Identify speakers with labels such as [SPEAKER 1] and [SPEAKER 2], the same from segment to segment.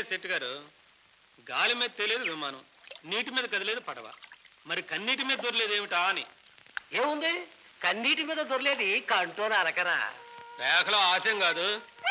[SPEAKER 1] లేదు శెట్టి గారు, గాలి మీద తెలియదు విమానం, నీటి మీద కదిలేదు పడవ, మరి కన్నీటి మీద దొరలేదు ఏమిటా అని.
[SPEAKER 2] ఏముంది, కన్నీటి మీద దొరలేది కంటోని అరకరా.
[SPEAKER 1] పేకలో ఆశయం కాదు.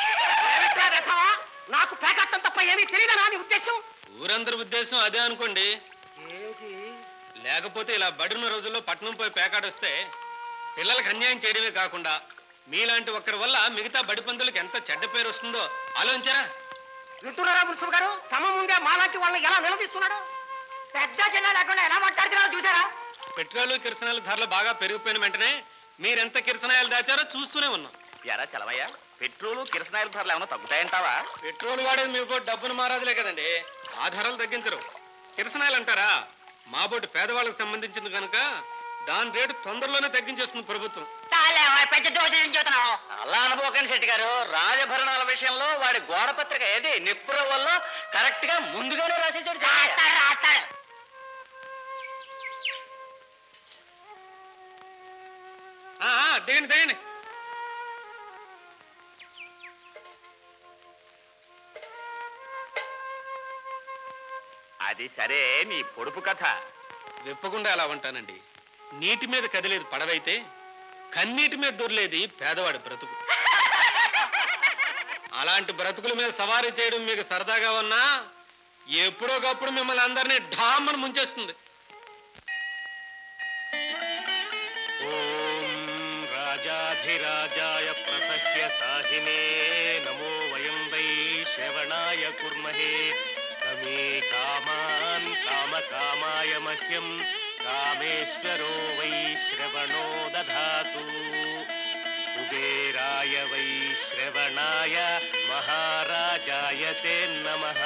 [SPEAKER 2] నాకు పేకట్టం తప్ప ఏమీ తెలియదా నీ ఉద్దేశం?
[SPEAKER 1] ఊరందరి ఉద్దేశం అదే అనుకోండి. లేకపోతే ఇలా బడిన రోజుల్లో పట్నం పోయి పేకాడొస్తే పిల్లలకు అన్యాయం చేయడమే కాకుండా మీలాంటి ఒక్కరి వల్ల మిగతా బడి పందులకు ఎంత చెడ్డ పేరు వస్తుందో ఆలోచించారా?
[SPEAKER 2] వింటున్నారా మున్సిపల్ గారు? తమ ముందే మాలాంటి వాళ్ళని ఎలా నిలదీస్తున్నాడు? పెద్ద చిన్న లేకుండా ఎలా మాట్లాడుతున్నారో చూసారా?
[SPEAKER 1] పెట్రోలు కిరసనాయిల ధరలు బాగా పెరిగిపోయిన వెంటనే మీరెంత కిరసనాయిలు దాచారో చూస్తూనే ఉన్నాం.
[SPEAKER 3] ఎరా చలవయ్యా, పెట్రోలు కిరసనాయిల ధరలు ఏమైనా తగ్గుతాయంటావా?
[SPEAKER 1] పెట్రోల్ వాడేది మీకు డబ్బును మారాదులే కదండి, ఆ ధరలు తగ్గించరు. కిరసనాయిలు అంటారా, మా బోటి పేదవాళ్ళకి సంబంధించింది కనుక దాని రేటు తొందరలోనే తగ్గించేస్తుంది ప్రభుత్వం.
[SPEAKER 3] అలా అనుకోకండి శెట్టి గారు, రాజభరణాల విషయంలో వాడి గోడపత్రిక ఏది నిప్పుర వల్ల కరెక్ట్ గా ముందుగానే రాసేసాడు.
[SPEAKER 1] దిగండి దిగండి.
[SPEAKER 3] అది సరే, నీ పొడుపు కథ
[SPEAKER 1] విప్పకుండా ఎలా ఉంటానండి. నీటి మీద కదిలేదు పడవైతే కన్నీటి మీద దొరలేది పేదవాడి బ్రతుకు. అలాంటి బ్రతుకుల మీద సవారీ చేయడం మీకు సరదాగా ఉన్నా ఎప్పుడోకప్పుడు మిమ్మల్ని అందరినీ ఢామ్మని ముంచేస్తుంది.
[SPEAKER 4] ఓం రాజాధిరాజాయ ప్రసహ్య సాహినే నమో వయం వై శ్రవణాయ కుర్మహే తమే కామాన్ కామకామాయ మహ్యం కామేశ్వరో వై శ్రవణో దధాతు కుబేరాయ వై శ్రవణాయ మహారాజాయ తే నమః.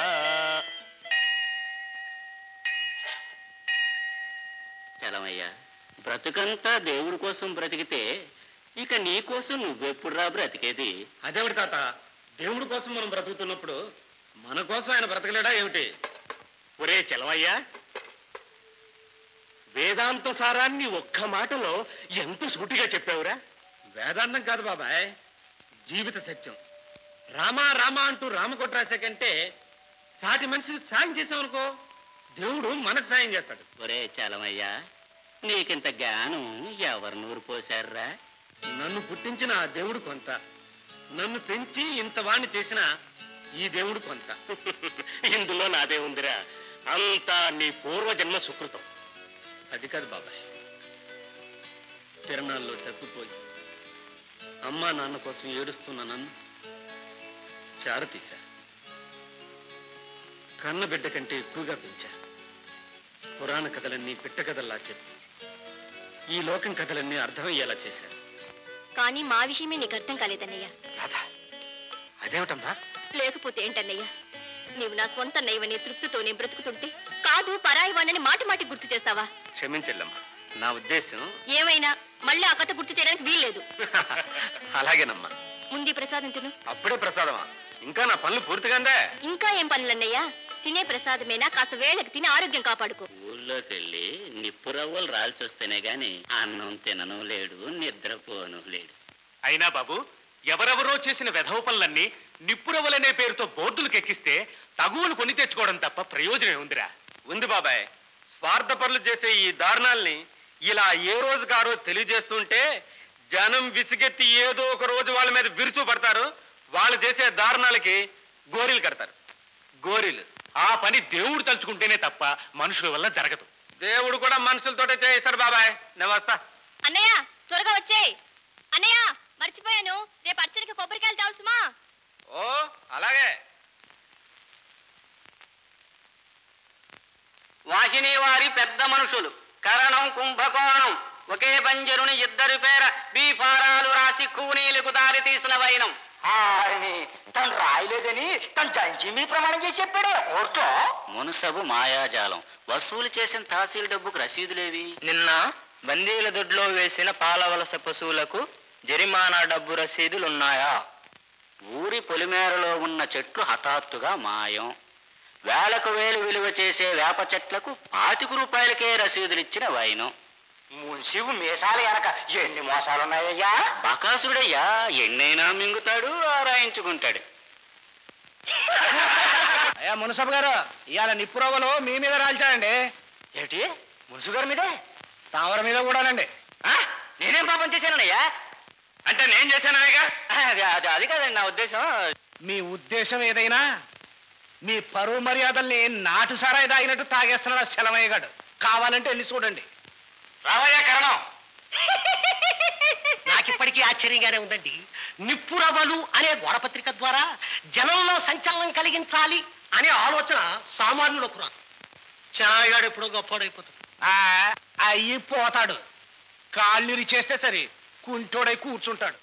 [SPEAKER 5] చలమయ్యా, బ్రతుకంతా దేవుడి కోసం బ్రతికితే ఇక నీ కోసం నువ్వెప్పుడురా బ్రతికేది?
[SPEAKER 1] అదేమిటి తాత, దేవుడి కోసం మనం బ్రతుకుతున్నప్పుడు మన కోసం ఆయన బ్రతకలేడా ఏమిటి?
[SPEAKER 4] ఒరే చలమయ్యా, వేదాంత సారాన్ని ఒక్క మాటలో ఎంత సూటిగా చెప్పావురా.
[SPEAKER 1] వేదాంతం కాదు బాబాయ్, జీవిత సత్యం. రామా రామా అంటూ రామకోట రాసే కంటే సాటి మనిషికి సాయం చేసామనుకో దేవుడు మనకు సాయం చేస్తాడు.
[SPEAKER 5] ఒరే చలమయ్యా, నీకింత జ్ఞానం ఎవరు నూరు పోశారా?
[SPEAKER 1] నన్ను పుట్టించిన ఆ దేవుడు కొంత, నన్ను పెంచి ఇంత వాణ్ణి చేసిన ఈ దేవుడు కొంత.
[SPEAKER 4] ఇందులో నాదే ఉందిరా, అంతా నీ పూర్వజన్మ సుకృతం.
[SPEAKER 1] అది కాదు బాబాయ్, తిరణాల్లో తప్పిపోయి అమ్మా నాన్న కోసం ఏడుస్తున్న నన్ను చారతీశా. కన్న బిడ్డ కంటే ఎక్కువగా పెంచా. పురాణ కథలన్నీ పిట్ట కథల్లా చెప్పి ఈ లోకం కథలన్నీ అర్థమయ్యేలా చేశారు.
[SPEAKER 6] కానీ మా విషయమే నీకు అర్థం కాలేదన్నయ్య.
[SPEAKER 1] రాధా, అదేమిటమ్మా?
[SPEAKER 6] లేకపోతే ఏంటన్నయ్య, నీవు నా సొంత నయ్యవనే తృప్తితోనే బ్రతుకుతుంటే కాదు పరాయి వాణ్ణని మాటి మాటి గుర్తు చేస్తావా?
[SPEAKER 1] క్షమించల్లమ్మా, నా ఉద్దేశం
[SPEAKER 6] ఏమైనా మళ్ళీ ఆ కథ గుర్తు చేయడానికి వీల్లేదు.
[SPEAKER 1] అలాగేనమ్మా.
[SPEAKER 6] ముందు ప్రసాదం తిను.
[SPEAKER 1] అప్పుడే ప్రసాదమా? ఇంకా నా పనులు పూర్తిగాందే.
[SPEAKER 6] ఇంకా ఏం పనులన్నయ్యా? తినే ప్రసాదమేనా, కాస్త వేళకి తిని ఆరోగ్యం కాపాడుకో.
[SPEAKER 5] ఊళ్ళోకి వెళ్ళి నిప్పు రవ్వలు రాల్చొస్తేనే గాని అన్నం తినను లేడు, నిద్రపోను లేడు.
[SPEAKER 4] అయినా బాబు, ఎవరెవరో చేసిన వెధవ పనులన్నీ నిప్పురవ్వలనే పేరుతో బోర్డులకు ఎక్కిస్తే తగువులు కొని తెచ్చుకోవడం తప్ప ప్రయోజనం ఉందిరా.
[SPEAKER 1] ఉంది బాబాయ్, స్వార్థ పనులు చేసే ఈ దారుణాల్ని ఇలా ఏ రోజుకి ఆ రోజు తెలియజేస్తుంటే జనం విసిగెత్తి ఏదో ఒక రోజు వాళ్ళ మీద విరుచు పడతారు. వాళ్ళు చేసే దారుణాలకి గోరీలు కడతారు. గోరీలు.
[SPEAKER 4] ఆ పని దేవుడు తలుచుకుంటేనే తప్ప మనుషుల వల్ల జరగదు.
[SPEAKER 1] దేవుడు కూడా మనుషులతోటే చేయిస్తాడు బాబాయ్. నేను వస్తా.
[SPEAKER 6] అన్నయ్య త్వరగా వచ్చేయ్. అన్నయ్య మర్చిపోయాను, రేపు అర్చనకి కొబ్బరికాయలు తేవలసుమా?
[SPEAKER 1] ఓ అలాగే.
[SPEAKER 3] వాహిని వారి పెద్ద మనుషులు కరణం కుంభకోణం ఒకే బంజరుని ఇద్దరి పేర బీఫారాలు రాసి కూనీలకు దారి తీసిన వైనం. తను రాయలేదని తను జంజి మీ ప్రమాణం చేసి చెప్పాడే కోర్టులో.
[SPEAKER 5] మునసబు మాయాజాలం. వసూలు చేసిన తహసీల్ డబ్బుకు రసీదులేవి?
[SPEAKER 3] నిన్న బందీల దొడ్లో వేసిన పాలవలస పశువులకు జరిమానా డబ్బు రసీదులున్నాయా?
[SPEAKER 5] ఊరి పొలిమేరలో ఉన్న చెట్లు హఠాత్తుగా మాయం. వేలకు వేలు విలువ చేసే వేప చెట్లకు 25 రూపాయలకే రసీదులిచ్చిన వైనం.
[SPEAKER 3] మున్సిపు మీసాలు వెనక ఎన్ని మోసాలున్నాయ్యా?
[SPEAKER 5] బకాసురుడయ్యా, ఎన్నైనా మింగుతాడు, ఆరాయించుకుంటాడు.
[SPEAKER 2] అయ్యా మునసబ్ గారు, ఇవాళ నిప్పురవ్వలు మీ మీద రాల్చాడండి.
[SPEAKER 3] ఏమిటి మున్సు గారి మీదే?
[SPEAKER 2] తామర మీద కూడానండి.
[SPEAKER 3] నేనేం పాపం చేశానయ్యా?
[SPEAKER 1] అంటే నేను చేశాననేగా.
[SPEAKER 3] అది కాదండి నా ఉద్దేశం.
[SPEAKER 2] మీ ఉద్దేశం ఏదైనా మీ పరువు మర్యాదల్ని నాటు సారాయి తాగినట్టు తాగేస్తున్నాడు సెలవయ్య గారు. కావాలంటే వెళ్ళి చూడండి.
[SPEAKER 1] రావయ్యా కరణం.
[SPEAKER 2] నాకిప్పటికీ ఆశ్చర్యంగానే ఉందండి. నిప్పురవ్వలు అనే గోడపత్రిక ద్వారా జనంలో సంచలనం కలిగించాలి అనే ఆలోచన సామాన్యులకు రాదు. చెనాయిగాడు ఎప్పుడో గొప్పడైపోతాడు. అయిపోతాడు. కాళ్ళురి చేస్తే సరే కుంటోడై కూర్చుంటాడు.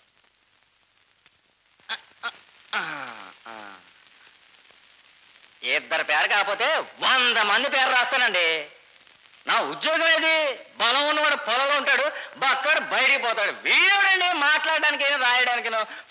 [SPEAKER 3] ఇద్దరు పేరు కాకపోతే 100 మంది పేరు రాస్తానండి. నా ఉద్యోగం ఏది? బలం ఉన్నవాడు పొలంలో ఉంటాడు, బక్కడు బయటికి పోతాడు. వీడండి మాట్లాడడానికి రాయడానికి.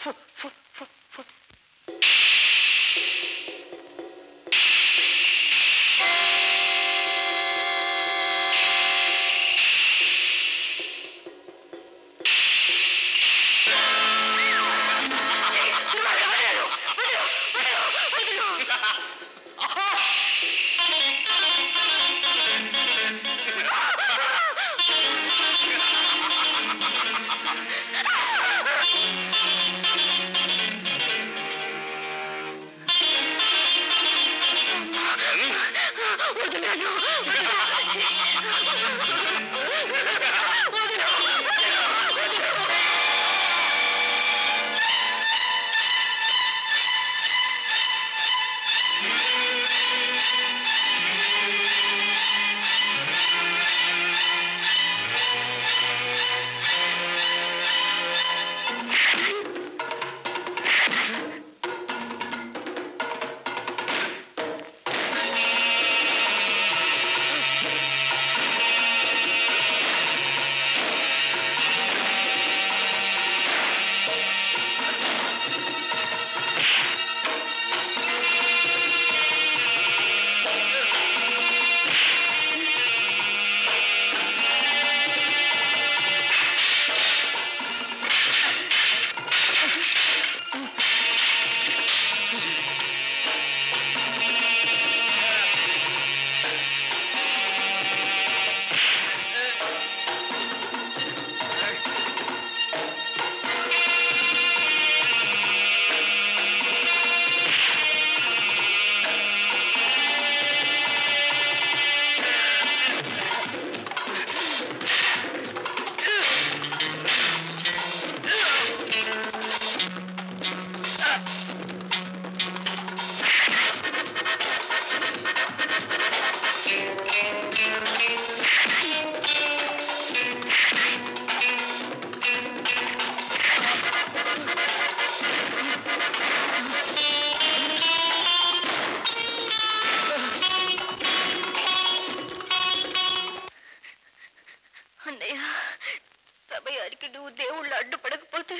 [SPEAKER 6] సమయానికి నువ్వు దేవుళ్ళు అడ్డుపడకపోతే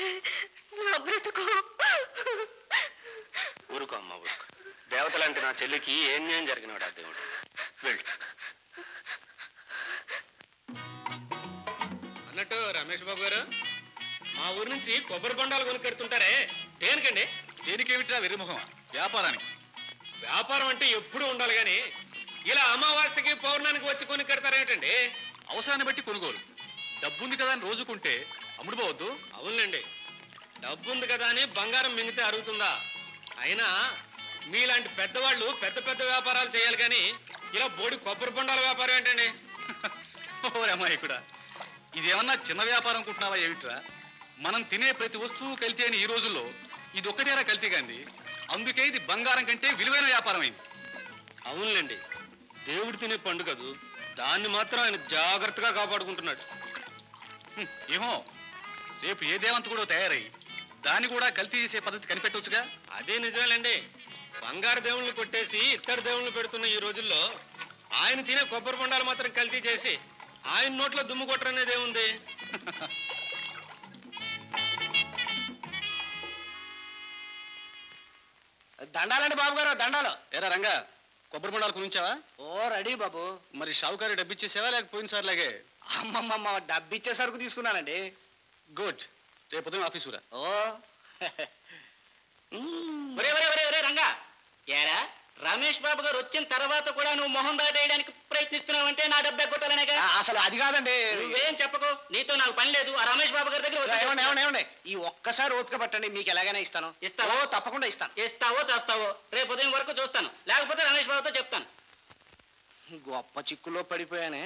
[SPEAKER 6] నా బ్రతుకు.
[SPEAKER 1] ఊరుకో అమ్మ ఊరుకో. దేవతలంటే నా చెల్లికి ఏం న్యాయం జరిగినాడు ఆ దేవుడు. వెళ్ళు. అన్నట్టు రమేష్ బాబు గారు, మా ఊరి నుంచి కొబ్బరి బొండాలు కొనుక్కెడుతుంటారే, దేనికండి?
[SPEAKER 4] దేనికేమిట్రా వెర్రిముఖం? వ్యాపారానికి.
[SPEAKER 1] వ్యాపారం అంటే ఎప్పుడు ఉండాలి గాని ఇలా అమావాస్యకి పౌర్ణానికి వచ్చి కొనుక్కెడతారేమిటండి?
[SPEAKER 4] అవసరాన్ని బట్టి కొనుగోలు. డబ్బుంది కదా అని రోజుకుంటే అమ్ముడుపోవద్దు.
[SPEAKER 1] అవునులేండి, డబ్బుంది కదా అని బంగారం మింగితే అరుగుతుందా? అయినా మీలాంటి పెద్దవాళ్ళు పెద్ద పెద్ద వ్యాపారాలు చేయాలి కానీ ఇలా బోడి కొబ్బరి బొండాల వ్యాపారం ఏంటండి?
[SPEAKER 4] ఓ అమ్మాయికుడా, ఇదేమన్నా చిన్న వ్యాపారం అనుకుంటున్నావా ఏమిట్రా? మనం తినే ప్రతి వస్తువు కల్తీ అని ఈ రోజుల్లో ఇది ఒక్కటేరా కల్తీ గాంది. అందుకే ఇది బంగారం కంటే విలువైన వ్యాపారం అయింది.
[SPEAKER 1] అవునులేండి, దేవుడు తినే పండు కదూ, దాన్ని మాత్రం ఆయన జాగ్రత్తగా కాపాడుకుంటున్నాడు.
[SPEAKER 4] ఏమో, రేపు ఏ దేవంత కూడా తయారై దాన్ని కూడా కల్తీ చేసే పద్ధతి కనిపెట్టవచ్చుగా.
[SPEAKER 1] అదే నిజమేలండి. బంగారు దేవుళ్ళని కొట్టేసి ఇత్తడి దేవుళ్ళని పెడుతున్న ఈ రోజుల్లో ఆయన తినే కొబ్బరి బొండాలు మాత్రం కల్తీ చేసి ఆయన నోట్లో దుమ్ము కొట్టరనేది ఏముంది?
[SPEAKER 2] దండాలండి బాబు గారు, దండాలు.
[SPEAKER 4] ఏరా రంగా, కొబ్బరి బొండాలు కొనించావా?
[SPEAKER 2] ఓ రెడీ బాబు.
[SPEAKER 4] మరి షావుకారి డబ్బిచ్చేసావా లేక పోయినసారి లాగే?
[SPEAKER 2] అమ్మమ్మమ్మ, డబ్బిచ్చే సరుకు తీసుకున్నానండి.
[SPEAKER 4] గుడ్. రేపు ఉదయం ఆఫీసు రా.
[SPEAKER 2] ఓ
[SPEAKER 3] ఒరే ఒరే ఒరే ఒరే రంగా, ఏరా రమేష్ బాబు గారు వచ్చిన తర్వాత కూడా నువ్వు మొహం దాటేయడానికి ప్రయత్నిస్తున్నావంటే నా డబ్బు ఎగ్గొట్టాలనే కదా.
[SPEAKER 2] అసలు అది కాదండి.
[SPEAKER 3] నువ్వేం చెప్పకు, నీతో నాకు పని లేదు. ఆ రమేష్ బాబు గారి దగ్గర
[SPEAKER 2] ఏమండి ఈ ఒక్కసారి ఓపిక పట్టండి, మీకు ఎలాగైనా ఇస్తాను.
[SPEAKER 3] ఇస్తావో?
[SPEAKER 2] తప్పకుండా ఇస్తాను.
[SPEAKER 3] ఇస్తావో చేస్తావో రేపు ఉదయం వరకు చూస్తాను, లేకపోతే రమేష్ బాబుతో చెప్తాను.
[SPEAKER 2] గొప్ప చిక్కులో పడిపోయానే.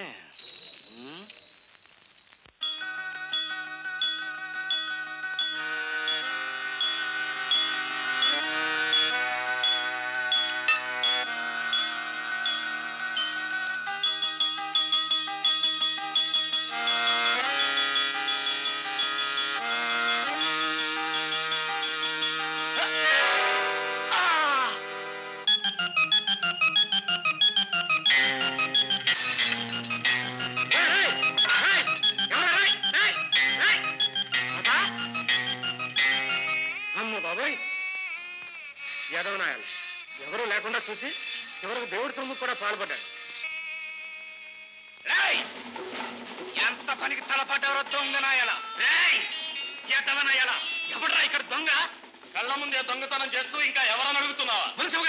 [SPEAKER 1] యదవనాయాలు ఎవరూ లేకుండా చూసి చివరికి దేవుడి సొమ్ము కూడా పాల్పడ్డాడు.
[SPEAKER 2] ఎంత పనికి తలపడ్డారో దొంగనాయాలా.
[SPEAKER 1] యదవనాయాలా ఎవడరా ఇక్కడ దొంగ? కళ్ళ ముందే దొంగతనం చేస్తూ ఇంకా ఎవరని అడుగుతున్నావా?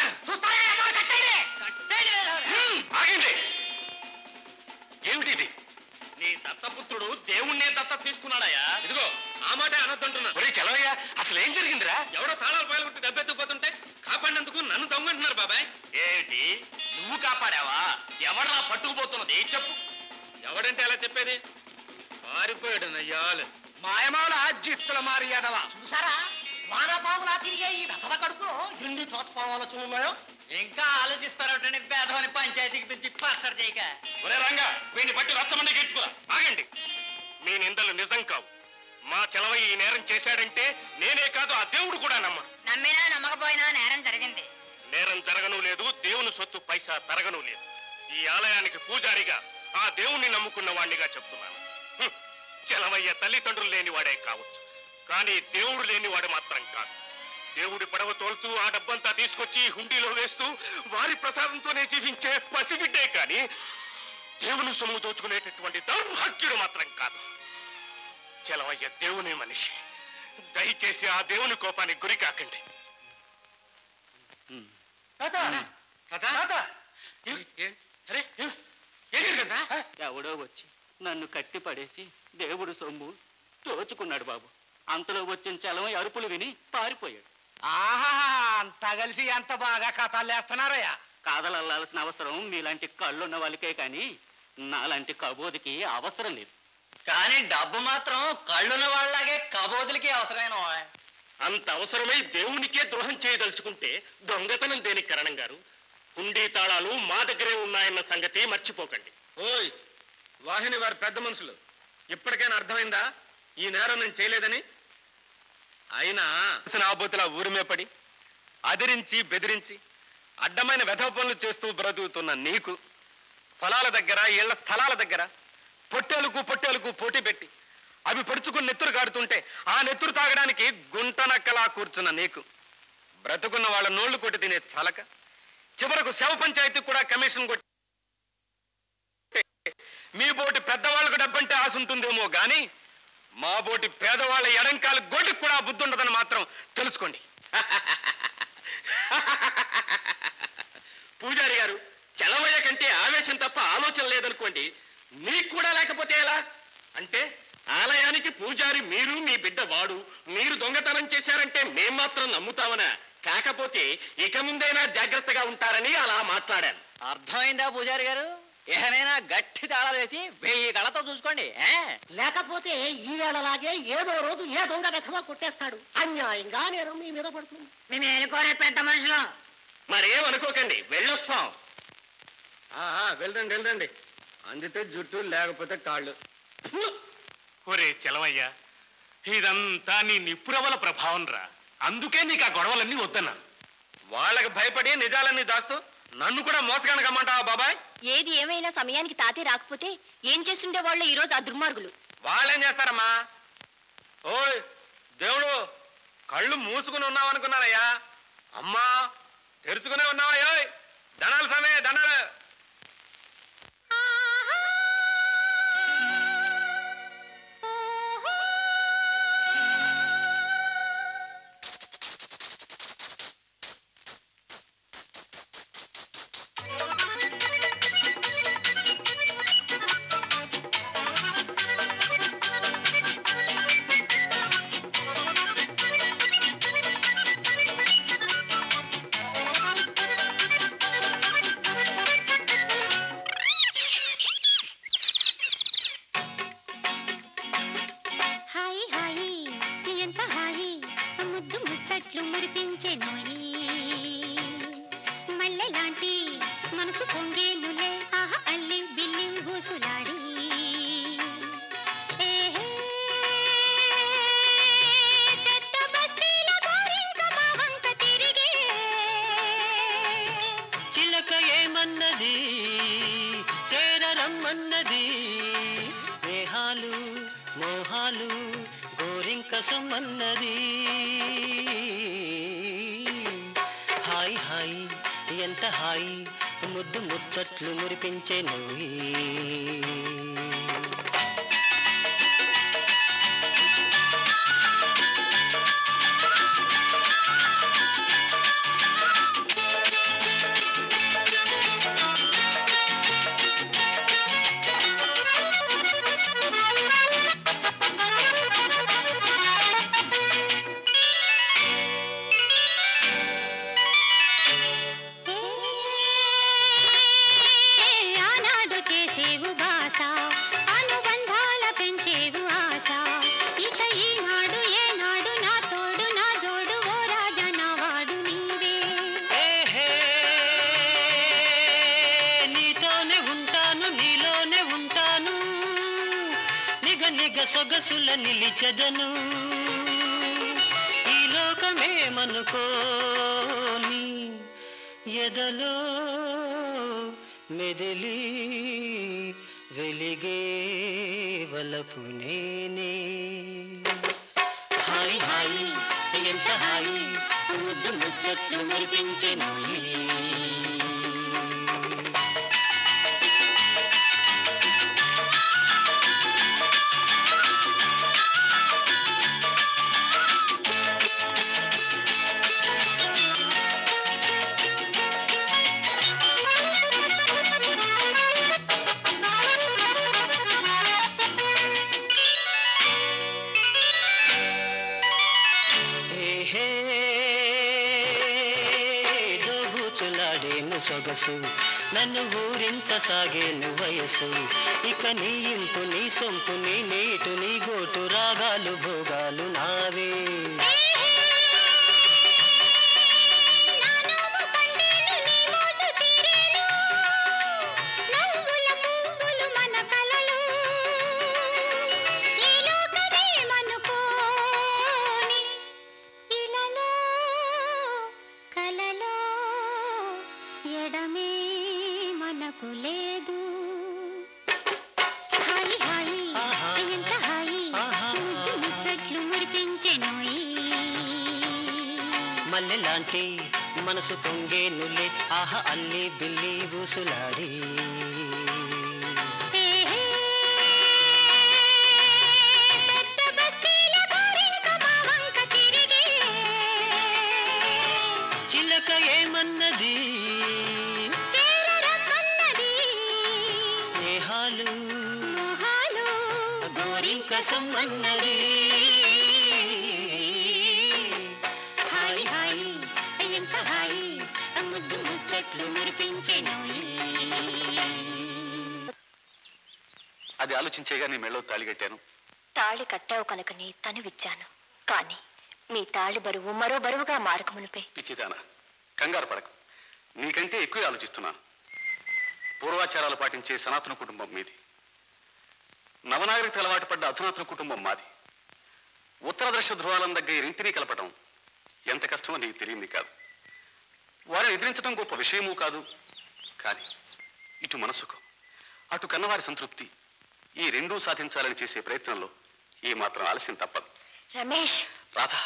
[SPEAKER 1] ఆగింది. ఏమిటిది? నీ దత్తపుత్రుడు దేవుణ్ణే దత్త తీసుకున్నాడయ్యా. ఇదిగో ఆ మాట అనొద్దంటున్నా. చలవయ్యా, అసలు ఏం జరిగిందిరా? ఎవడో తాళాలు పాల్గొట్టి దెబ్బెత్తుకుపోతుంటే కాపాడినందుకు నన్ను దొంగంటున్నారు బాబాయ్. ఏంటి నువ్వు కాపాడావా? ఎవడరా పట్టుకుపోతున్నది చెప్పు. ఎవడంటే అలా చెప్పేది? పారిపోయాడు నయ్యాలు.
[SPEAKER 2] మాయమాల జిత్తుల మారి యాదవా.
[SPEAKER 3] చూసారా, వానపాములా తిరిగే ఈ వెధవ కడుపులో ఎన్ని తోచపావాలచున్నాయో. ఇంకా ఆలోచిస్తారటండి పేదవని పంచాయతీకి పిలిచి పచ్చడి చేయక.
[SPEAKER 1] ఒరే రంగా, వీడిని బట్టి రక్తమండి గెట్టుకురా. ఆగండి, మీ నిందలు నిజం కావు. మా చలవయ్య ఈ నేరం చేశాడంటే నేనే కాదు ఆ దేవుడు కూడా
[SPEAKER 3] నమ్మినా నమ్మకపోయినా నేరం జరిగింది.
[SPEAKER 1] నేరం జరగను లేదు, దేవుని సొత్తు పైసా తరగను లేదు. ఈ ఆలయానికి పూజారిగా ఆ దేవుణ్ణి నమ్ముకున్న వాణ్ణిగా చెప్తున్నాను. చలవయ్య తల్లిదండ్రులు లేనివాడే కావచ్చు, కానీ దేవుడు లేనివాడు మాత్రం కాదు. దేవుడి పడవ తోలుతూ ఆ డబ్బంతా తీసుకొచ్చి హుండీలో వేస్తూ వారి ప్రసాదంతోనే జీవించే పసిబిడ్డే కానీ దేవుని సొమ్ము దోచుకునేటటువంటి దౌర్భాగ్యుడు మాత్రం కాదు. చలవయ్య దేవుని మనిషి. దయచేసి ఆ దేవుని కోపానికి గురి కాకండి.
[SPEAKER 3] ఎవడో వచ్చి నన్ను కట్టి పడేసి దేవుడు సొమ్ము దోచుకున్నాడు బాబు. అంతలో వచ్చిన చలం అరుపులు విని పారిపోయాడు.
[SPEAKER 2] ఆహా, అంతా కలిసి ఎంత బాగా కథలు వేస్తున్నారయ్యా.
[SPEAKER 3] కాదలల్లాల్సిన అవసరం మీలాంటి కళ్ళున్న వాళ్ళకే కానీ నాలాంటి కబోదికి అవసరం లేదు. కానీ డబ్బు మాత్రం కళ్ళున్న వాళ్ళలాగే కబోదులకి అవసరమైన.
[SPEAKER 1] అంత అవసరమై దేవునికే ద్రోహం చేయదలుచుకుంటే దొంగతనం దేనికి కరణం గారు? హుండీ తాళాలు మా దగ్గరే ఉన్నాయన్న సంగతి మర్చిపోకండి. ఓయ్ వాహిని వారి పెద్ద మనుషులు, ఇప్పటికైనా అర్థమైందా ఈ నేరం నేను చేయలేదని? అయినా ఆబోతుల ఊరిమే పడి అదిరించి బెదిరించి అడ్డమైన వెధవ పనులు చేస్తూ బ్రతుకుతున్న నీకు పొలాల దగ్గర ఇళ్ల స్థలాల దగ్గర పొట్టేలకు పోటీ పెట్టి అవి పొడుచుకుని నెత్తురు కాడుతుంటే ఆ నెత్తురు తాగడానికి గుంటనక్కలా కూర్చున్న నీకు బ్రతుకున్న వాళ్ళ నోళ్లు కొట్టి తినే చాలక చివరకు శవ పంచాయతీ కూడా కమిషన్ కొట్టి మీ బోటి పెద్దవాళ్ళకు డబ్బంటే ఆశ ఉంటుందేమో గాని మా బోటి పేదవాళ్ళ ఎడంకాలు గొడ్డుకు కూడా బుద్ధి ఉండదని మాత్రం తెలుసుకోండి. పూజారి గారు, చలవయ్య కంటే ఆవేశం తప్ప ఆలోచన లేదనుకోండి. మీకు కూడా లేకపోతే ఎలా? అంటే ఆలయానికి పూజారి మీరు, మీ బిడ్డ వాడు. మీరు దొంగతనం చేశారంటే మేం మాత్రం నమ్ముతామనా? కాకపోతే ఇక ముందైనా జాగ్రత్తగా ఉంటారని అలా మాట్లాడాను.
[SPEAKER 3] అర్థమైందా పూజారి గారు? ఏమైనా గట్టి తాళాలు వేసి 1000 కళ్ళతో చూసుకోండి.
[SPEAKER 2] లేకపోతే ఈ వేళలాగే ఏదో రోజు ఏ దొంగ వెధవా కొట్టేస్తాడు. అన్యాయంగా నేను మీ మీద పడుతుంది.
[SPEAKER 3] మేము ఏనుకోనే పెద్ద మనుషులు.
[SPEAKER 1] మరేం అనుకోకండి, వెళ్ళొస్తాం. వెళ్ళండి. అందితే జుట్టు, లేకపోతే కాళ్ళు. ఒరే చలవయ్యా, ఇదంతా నీ నిప్పురవల ప్రభావం రా. అందుకే నీకు ఆ గొడవలన్నీ వద్దన్నాను. వాళ్ళకి భయపడి నిజాలన్నీ దాస్తూ నన్ను కూడా మోసగనకమ్మంటావా బాబాయ్?
[SPEAKER 6] ఏది ఏమైనా సమయానికి తాతే రాకపోతే ఏం చేస్తుండే వాళ్ళు ఈ రోజు ఆ దుర్మార్గులు.
[SPEAKER 1] వాళ్ళేం చేస్తారమ్మా? ఓయ్ దేవుడు, కళ్ళు మూసుకుని ఉన్నావనుకున్నానయ్యా. అమ్మా తెరుచుకునే ఉన్నావా? దండాలు సమయ దండాలు.
[SPEAKER 7] ముచ్చట్లు మురిపించే నోయి మల్లెలాంటి మనసు పొంగేనులే ఆహా అల్లి బిల్లి ఊసులాడి పెద్ద బస్తీల గోరింక మా వంక తిరిగే
[SPEAKER 2] చిలక ఏమన్నది చేరరమ్మన్నది స్నేహాలు మోహాలు గోరింక సమ్మన్నది హాయ్ హాయ్ ఎంత హాయ్ ముద్దు ముచ్చట్లు మురిపించే నోయి
[SPEAKER 7] ఆనాడు చేసేవు బాస అనుబంధాల పెంచేవు ఆశ ఇక ఈనాడు ఏనాడు నా తోడు నా జోడు ఓ రాజా నా వాడు నీవే
[SPEAKER 2] నీతోనే ఉంటాను నీలోనే ఉంటాను నిగ నిగ సొగసుల నిలిచెదను ఈ లోకమేమనుకోని ఎదలో మెదిలి వెలిగే వలపు నేనే హాయ్ హాయ్ ఎంత హాయ్ ముద్దు ముచ్చట్లు మురిపించే నోయి దోబూచులాడేను సొగసు నన్ను ఊరించసాగేను వయసు ఇక నీ ఇంపు నీ సొంపు నీ నేటు నీ గోటు రాగాలు భోగాలు నావే
[SPEAKER 7] ఎడమే మనకు లేదు హాయ్ హాయ్ ఎంత హాయ్ ముద్దు ముచ్చట్లు మురిపించే నోయి
[SPEAKER 2] మల్లెలాంటి మనసు పొంగేనులే ఆహా అల్లి బిల్లి ఊసులాడి
[SPEAKER 7] పెద్ద బస్తీల గోరింక మా వంక తిరిగే
[SPEAKER 2] చిలక ఏమన్నది
[SPEAKER 7] చేరరమ్మన్నది
[SPEAKER 2] స్నేహాలు
[SPEAKER 7] మోహాలు
[SPEAKER 2] గోరింక సమ్మన్నది
[SPEAKER 7] హాయ్ హాయ్ ఎంత హాయ్ ముద్దు ముచ్చట్లు మురిపించే నోయి
[SPEAKER 4] అది ఆలోచించేగా నీ మెళ్ళో తాళి కట్టాను.
[SPEAKER 6] తాళి కట్టావు కనుకనే తనువిచ్చాను. కానీ మీ తాళి బరువు మరో బరువుగా మారక మునిపే.
[SPEAKER 4] పిచ్చిదానా, కంగారు పడకు. నీకంటే ఎక్కువ ఆలోచిస్తున్నాను. పూర్వాచారాలు పాటించే సనాతన కుటుంబం మీది. నవనాగరికత అలవాటు పడ్డ అధునాతన కుటుంబం మాది. ఉత్తర దక్ష ధ్రువాలం దగ్గర ఇంటిని కలపటం ఎంత కష్టమో నీకు తెలియంది కాదు. వారిని ఎదిరించడం గొప్ప విషయమూ కాదు. కానీ ఇటు మనసుకు అటు కన్నవారి సంతృప్తి ఈ రెండూ సాధించాలని చేసే ప్రయత్నంలో ఏ మాత్రం ఆలస్యం తప్పదు.
[SPEAKER 6] రమేష్,
[SPEAKER 4] రాధా,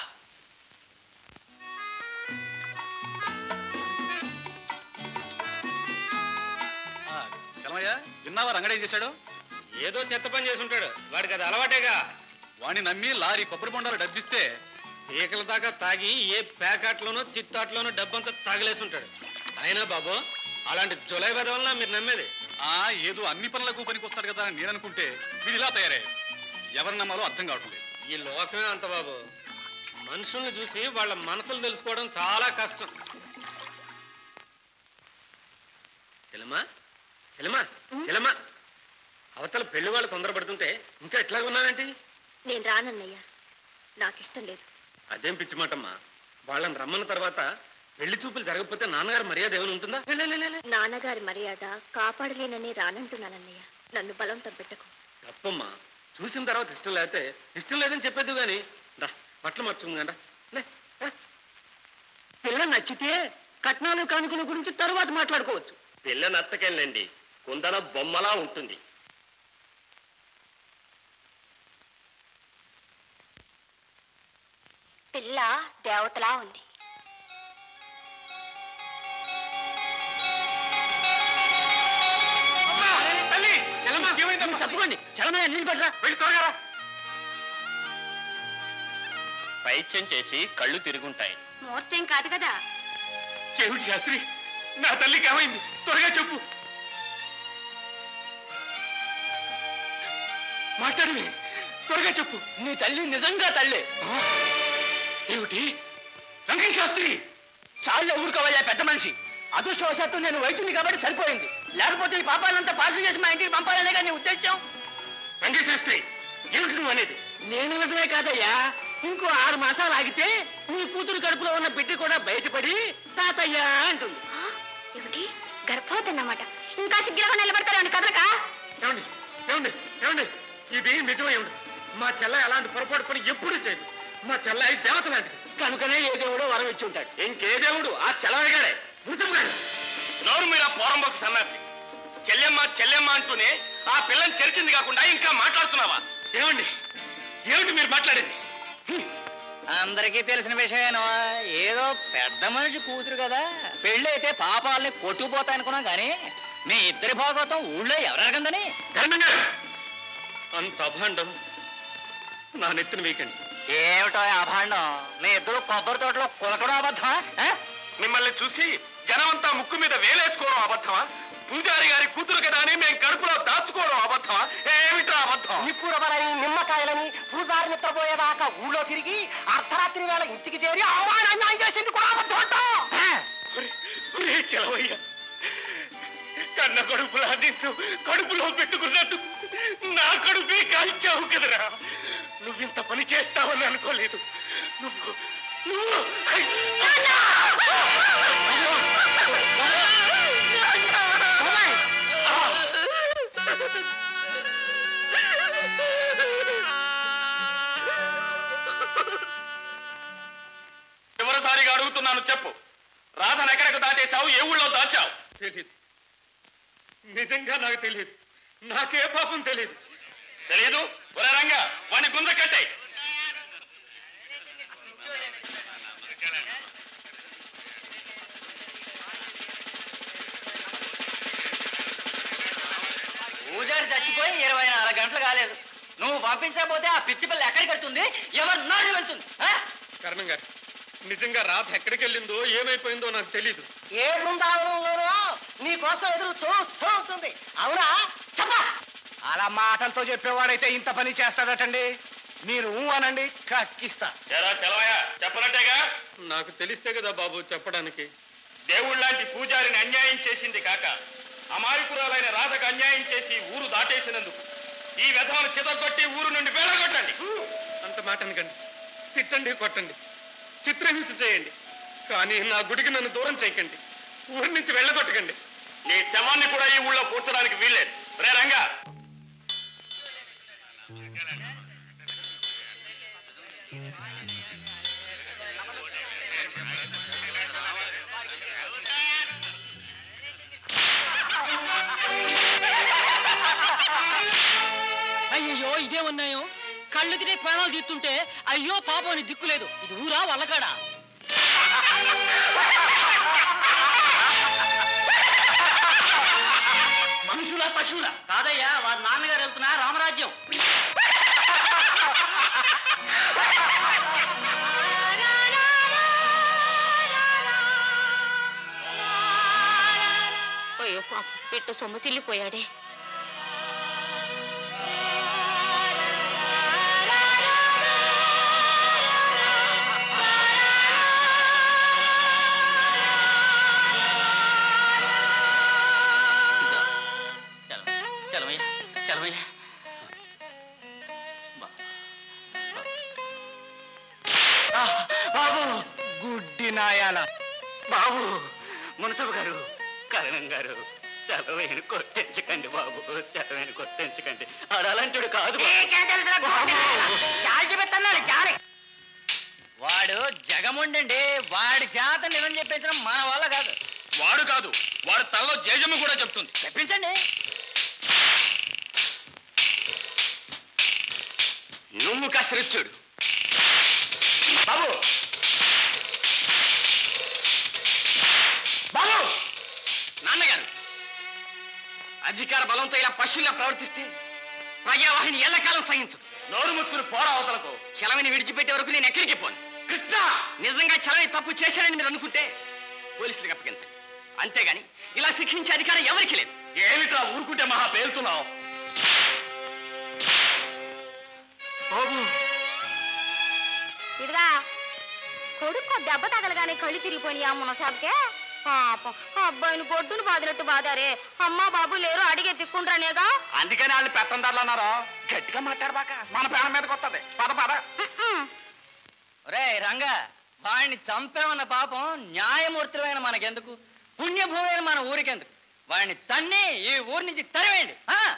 [SPEAKER 4] చలమయ్య, విన్నావా రంగడే చేశాడు?
[SPEAKER 1] ఏదో చెత్త పని చేసి ఉంటాడు. వాడికి అది అలవాటేగా.
[SPEAKER 4] వాణ్ణి నమ్మి లారీ కొబ్బరి బొండాలు డబ్బిస్తే
[SPEAKER 1] ఈకల దాకా తాగి ఏ ప్యాకెట్లోనో చిత్తాట్లోనో డబ్బంతా తాగలేసి ఉంటాడు. అయినా బాబు, అలాంటి జులై వెద వల్ల మీరు నమ్మేది?
[SPEAKER 4] ఏదో అన్ని పనులకు పనికొస్తాడు కదా అని నేను అనుకుంటే వీడు ఇలా తయారయ్యాడు. ఎవరు నమ్మాలో అర్థం కావటం లేదు.
[SPEAKER 1] ఈ లోకమే అంత బాబు. మనుషుల్ని చూసి వాళ్ళ మనసులు తెలుసుకోవడం చాలా కష్టం. చెలమా చెలమా చెలమా, అవతల పెళ్లి వాళ్ళు తొందరపడుతుంటే ఇంకా ఎట్లాగా ఉన్నావేంటి?
[SPEAKER 6] నేను రానన్నయ్యా, నాకిష్టం లేదు.
[SPEAKER 1] అదేం పిచ్చిమాటమ్మా. వాళ్ళని రమ్మన్న తర్వాత పెళ్లి చూపులు జరగకపోతే నాన్నగారు మర్యాద ఏమైనా ఉంటుందా?
[SPEAKER 6] నాన్నగారి మర్యాద కాపాడలేనని రానంటున్నానన్నయ్య. నన్ను బలవంతం పెట్టకు.
[SPEAKER 1] తప్పమ్మా, చూసిన తర్వాత ఇష్టం లేకపోతే ఇష్టం లేదని చెప్పేది కానీ రా బట్టలు మార్చుకుందా.
[SPEAKER 2] పిల్ల నచ్చితే కట్నాలు కానుకల గురించి తరువాత మాట్లాడుకోవచ్చు.
[SPEAKER 1] పిల్ల నచ్చకెళ్ళండి, కుందన బొమ్మలా ఉంటుంది.
[SPEAKER 6] పిల్ల దేవతలా ఉంది.
[SPEAKER 2] తప్పుకోండి, చలమయ్య నీళ్ళు పట్టరా.
[SPEAKER 1] వెళ్ళి త్వరగా రా.
[SPEAKER 5] పైత్యం చేసి కళ్ళు తిరుగుంటాయి.
[SPEAKER 6] మూర్చేం కాదు కదా.
[SPEAKER 1] ఏమిటి శాస్త్రి, నా తల్లికి ఏమైంది? త్వరగా చెప్పు. మాట్లాడవే, త్వరగా చెప్పు.
[SPEAKER 2] నీ తల్లి నిజంగా తల్లే.
[SPEAKER 1] ఏమిటి రంగయ్య శాస్త్రి?
[SPEAKER 2] చాలు ఊరుకోవయ్యా పెద్ద మనిషి. అదృష్టవశాత్తు నేను వైద్యుని కాబట్టి సరిపోయింది. లేకపోతే ఈ పాపాలంతా పార్సల్ చేసి మా ఇంటికి పంపాలనే కానీ ఉద్దేశం.
[SPEAKER 1] రంగయ్య శాస్త్రి, ఏమిటి నువ్వు అనేది?
[SPEAKER 2] నేను అనడమే కాదయ్యా, ఇంకో 6 మాసాలు ఆగితే నీ కూతురు కడుపులో ఉన్న బిడ్డ కూడా బయటపడి తాతయ్యా అంటుంది.
[SPEAKER 6] ఏమిటి గర్భవతి అన్నమాట? ఇంకా సిగ్గులో నిలబడతారు కదలక.
[SPEAKER 1] ఏమండి ఏమండి ఏమండి, ఇది నిజమై ఉంది. మా చెల్ల అలాంటి పొరపాటు పని ఎప్పుడూ చేయదు. మా చెల్ల దేవత లాంటిది.
[SPEAKER 2] కనుకనే ఏ దేవుడో వరం ఇచ్చి ఉంటాడు.
[SPEAKER 1] ఇంకే దేవుడు? ఆ చెల్లవగాడే ముసలిగాడు.
[SPEAKER 5] నోరు మీరు ఆ పోరంబోకు సన్నాసి. చెల్లెమ్మ చెల్లెమ్మ అంటూనే ఆ పిల్లని చెరిచింది కాకుండా ఇంకా మాట్లాడుతున్నావా?
[SPEAKER 1] ఏమండి ఏమిటి మీరు మాట్లాడేది?
[SPEAKER 3] అందరికీ తెలిసిన విషయమేనో, ఏదో పెద్ద మనిషి కూతురు కదా, పెళ్ళి అయితే పాపాలని కొట్టుకుపోతా అనుకున్నాం కానీ మీ ఇద్దరి భాగవతం ఊళ్ళో ఎవరకందని.
[SPEAKER 1] ధర్మంగా అంత అభాండం నా నెత్తిన వేయకండి.
[SPEAKER 3] ఏమిటో అభాండం? మీ ఇద్దరు కొబ్బరి తోటలో కులకడం అబద్ధమా?
[SPEAKER 1] మిమ్మల్ని చూసి జనమంతా ముక్కు మీద వేలేసుకోవడం అబద్ధమా? పూజారి గారి కూతురు కదా అని మేము కడుపులో దాచుకోవడం అబద్ధమా? ఏమిటో అబద్ధం?
[SPEAKER 2] నిప్పురమరని నిమ్మకాయలని పూజారి నిద్రపోయేదాకా ఊళ్ళో తిరిగి అర్ధరాత్రి వేళ ఇంటికి చేరి అవమానాన్ని చేసింది కూడా
[SPEAKER 1] చెలవయ్య, కన్న కడుపులా నిన్ను కడుపులో పెట్టుకున్నందుకు నా కడుపే కాల్చావు కదరా. నువ్వింత పని చేస్తావని అనుకోలేదు. నువ్వు నువ్వు
[SPEAKER 5] చివరిసారిగా అడుగుతున్నాను, చెప్పు. రాధను ఎక్కడికి దాటేశావు? ఏ ఊళ్ళో దాచావు?
[SPEAKER 1] తెలియదు, నిజంగా నాకు తెలియదు. నాకే పాపం తెలియదు.
[SPEAKER 5] తెలియదు? ఒరే రంగా, వాణ్ణి గుంజ కట్టే.
[SPEAKER 3] పూజారి చచ్చిపోయి 24 గంటలు కాలేదు. నువ్వు పంపించకపోతే ఆ పిచ్చి పిల్ల ఎక్కడికి వెళ్తుంది? ఎవరు నాడు వెళ్తుంది?
[SPEAKER 1] కర్ణం గారు, నిజంగా రాధ ఎక్కడికి వెళ్ళిందో ఏమైపోయిందో నాకు తెలీదు.
[SPEAKER 2] ఏ బృందావనంలోనో నీ కోసం ఎదురు చూస్తూ ఉంటుంది. అవునా? చెప్పా. అలా మాటలతో చెప్పేవాడైతే ఇంత పని చేస్తాడటండి. మీరు అనండి, కక్కిస్తా.
[SPEAKER 5] చలవయ్య, చెప్పనట్టేగా.
[SPEAKER 1] నాకు తెలిస్తే కదా బాబు చెప్పడానికి.
[SPEAKER 5] దేవుళ్ళలాంటి పూజారిని అన్యాయం చేసింది కాక అమాయకురాలైన రాధకు అన్యాయం చేసి ఊరు దాటేసినందుకు ఈ వ్యధమను చితగొట్టి ఊరు నుండి వెళ్ళగొట్టండి.
[SPEAKER 1] అంత మాట అనకండి. తిట్టండి, కొట్టండి, చిత్రహింస చేయండి, కానీ నా గుడికి నన్ను దూరం చేయకండి. ఊరి నుంచి వెళ్ళగొట్టకండి.
[SPEAKER 5] నీ శవాన్ని కూడా ఈ ఊళ్ళో కూర్చోడానికి వీల్లేదు. రే రంగా,
[SPEAKER 2] అయ్యో ఇదేమన్నాయో, కళ్ళు తినే ప్రాణాలు తీస్తుంటే అయ్యో పాపం అని దిక్కులేదు. ఇది ఊరా వల్లకాడా? మనుషులా పశువులా?
[SPEAKER 3] కాదయ్యా, వారి నాన్నగారు వెళ్తున్నా రామరాజ్యం.
[SPEAKER 6] అయ్యో పాప, పెట్టు సొమ్ము చిల్లిపోయాడే.
[SPEAKER 3] చలమయ్య, చలమయ్య.
[SPEAKER 2] బాబు, గుడి నాయాల.
[SPEAKER 5] బాబు మునసబు గారు, కరణం గారు, చదవేని కొట్టించకండి బాబు, చదవేని కొట్టించకండి. అలాంటిడు కాదు.
[SPEAKER 3] వాడు జగముండండి, వాడి చేత నిజం చెప్పించడం మన వల్ల కాదు.
[SPEAKER 4] వాడు కాదు, వాడు తలలో జేజమ్మ కూడా చెప్తుంది.
[SPEAKER 3] చెప్పించండి.
[SPEAKER 5] నువ్వు కసరిచ్చుడు బాబు. బాబు నాన్నగారు, అధికార బలంతో ఇలా పశువులా ప్రవర్తిస్తే ప్రజావాహిని ఎల్లకాలం సహించు. నోరు ముట్టుకుని పోరా అవతలకు. చలవిని విడిచిపెట్టే వరకు నేను ఎక్కడికి పోను. కృష్ణ, నిజంగా చలవి తప్పు చేశానని మీరు అనుకుంటే పోలీసులకు అప్పగించండి. అంతేగాని ఇలా శిక్షించే అధికారం ఎవరికి లేదు. ఏమిట్రా ఊరుకుంటే మహా పేరుతున్నావు?
[SPEAKER 6] ఇదిగా కొడుకు దెబ్బ తగలగానే కళ్ళు తిరిగిపోయి ఆ మునసాబికే పాపం అబ్బాయిని గొడ్డును బాదినట్టు బాదారే. అమ్మా బాబు లేరు, అడిగే తిక్కుంటానేగా.
[SPEAKER 5] అందుకని వాళ్ళు పెత్తందారులు అన్నారు. గట్టిగా మాట్లాడబాక, మన ప్రాణం మీదకి వస్తుంది. పద పద.
[SPEAKER 3] రే రంగా, వాడిని చంపామన్న పాపం న్యాయమూర్తులైన మనకెందుకు, పుణ్యభూమైన మన ఊరికెందుకు? వాడిని తన్ని ఈ ఊరి నుంచి తరివేయండి.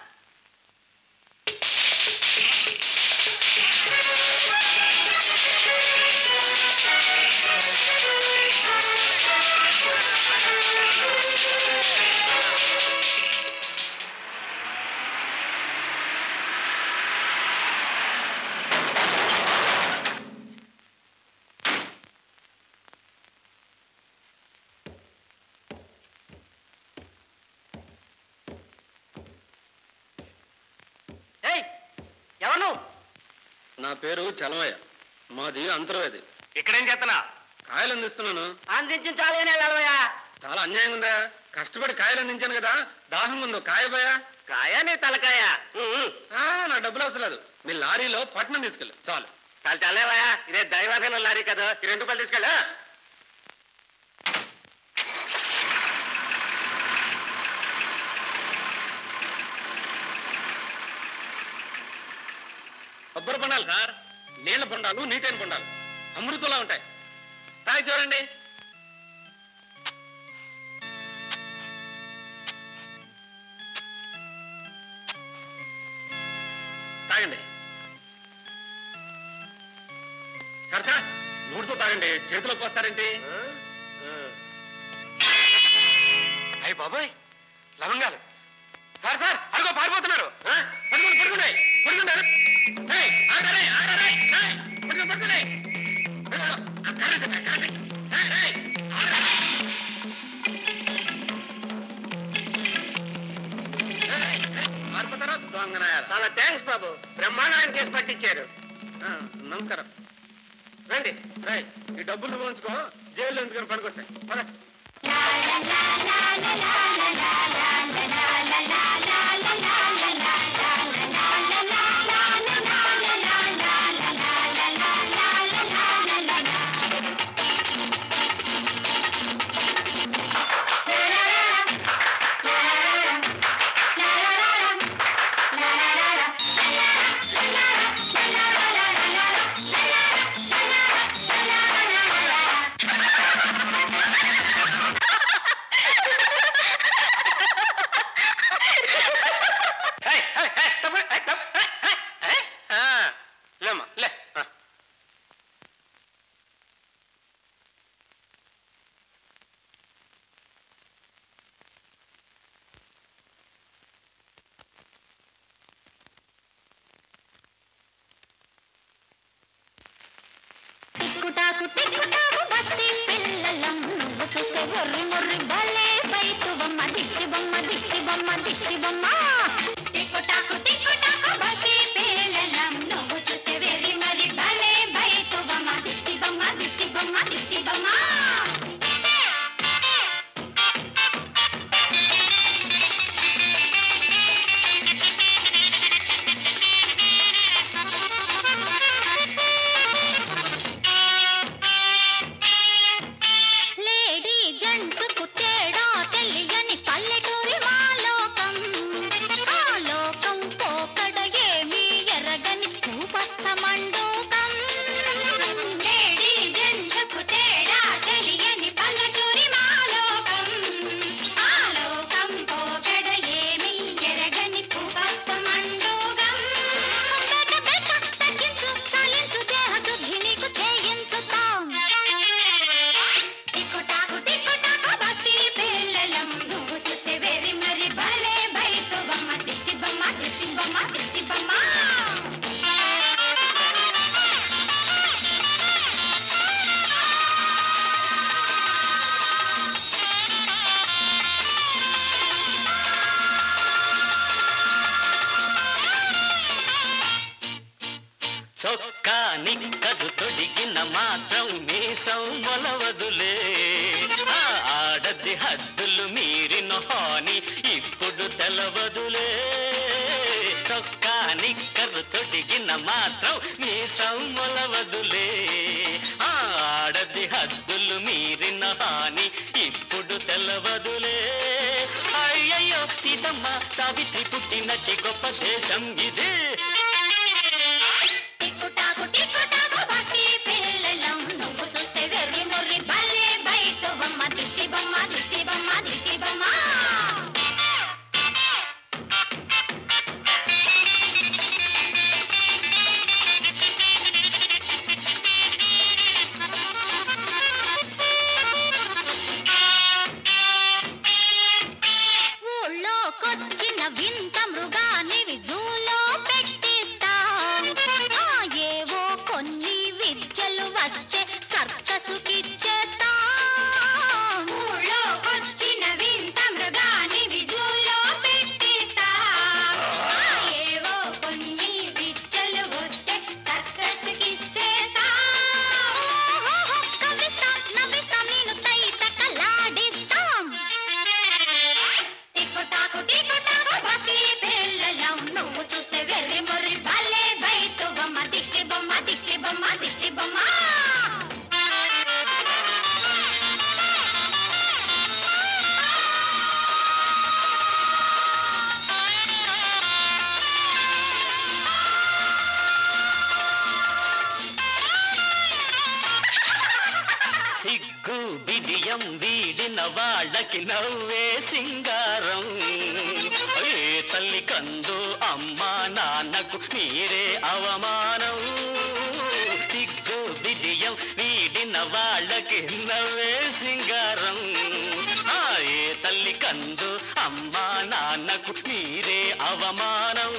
[SPEAKER 5] ఎవరు?
[SPEAKER 1] నా పేరు చలమయ్య, మాది అంతర్వేది.
[SPEAKER 5] ఇక్కడేం చేస్తున్నా?
[SPEAKER 1] కాయలు అందిస్తున్నాను.
[SPEAKER 5] అందించాలనే వెళ్ళవయా.
[SPEAKER 1] చాలా అన్యాయం ఉందా? కష్టపడి కాయలు అందించాను కదా, దాహం ఉందో కాయబోయా.
[SPEAKER 5] కాయ నీ తలకాయ.
[SPEAKER 1] నా డబ్బులు అవసరం లేదు. మీ లారీలో పట్నం తీసుకెళ్ళు చాలు.
[SPEAKER 5] చాలు చాలేవయా, ఇదే దైవాధీన లారీ కదా, ఈ 2 రూపాయలు తీసుకెళ్ళా.
[SPEAKER 1] కొబ్బరి బొండాలు సార్, నీళ్ళ బొండాలు, నీటైన బొండాలు అమృతంలా ఉంటాయి. తాగి చూడండి. తాగండి సార్. సార్ నోటితో తాగండి, చేతిలోకి వస్తారేంటి? అయ్యి బాబోయ్, లవంగాలు. సార్ సార్ అడుగో పారిపోతున్నారు. పడుకోండి పడుకోండి పడుకోండి.
[SPEAKER 5] చాలా థ్యాంక్స్ బాబు, బ్రహ్మాండమైన కేసు పట్టించారు.
[SPEAKER 1] నమస్కారం.
[SPEAKER 5] రండి.
[SPEAKER 1] ఈ డబ్బులు ఉంచుకో, జైల్లో ఎందుకని పడుకొస్తాయి.
[SPEAKER 5] లేమ్మా లే.
[SPEAKER 7] టిక్కుటాకు టిక్కుటాకు బస్తి పిల్లలం, నువ్వు చూస్తే ఒర్రి మొర్రి భలే బైతువమ్మ, దిష్టి బొమ్మ దిష్టి బొమ్మ దిష్టి బొమ్మ. టిక్కుటాకు టిక్కుటాకు బస్తి పిల్లలం, నువ్వు చూస్తే వెర్రి మొర్రి భలే బైతువమ్మ, దిష్టి బొమ్మ దిష్టి బొమ్మ దిష్టి బొమ్మ. లేడీ జెంట్స్కు తేడా తెలియని పల్లెటూరి మా లోకం, ఆ లోకం పోకడ ఏమీ ఎరగని భూపస్థ మండూకం. లేడీ జెంట్స్కు తేడా తెలియని
[SPEAKER 8] మాత్రం మీసం మొలవదులే. ఆడది హద్దులు మీరిన హాని ఇప్పుడు తెలవదులే. చొక్కా నిక్కరు తొడిగిన మాత్రం మీసం మొలవదులే. ఆడది హద్దులు మీరిన హాని ఇప్పుడు తెలవదులే. అయ్యయ్యో సీతమ్మ సావిత్రి పుట్టినట్టి గొప్ప దేశం ఇది.
[SPEAKER 7] టిక్కుటాకు టిక్కుటాకు బస్తీ పిల్లలం నువ్వు చూస్తే వెర్రి ముర్రి భలే బయట బొమ్మ దిష్టి బొమ్మ దిష్టి బొమ్మ దిష్టి బొమ్మ. ఊళ్ళోకొచ్చిన వింత మృగానివి జూలో పెట్టిస్తాం. ఏవో కొన్ని విద్యలు వస్తే సర్కసుకిచ్చేస్తాం. ఊళ్ళోకొచ్చిన వింత మృగానివి జూలో పెట్టిస్తాం. ఏవో కొన్ని విద్యలు వస్తే సర్కసుకిచ్చేస్తాం. కవ్విస్తాం నవ్విస్తాం నేను తైతకలాడిస్తాం. టిక్కుటాకు టిక్కుటాకు బస్తీ పిల్లలం నువ్వు చూస్తే వెర్రి మొర్రి భలే బయట బొమ్మ దిష్టి బొమ్మ దిష్టి బొమ్మ దిష్టి బొమ్మ.
[SPEAKER 8] సిగ్గు బిడియం వీడిన వాళ్ళకి నవ్వే సింగారం. ఏ తల్లి కందు అమ్మా నాన్నకు మీరే అవమానం. సిగ్గు బిడియం వీడిన వాళ్ళకి నవ్వే సింగారం. ఏ తల్లి కందు అమ్మా నాన్నకు మీరే అవమానం.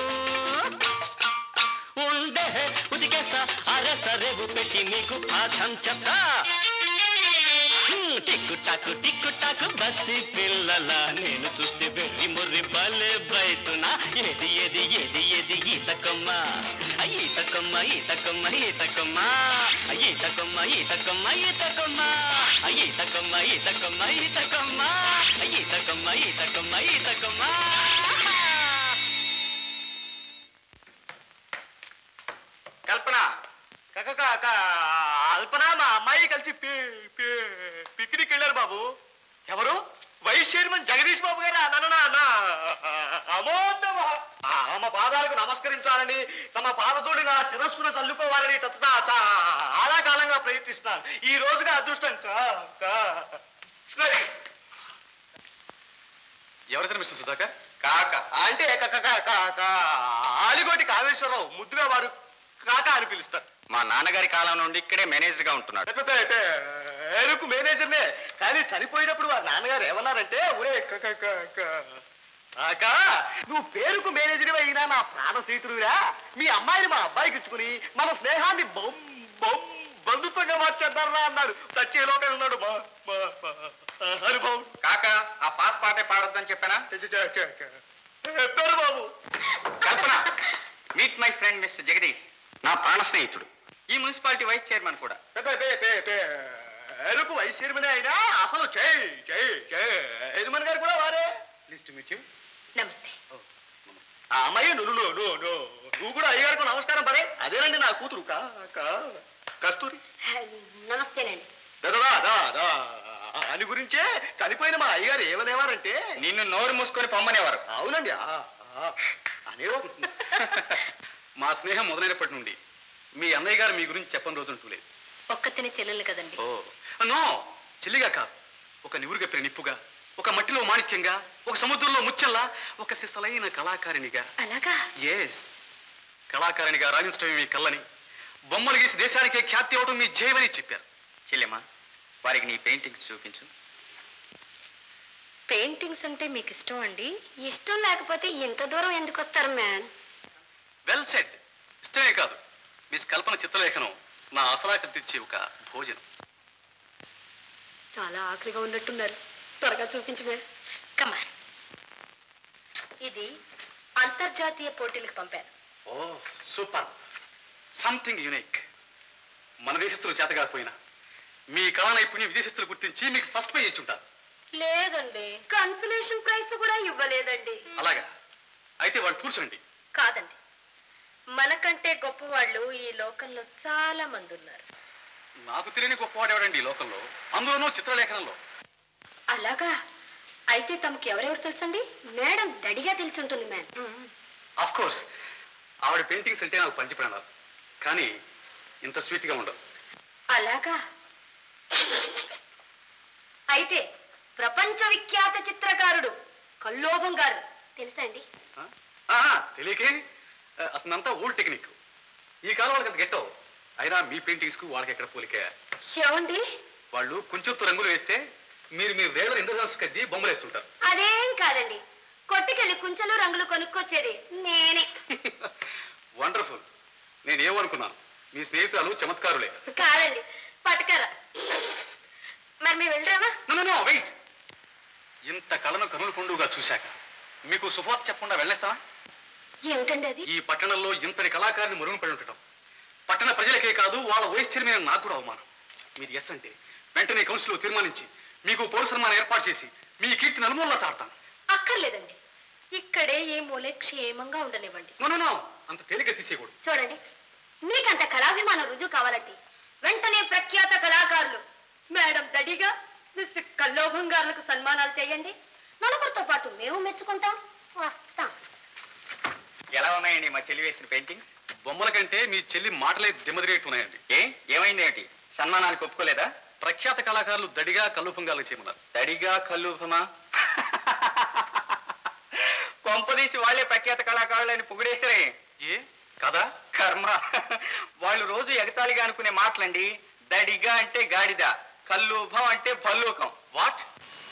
[SPEAKER 8] ఉండే ఉతికేస్తా ఆరేస్తా రేపు పెట్టి నీకు పాఠం చెప్తా. టిక్కుటాకు టిక్కుటాకు బస్తీ పిల్లల నేను చూస్తే వెర్రి ముర్రి భలే బయటునా. ఏది ఏది ఏది ఏది ఈతకొమ్మ ఈతకొమ్మ ఈతకొమ్మ ఈతకొమ్మ ఈతకొమ్మ ఈతకొమ్మ ఈతకొమ్మ ఈతకొమ్మ ఈతకొమ్మ ఈతకొమ్మ ఈతకొమ్మ ఈతకొమ్మ ఈతకొమ్మ.
[SPEAKER 1] కల్పన కల్పన మా అమ్మాయి కలిసి పిక్నిక్ వెళ్ళారు బాబు. ఎవరు? వైస్ చైర్మన్ జగదీష్ బాబు గారు. అమోన్నమ ఆమె పాదాలకు నమస్కరించాలని తమ పాదతోడి నా శిరస్సును చల్లుకోవాలని చాలా కాలంగా ప్రయత్నిస్తున్నాను. ఈ రోజుగా అదృష్టం
[SPEAKER 4] ఎవరికైనా మిస్టర్ సుధాకర్?
[SPEAKER 1] కాక అంటే ఆలిగోటి కామేశ్వరరావు ముద్దుగా వారు కాక అని పిలుస్తారు.
[SPEAKER 5] మా నాన్నగారి కాలం నుండి ఇక్కడే మేనేజర్ గా ఉంటున్నాడు.
[SPEAKER 1] పేరుకు మేనేజర్నే, కానీ చనిపోయినప్పుడు వారి నాన్నగారు ఏమన్నారంటే, ఒరే కాక నువ్వు పేరుకు మేనేజర్ అయినా నా ప్రాణ స్నేహితుడురా, మీ అమ్మాయిని మా అబ్బాయికి ఇచ్చుకుని మన స్నేహాన్ని బంధుత్వంగా మార్చేద్దారా అన్నాడు. చచ్చే లోపల ఉన్నాడు మా అనుభవం.
[SPEAKER 5] కాక ఆ పాత పాటే పాడొద్దని చెప్పానా?
[SPEAKER 1] చెప్పారు బాబు.
[SPEAKER 5] Kalpana, meet my friend mister Jagadish, నా ప్రాణ స్నేహితుడు, ఈ మున్సిపాలిటీ వైస్ చైర్మన్ కూడా.
[SPEAKER 1] పేరుకు వైస్ చైర్మన్ అయినా అసలు చైర్మన్ గారు కూడా వారే. List meet.
[SPEAKER 6] నమస్తే.
[SPEAKER 1] ఆ అమ్మాయి నువ్వు కూడా అయ్యగారికి నమస్కారం పడే. అదేనండి నా కూతురు కస్తూరి.
[SPEAKER 6] నమస్తేనండి.
[SPEAKER 1] అని గురించే చనిపోయిన మా అయ్యగారు ఏమనేవారంటే,
[SPEAKER 5] నిన్ను నోరు మూసుకొని పొమ్మనేవారు.
[SPEAKER 1] అవునండి అనేవారు.
[SPEAKER 4] మా స్నేహం మొదలైనప్పటి నుండి మీ అన్నయ్య గారు మీ గురించి చెప్పని రోజుంటూ లేదు.
[SPEAKER 6] ఒక్కతిని చెల్లెలు కదండి.
[SPEAKER 4] ఓ నో, చెల్లిగా కాదు, ఒక నివురుగా పెరిగిన నిప్పుగా, ఒక మట్టిలో మాణిక్యంగా, ఒక సముద్రంలో ముచ్చల్లా, ఒక సిసలైన కళాకారిణిగా.
[SPEAKER 6] అలాగా?
[SPEAKER 4] ఎస్, కళాకారిణిగా రాణించడం మీ కళ్ళని, బొమ్మలు గీసి దేశానికే ఖ్యాతి అవడం మీ జయమని చెప్పారు.
[SPEAKER 5] చెల్లెమ్మా, వారికి నీ పెయింటింగ్స్ చూపించు.
[SPEAKER 6] పెయింటింగ్స్ అంటే మీకు ఇష్టం అండి? ఇష్టం లేకపోతే ఇంత దూరం ఎందుకు వస్తారు మ్యాన్?
[SPEAKER 4] Well said. ఇష్టమే కాదు, మిస్ కల్పన చిత్రలేఖనం నా అసలాకృతి ఇచ్చే ఒక భోజనం.
[SPEAKER 6] చాలా ఆకలిగా ఉన్నట్టున్నారు, త్వరగా చూపించు మ్యాన్. కమాన్. ఇది అంతర్జాతీయ పోటీలకు పంపాను.
[SPEAKER 4] Oh super, something unique. మన దేశస్తులు చేత కాకపోయినా మీ కళా నైపుణ్యం విదేశస్తులు గుర్తించి మీకు ఫస్ట్ పే ఇచ్చుంటారు.
[SPEAKER 6] లేదండి, కన్సలేషన్ ప్రైజ్ కూడా ఇవ్వలేదండి.
[SPEAKER 4] అలాగా? అయితే వాళ్ళు కూర్చోండి.
[SPEAKER 6] కాదండి, మనకంటే గొప్పవాళ్ళు ఈ లోకంలో చాలా మంది ఉన్నారు.
[SPEAKER 4] నాకు తెలియని గొప్పవాడేవాడండి ఈ లోకంలో, అందులోనూ చిత్రలేఖనంలో.
[SPEAKER 6] అలాగా? అయితే తమకు ఎవరెవరు తెలుసండి? మేడం దడిగా తెలిసి ఉంటుంది మ్యామ్.
[SPEAKER 4] ఆఫ్ కోర్స్ ఆవిడ పెయింటింగ్స్ అంటే నాకు పంచిప్రాణాలు, కానీ ఇంత స్వీట్గా ఉండవు.
[SPEAKER 6] అలాగా? అయితే ప్రపంచ విఖ్యాత చిత్రకారుడు కల్లోభం గారు తెలుసా అండి?
[SPEAKER 4] తెలియకే, అతనంతా ఓల్డ్ టెక్నిక్. ఈ కాలం వాళ్ళకి అంత గెట్టవు. అయినా మీ పెయింటింగ్స్ కు వాళ్ళకి ఎక్కడ పోలికే?
[SPEAKER 6] ఏమండి,
[SPEAKER 4] వాళ్ళు కొంచెం రంగులు వేస్తే మీరు వేళ ఇంద్రధనుసు కద్ది బొమ్మలు వేస్తుంటారు.
[SPEAKER 6] అదేం కాదండి, కొట్టుకెళ్ళి కుంచెలు రంగులు కొనుక్కొచ్చేది నేనే.
[SPEAKER 4] వండర్ఫుల్. నేనేమనుకున్నాను, మీ స్నేహితులు చమత్కారులే.
[SPEAKER 6] కాదండి, పట్టుకరా. మరి మేము వెళ్ళరామా?
[SPEAKER 4] No wait. ఇంత కళను కనుల పండుగగా చూశాక మీకు శుభవార్త చెప్పకుండా వెళ్ళేస్తావా?
[SPEAKER 6] ఏమిటండి అది?
[SPEAKER 4] ఈ పట్టణంలో ఇంతటి కళాకారుని మరుగున పడి ఉండటం పట్టణ ప్రజలకే కాదు, వాళ్ళ వయస్సుమైన నాకు కూడా అవమానం. మీరు ఎస్ అంటే వెంటనే కౌన్సిల్లో తీర్మానించి మీకు పౌర సన్మానం ఏర్పాటు చేసి మీ కీర్తిని నలుమూలలా చాడతాను.
[SPEAKER 6] అక్కర్లేదండి, ఇక్కడే ఏ మూలే క్షేమంగా ఉండనివ్వండి.
[SPEAKER 4] నో అంత తేలిక తీసేయకూడదు.
[SPEAKER 6] చూడండి, మీకంత కళాభిమానం రుజువు కావాలంటే వెంటనే ప్రఖ్యాత కళాకారులు మేడం దడిగా మిస్టర్ కల్లోభం గారులకు సన్మానాలు చేయండి. నలుగురితో పాటు మేము మెచ్చుకుంటాం. వస్తాం.
[SPEAKER 5] ఎలా ఉన్నాయండి మా చెల్లి వేసిన పెయింటింగ్స్?
[SPEAKER 4] బొమ్మల కంటే మీ చెల్లి మాటలే దిమ్మదిరేట్టున్నాయండి.
[SPEAKER 5] ఏమైంది ఏమిటి? సన్మానానికి ఒప్పుకోలేదా?
[SPEAKER 4] ప్రఖ్యాత కళాకారులు దడిగా కల్లుపంగాలు చేయమన్నారు.
[SPEAKER 5] దడిగా కల్లుఫమా? కొంపదీసి వాళ్లే ప్రఖ్యాత కళాకారులు అని పొగిడేసరే.
[SPEAKER 4] ఏ కదా
[SPEAKER 5] కర్మ. వాళ్ళు రోజు ఎగతాళిగా అనుకునే మాటలండి. దడిగా అంటే గాడిద, కల్లుభం అంటే భల్లూకం.
[SPEAKER 4] What?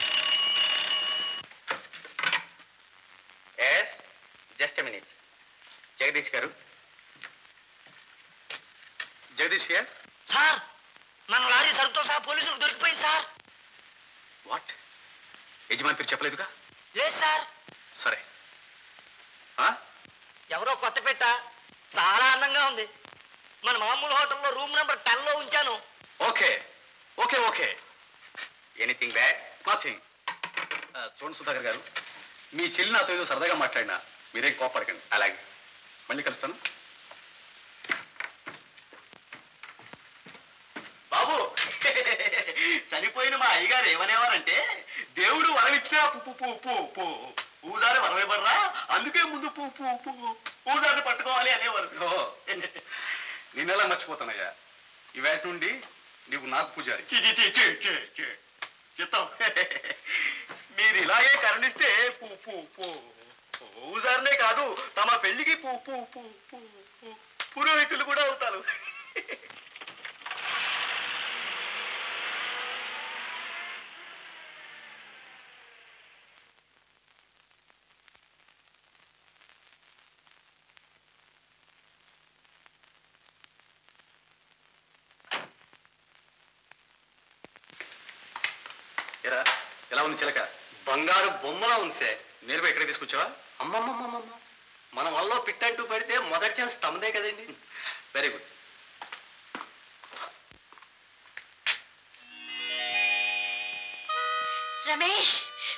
[SPEAKER 5] Yes, just minute. Jagadish గారు.
[SPEAKER 4] జగదీష్ హియర్.
[SPEAKER 2] సార్, మన లారీ సరుకుతో సహా పోలీసులకు దొరికిపోయింది సార్.
[SPEAKER 4] వాట్? యజమాని పేరు చెప్పలేదుగా?
[SPEAKER 2] లేదు సార్.
[SPEAKER 4] సరే.
[SPEAKER 2] ఎవరో కొత్త పెట్ట, చాలా అందంగా ఉంది. మన మామూలు హోటల్లో రూమ్ నెంబర్ 10లో ఉంచాను.
[SPEAKER 4] Okay okay okay.
[SPEAKER 5] Anything bad?
[SPEAKER 4] Nothing. చూడండి సుధాకర్ గారు, మీ చెల్లి నాతో ఏదో సరదాగా మాట్లాడినా మీరేం కోపడకండి.
[SPEAKER 5] అలాగే,
[SPEAKER 4] మళ్ళీ కలుస్తాను.
[SPEAKER 5] బాబు. చనిపోయిన మా అయ్యగారు ఏమనేవారంటే, దేవుడు వరమిచ్చినా పూజారి వరమివ్వరా, అందుకే ముందు పూజారిని పట్టుకోవాలి అనేవారు.
[SPEAKER 4] నేనెలా మర్చిపోతానయ్యా? ఈవేళ నుండి నువ్వు నాకు పూజారి.
[SPEAKER 5] చిత్తం. మీరు ఇలాగే కరుణిస్తే పూజారినే కాదు, తమ పెళ్లికి పురోహితులు కూడా అవుతారు.
[SPEAKER 4] ఎలా ఉంది చిలక?
[SPEAKER 5] బంగారు బొమ్మలా ఉంది సార్.
[SPEAKER 4] నేరుగా ఎక్కడ తీసుకొచ్చావా?
[SPEAKER 5] అమ్మమ్మమ్మమ్మ, మన వల్ల పిట్టంటూ పడితే మొదటి ఛాన్స్ తమదే కదండి.
[SPEAKER 4] Very good.
[SPEAKER 6] రమేష్,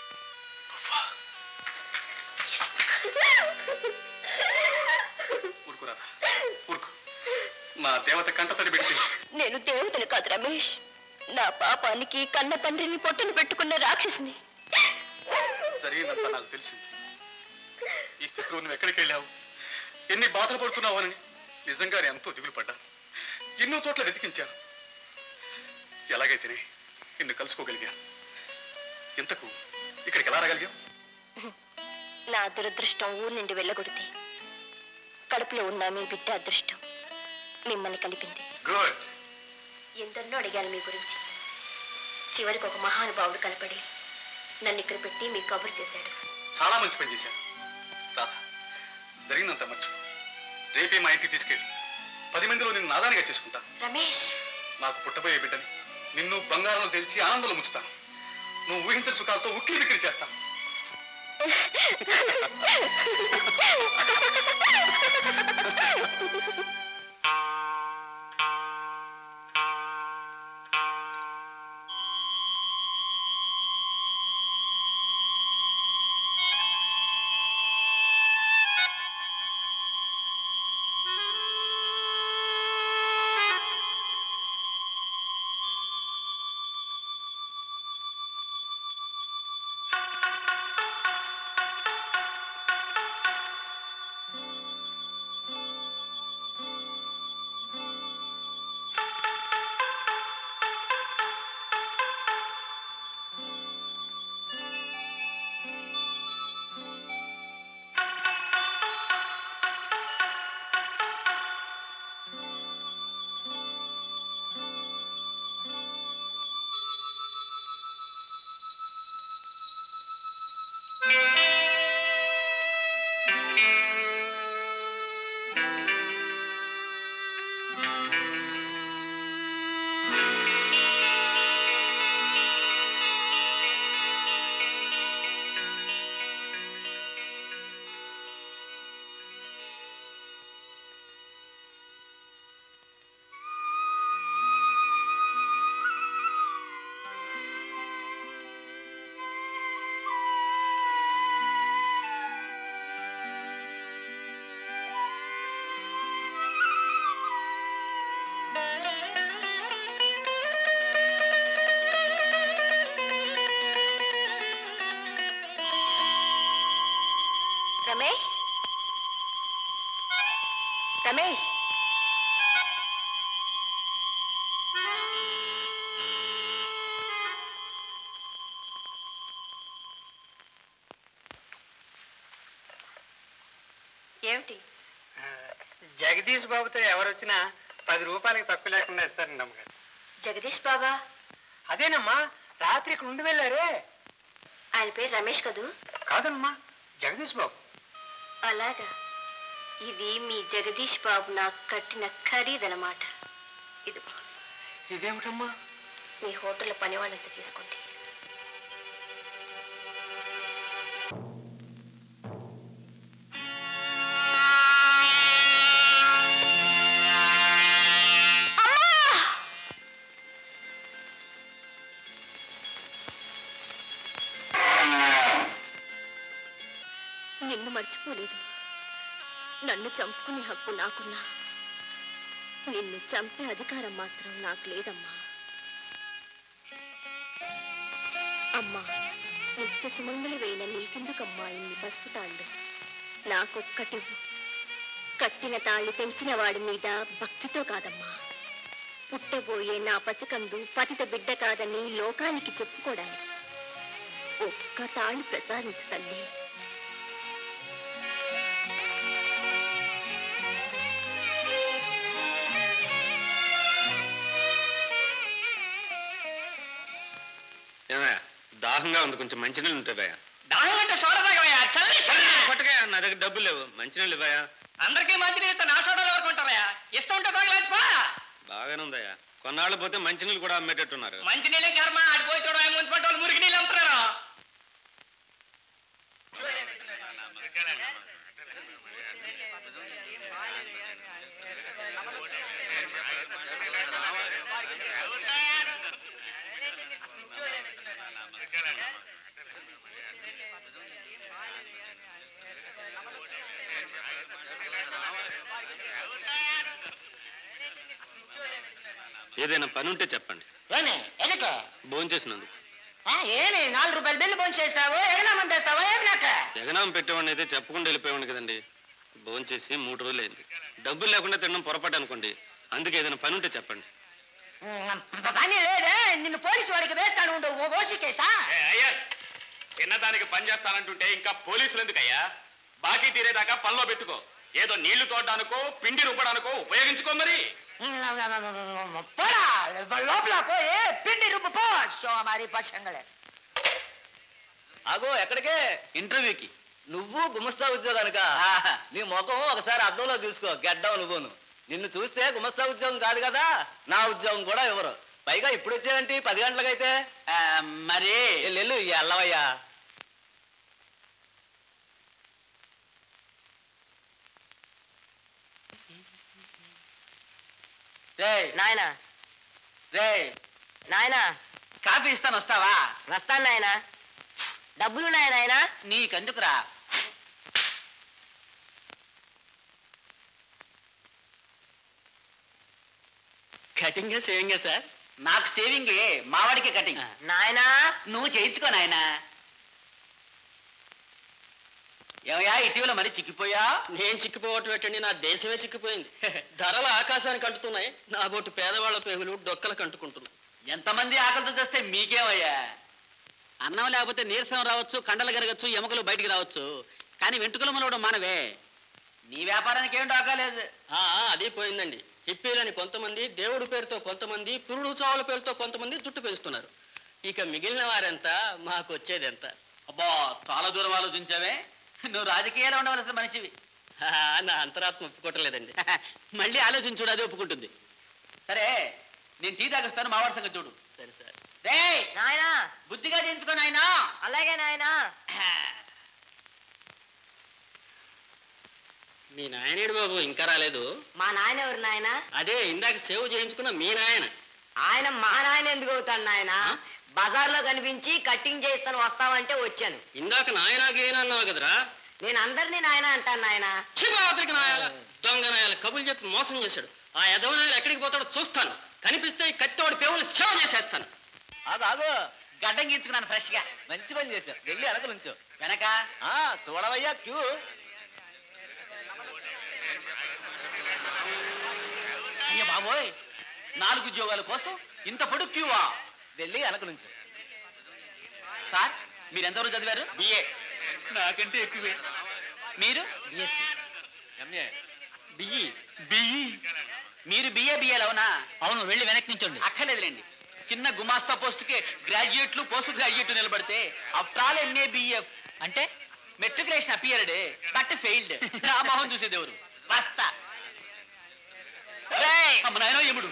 [SPEAKER 4] ఊరుకురా, ఊరుకు. నా దేవత కంటతడి పెట్టి.
[SPEAKER 6] నేను దేవతని కాదు రమేష్, నా పాపానికి కన్న తండ్రిని పొట్టును పెట్టుకున్న రాక్షసిని.
[SPEAKER 4] జరిగిందంతా నాకు తెలిసింది. ఈ స్థితిలో నువ్వు ఎక్కడికి వెళ్ళావు, ఎన్ని బాధలు పడుతున్నావు అని నిజంగానే ఎంతో దిగులు పడ్డాను. ఎన్నో చోట్ల వెతికించాను. ఎలాగైతేనే నిన్ను కలుసుకోగలిగాను. ఇంతకు ఇక్కడికి ఎలా రాగలిగావు?
[SPEAKER 6] నా దురదృష్టం ఊరి నుండి వెళ్ళగొడితే కడుపులో ఉన్న మీ బిడ్డ అదృష్టం మిమ్మల్ని కలిపింది.
[SPEAKER 4] గుడ్.
[SPEAKER 6] ఎందరినో అడిగాను మీ గురించి. చివరికి ఒక మహానుభావుడు కనపడి నన్ను ఇక్కడ పెట్టి మీకు కబురు చేశాడు.
[SPEAKER 4] చాలా మంచి పని చేశాను. తాత, జరిగిందంత మర్చిపో. రేపే మా ఇంటికి తీసుకెళ్ళి 10 మందిలో నిన్ను నాదానిగా చేసుకుంటాను.
[SPEAKER 6] రమేష్,
[SPEAKER 4] నాకు పుట్టబోయే బిడ్డని నిన్ను బంగారంలో తెలిసి ఆనందంలో ముంచుతాను. నువ్వు ఊహించిన సుఖాలతో ఉక్కిరి బిక్కిరి చేస్తాను.
[SPEAKER 6] రమేష్ రమేష్ ఏమిటి?
[SPEAKER 9] జగదీష్ బాబుతో ఎవరొచ్చినా 10 రూపాయలకి తక్కువ లేకుండా ఇస్తారండి అమ్మగారు.
[SPEAKER 6] జగదీష్ బాబా?
[SPEAKER 9] అదేనమ్మా, రాత్రి ఇక్కడ ఉండి వెళ్ళారే.
[SPEAKER 6] ఆయన పేరు రమేష్ కదూ?
[SPEAKER 9] కాదమ్మా, జగదీష్ బాబు.
[SPEAKER 6] అలాగా, ఇది మీ జగదీష్ బాబు నాకు కట్టిన ఖరీదనమాట. ఇదిగో.
[SPEAKER 9] ఇదేమిటమ్మా?
[SPEAKER 6] మీ హోటల్లో పనివాళ్ళంతా తీసుకోండి. నిన్ను మర్చిపోలేదు. నన్ను చంపుకునే హక్కు నాకున్నా నిన్ను చంపే అధికారం మాత్రం నాకు లేదమ్మా. అమ్మా, నిత్య సుమంగళి వేయిన నీకెందుకమ్మా ఇన్ని పసుపు తాళ్ళు? నాకొక్కటివ్వు. కట్టిన తాళ్ళు తెంచిన వాడి మీద భక్తితో కాదమ్మా, పుట్టబోయే నా పసికందు పతిత బిడ్డ కాదని లోకానికి చెప్పుకోవడానికి ఒక్క తాళ్ళు ప్రసాదించు తల్లి.
[SPEAKER 1] దాహంగా ఉంది, కొంచెం మంచినీళ్ళు ఉంటాయి భయ.
[SPEAKER 5] దాహం అంటే సోడదాగవయ్యా,
[SPEAKER 1] పట్టుకయా, నా దగ్గర డబ్బులు లేవు, మంచినీళ్ళు ఇవ్వయా.
[SPEAKER 5] అందరికీ మంచినీళ్ళు నా సోడాలు ఎవరుకుంటారయ్యా? ఇష్టం ఉంటే తాగలేదుపా.
[SPEAKER 1] బాగానే ఉందయ్యా, కొన్నాళ్ళు పోతే మంచినీళ్ళు కూడా అమ్మేటట్టున్నారు.
[SPEAKER 5] మంచినీళ్ళే కర్మ, ఆడిపోయి చూడ మున్సిపల్ వాళ్ళు మురికి నీళ్ళు అమ్ముతున్నారు.
[SPEAKER 1] ఏదైనా పని ఉంటే చెప్పండి. భోంచేసినందుకు.
[SPEAKER 2] ఏమి 4 రూపాయలు బిల్లు భోంచేస్తావు? ఎగనామం తెస్తావా? ఏమి నాక
[SPEAKER 1] ఎగనామం పెట్టేవాడిని అయితే చెప్పకుండా వెళ్ళిపోయాడు కదండి. భోంచేసి 3 రోజులు అయింది. డబ్బులు లేకుండా తినడం పొరపాటు అనుకోండి. అందుకే ఏదైనా పని ఉంటే చెప్పండి.
[SPEAKER 2] పని లేదే, నిన్ను పోలీసు వాడికి వేస్తాను. ఉండు ఓసి కేసా?
[SPEAKER 4] చిన్నదానికి పని చేస్తానంటుంటే ఇంకా పోలీసులు ఎందుకయ్యా? బాకీ తీరేదాకా పనిలో పెట్టుకో. ఏదో నీళ్లు తోడడానికో పిండి రుబ్బడానికో ఉపయోగించుకో. మరి
[SPEAKER 2] పోరా లోపల పోయి పిండి రుబ్బు పో. మరి పచ్చంగలే
[SPEAKER 8] ఆగో, ఎక్కడికే? ఇంటర్వ్యూకి. నువ్వు గుమస్తా ఉద్యోగానిక? నీ ముఖం ఒకసారి అద్దంలో చూసుకో, గెడ్డం నువ్వును. నిన్ను చూస్తే గుమస్తా ఉద్యోగం కాదు కదా, నా ఉద్యోగం కూడా ఎవరు. పైగా ఇప్పుడు వచ్చావేంటి 10 గంటలకైతే? మరి వెళ్ళు, వెళ్ళవయ్యా.
[SPEAKER 2] నాయనా, నాయనా
[SPEAKER 5] కాఫీ ఇస్తాను, వస్తావా?
[SPEAKER 2] వస్తాను నాయనా. డబ్బులు నాయనా?
[SPEAKER 5] నీకెందుకురా?
[SPEAKER 2] Cutting shaving sir?
[SPEAKER 5] నాకు సేవింగ్, మావాడికి కటింగ్.
[SPEAKER 2] నాయనా
[SPEAKER 5] నువ్వు చేయించుకో నాయనా. ఏమయ్యా, ఇటీవల మరి చిక్కిపోయా?
[SPEAKER 2] నేను చిక్కిపోవటం ఏంటండి, నా దేశమే చిక్కిపోయింది. ధరలు ఆకాశానికి అంటుతున్నాయి, నా బోటు పేదవాళ్ళ పేగులు డొక్కలకు అంటుకుంటున్నాయి.
[SPEAKER 5] ఎంతమంది ఆకలితో చేస్తే మీకేమయ్యా?
[SPEAKER 2] అన్నం లేకపోతే నీరసం రావచ్చు, కండలు కరగచ్చు, ఎముకలు బయటికి రావచ్చు, కానీ వెంట్రుకలు మనవడం మానవే.
[SPEAKER 5] నీ వ్యాపారానికి ఏం డోకాలేదు.
[SPEAKER 2] అది పోయిందండి. హిప్పీలని కొంతమంది, దేవుడి పేరుతో కొంతమంది, పురుడు చావుల పేరుతో కొంతమంది జుట్టు పెంచుతున్నారు. ఇక మిగిలిన వారెంత, మాకు వచ్చేది ఎంత?
[SPEAKER 5] అబ్బా, చాలా దూరం ఆలోచించావే. నువ్వు రాజకీయాలు ఉండవలసిన మనిషివి.
[SPEAKER 2] నా అంతరాత్మ ఒప్పుకోవట్లేదండి. మళ్ళీ ఆలోచించుడు, అది ఒప్పుకుంటుంది.
[SPEAKER 5] సరే, నేను టీ తాగిస్తాను, మావాడి సంగతి చూడు.
[SPEAKER 2] సరే సార్.
[SPEAKER 5] రే నాయనా, బుద్ధిగా చేయించుకో నాయనా.
[SPEAKER 6] అలాగే నాయనా.
[SPEAKER 2] మీ నాయనేడు బాబు ఇంకా రాలేదు?
[SPEAKER 6] మా నాయన ఎవరు నాయన?
[SPEAKER 2] అదే ఇందాక సేవ చేయించుకున్న మీ నాయన.
[SPEAKER 6] ఆయన మా నాయన ఎందుకు అవుతాడు నాయన? బజార్లో కనిపించి కట్టింగ్ చేస్తాను వస్తావంటే వచ్చాను.
[SPEAKER 2] ఇందాక నాయనా గీయన అన్నావు కదరా?
[SPEAKER 6] నేను అందరినీ నాయన అంటాను నాయన.
[SPEAKER 2] చిబావతికి నాయాల, దొంగ నాయాల కబులు చెప్పి మోసం చేశాడు. ఆ యదవ నాయలు ఎక్కడికి పోతాడో చూస్తాను. కనిపిస్తే ఈ కత్తివాడి పేవులు సేవ చేసేస్తాను.
[SPEAKER 8] ఆగు,
[SPEAKER 5] గడ్డం గీర్చుకున్నాను ఫ్రెష్ గా.
[SPEAKER 8] మంచి పని చేశావు. వెళ్ళి వెనక నుంచో.
[SPEAKER 5] వెనక
[SPEAKER 8] చూడవయ్యా, క్యూ.
[SPEAKER 5] బాబోయ్ 4 ఉద్యోగాల కోసం ఇంత పొడుగు క్యూవా?
[SPEAKER 8] వెళ్ళి వెనక నుంచి.
[SPEAKER 5] సార్ మీరు ఎంతవరకు చదివారు? బిఏ. నాకంటే ఎక్కువే. మీరు? బిఎస్సి.
[SPEAKER 8] ఎంఏ.
[SPEAKER 5] బిఈ. బిఈ. మీరు బిఏలు అవునా? అవును. వెళ్ళి వెనక్కి నుంచండి. అక్కర్లేదులేండి. చిన్న గుమాస్తా పోస్టుకే గ్రాడ్యుయేట్లు పోస్ట్ గ్రాడ్యుయేట్లు నిలబడితే ఆఫ్టర్ ఆల్ ఎంఏ బిఎఫ్ అంటే మెట్రికులేషన్ అపియర్డ్ బట్ ఫెయిల్డ్. నా మొహం చూసేది ఎవరు? వస్తా. అమ్మ నాయనో ఎముడు.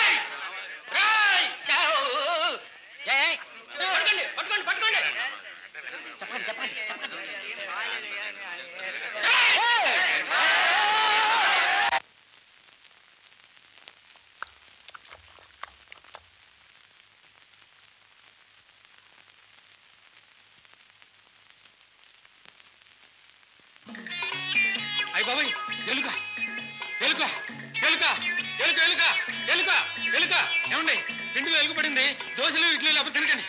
[SPEAKER 5] పట్టుకోండి పట్టుకోండి పట్టుకోండి. చెప్పండి చెప్పండి చెప్పండి.
[SPEAKER 1] అయ్య బాబాయ్ ఎలుక ఎలుక ఎలుక ఎలుక ఎలుక ఎలుక ఎలుక ఏమండి పిండిలో ఎలుక పడింది. దోశలు ఇడ్లీ లేకపోతే తినకండి.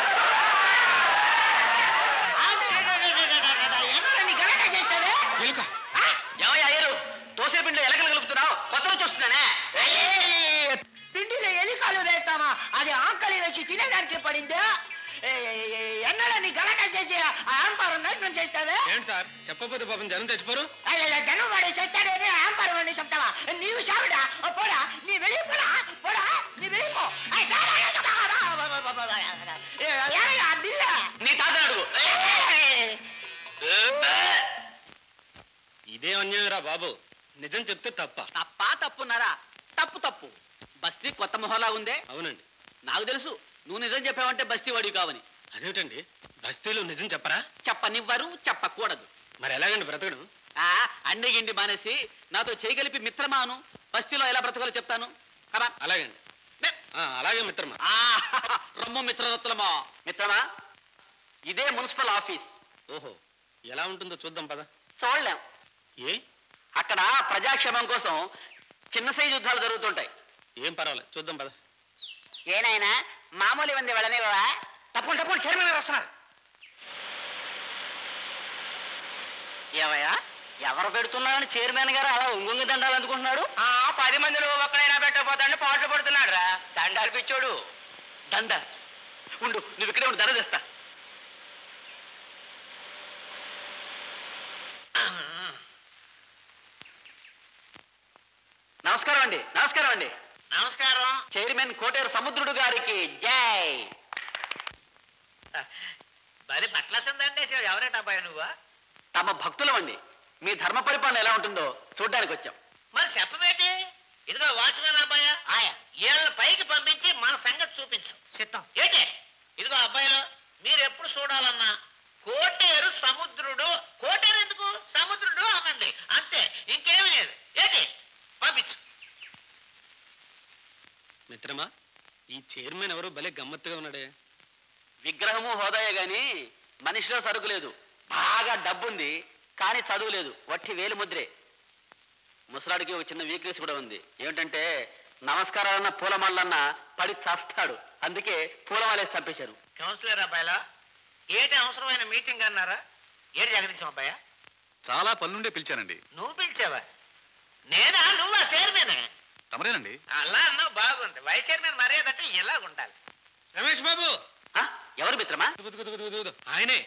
[SPEAKER 1] ఎలుక
[SPEAKER 5] ఏమయ్యా అయ్యారు? దోశ పిండిలో ఎలకలు కలుపుతున్నావు? కొత్త నుంచి వస్తున్నానే.
[SPEAKER 2] పిండిలో ఎలికాలు వేస్తామా? అది ఆకలి వచ్చి తినేదానికి పడిందా? ఎన్నడని గలట చేసి ఆంపారం నాశనం చేస్తావే?
[SPEAKER 1] ఏంటి సార్ చెప్పకపోతే పాపం జనం చచ్చిపోరు.
[SPEAKER 2] జనం వాడు చేస్తాడని ఆంపారం అని చెప్తావా? నీవు చావుడా? పోడా నీ వెళ్ళిపోడా? పోడా నీ వెళ్ళిపో. బిల్ల
[SPEAKER 5] నీ తాత అడుగు.
[SPEAKER 1] ఇదే అన్యాయరా బాబు. నిజం చెప్తే తప్ప.
[SPEAKER 5] తప్పా తప్పున్నారా? తప్పు తప్పు. బస్తీ కొత్త మొహలా ఉందే.
[SPEAKER 1] అవునండి.
[SPEAKER 5] నాకు తెలుసు నువ్వు నిజం చెప్పావంటే బస్తీ వాడివి కావని.
[SPEAKER 1] అదేమిటండి బస్తీలో నిజం చెప్పరా?
[SPEAKER 5] చెప్పనివ్వరు, చెప్పకూడదు.
[SPEAKER 1] మరి ఎలాగండి బ్రతకడం?
[SPEAKER 5] అండి గిండి మానేసి నాతో చేయగలిపి మిత్రమాను బస్తీలో ఎలా బ్రతకాలో చెప్తాను. కదా
[SPEAKER 1] అలాగండి. అలాగే మిత్రమా.
[SPEAKER 5] రొమ్మ మిత్రరత్నమా. మిత్రమా ఇదే మున్సిపల్ ఆఫీస్.
[SPEAKER 1] ఓహో ఎలా ఉంటుందో చూద్దాం పద.
[SPEAKER 5] చూడలేం.
[SPEAKER 1] ఏ?
[SPEAKER 5] అక్కడ ప్రజాక్షేమం కోసం చిన్న సైజు యుద్ధాలు జరుగుతుంటాయి.
[SPEAKER 1] ఏం పర్వాలేదు చూద్దాం పద.
[SPEAKER 5] ఏనాయనా మామూలు మంది వెళ్ళనివా? తప్పుడు తప్పుడు చైర్మన్ గారు వస్తున్నారు. ఏమయ్యా ఎవరు పెడుతున్నారని చైర్మన్ గారు అలా ఉంగుంగి దండాలు అందుకుంటున్నాడు? 10 మందిలో ఒక్కడైనా పెట్టకపోతాడని పాటలు పడుతున్నాడు రా. దండాలు పిచ్చోడు. దండ ఉండు, నువ్వు ఇక్కడే ఉండు, దండ తెస్తా. నమస్కారం అండి. నమస్కారం అండి.
[SPEAKER 2] నమస్కారం.
[SPEAKER 5] చైర్మన్ కోటేరు సముద్రుడు గారికి జై.
[SPEAKER 2] మరి పట్లసిందండి. ఎవరేట అబ్బాయి నువ్వా?
[SPEAKER 5] తమ భక్తులం అండి. మీ ధర్మ పరిపాలన ఎలా ఉంటుందో చూడ్డానికి వచ్చాం.
[SPEAKER 2] మరి చెప్పమేటి? ఇదిగో వాచ్మెన్ అబ్బాయా, ఏళ్ళ పైకి పంపించి మన సంగతి చూపించు. సిద్ధం ఏంటి? ఇదిగో అబ్బాయిలు మీరు ఎప్పుడు చూడాలన్నా కోటేరు సముద్రుడు. కోటేరు ఎందుకు? సముద్రుడు అనండి అంతే, ఇంకేమీ లేదు. ఏంటి? పంపించు.
[SPEAKER 1] మిత్రమా ఈ చైర్మన్ ఎవరో భలే గమ్మత్తుగా ఉన్నాడే.
[SPEAKER 5] విగ్రహము హోదాయే గాని మనిషిలో సరుకు లేదు. బాగా డబ్బుంది కానీ చదువు లేదు. వట్టి వేలు ముద్రే. ముసలాడికి ఒక చిన్న వీక్నెస్ కూడా ఉంది. ఏమిటంటే నమస్కారాలన్న పూలమాలన్న పడి చస్తాడు. అందుకే పూలమాలేసి చంపేశారు.
[SPEAKER 2] కౌన్సిలర్ అబ్బాయిలా ఏంటి అవసరమైన మీటింగ్ అన్నారా? ఏంటి జగదీశం అబ్బాయా?
[SPEAKER 4] చాలా పనులుండే పిలిచానండి.
[SPEAKER 2] నువ్వు పిలిచావా? నేనా? నువ్వా చైర్మన్?
[SPEAKER 4] తమరేనండి.
[SPEAKER 2] అలా అన్నావు బాగుంది. వైస్ చైర్మన్ మర్యాదంటే ఎలా ఉండాలి?
[SPEAKER 1] రమేష్ బాబు.
[SPEAKER 5] ఎవరు మిత్రమా?
[SPEAKER 1] ఆయనే.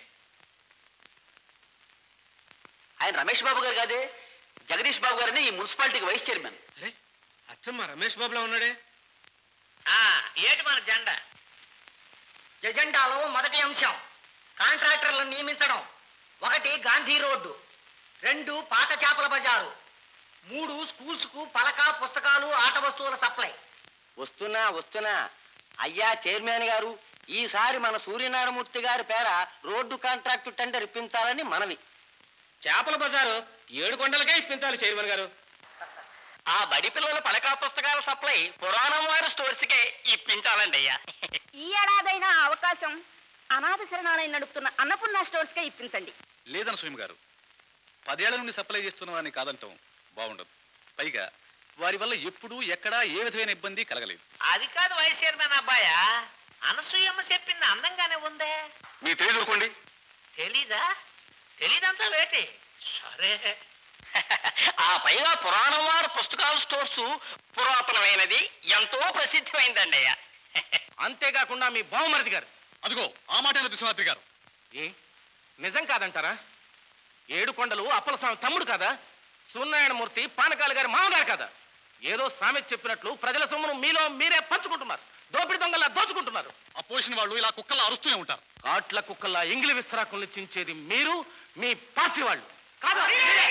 [SPEAKER 5] ఆయన రమేష్ బాబు గారు కాదే, జగదీష్ బాబు గారని ఈ మున్సిపాలిటీకి వైస్ చైర్మన్.
[SPEAKER 1] అరే అచ్చమ్మ రమేష్ బాబులా ఉన్నాడే.
[SPEAKER 2] ఏంటి మన జెండా? ఎజెండాలో మొదటి అంశం కాంట్రాక్టర్లను నియమించడం. 1 గాంధీ రోడ్డు, 2 పాత చేపల బజారు, 3 స్కూల్స్ కు పలక పుస్తకాలు ఆట వస్తువుల సప్లై.
[SPEAKER 8] వస్తున్నా అయ్యా చైర్మన్ గారు, ఈసారి మన సూర్యనారాయణమూర్తి గారి పేర రోడ్డు కాంట్రాక్టు టెండర్ ఇప్పించాలని మనవి.
[SPEAKER 1] చేపల బజారు 7 కొండలకే ఇప్పించాలి చైర్మన్ గారు.
[SPEAKER 5] ఆ బడి పిల్లల పలకా పుస్తకాల సప్లై పురాణం వారి స్టోర్స్ కే ఇప్పించాలండి అయ్యా.
[SPEAKER 6] ఈ ఏడాదైనా ఆ అవకాశం అనాథ శరణాలయం నడుపుతున్న అన్నపూర్ణ స్టోర్స్ కే ఇప్పించండి.
[SPEAKER 4] లేదని స్వామి గారు, 10 ఏళ్ల నుండి సప్లై చేస్తున్న వారిని కాదంటాం బాగుండదు. పైగా వారి వల్ల ఎప్పుడూ ఎక్కడా ఏ విధమైన ఇబ్బంది కలగలేదు.
[SPEAKER 2] అది కాదు వైస్ చైర్మన్ అబ్బాయా, అనసూయమ్మ చెప్పింది అందంగానే ఉందే.
[SPEAKER 4] మీరు తెలియదుకోండి.
[SPEAKER 2] తెలీదా? తెలీదంతా వేటి? సరే
[SPEAKER 5] ఆ పైగా పురాణం వారి పుస్తకాల స్టోర్స్ పురాతనమైనది, ఎంతో ప్రసిద్ధమైందండి అయ్యా.
[SPEAKER 1] అంతేకాకుండా మీ బావమరిది గారు
[SPEAKER 4] అదిగో ఆ మాట విశ్వనాథ్రి గారు.
[SPEAKER 1] ఏ నిజం కాదంటారా? ఏడుకొండలు అప్పలస్వామి తమ్ముడు కదా? సూర్యనారాయణమూర్తి పానకాల గారి మామగారు కదా? ఏదో సామెత చెప్పినట్లు ప్రజల సొమ్మును మీలో మీరే పంచుకుంటున్నారు, దోపిడి దొంగల్లా దోచుకుంటున్నారు.
[SPEAKER 4] అపోజిషన్ వాళ్ళు ఇలా కుక్కలా అరుస్తూనే ఉంటారు.
[SPEAKER 1] కాట్ల కుక్కల్లా ఇంగిలి విస్తరాకుల్ని చించేది మీరు, మీ పార్టీ వాళ్ళు కాదా?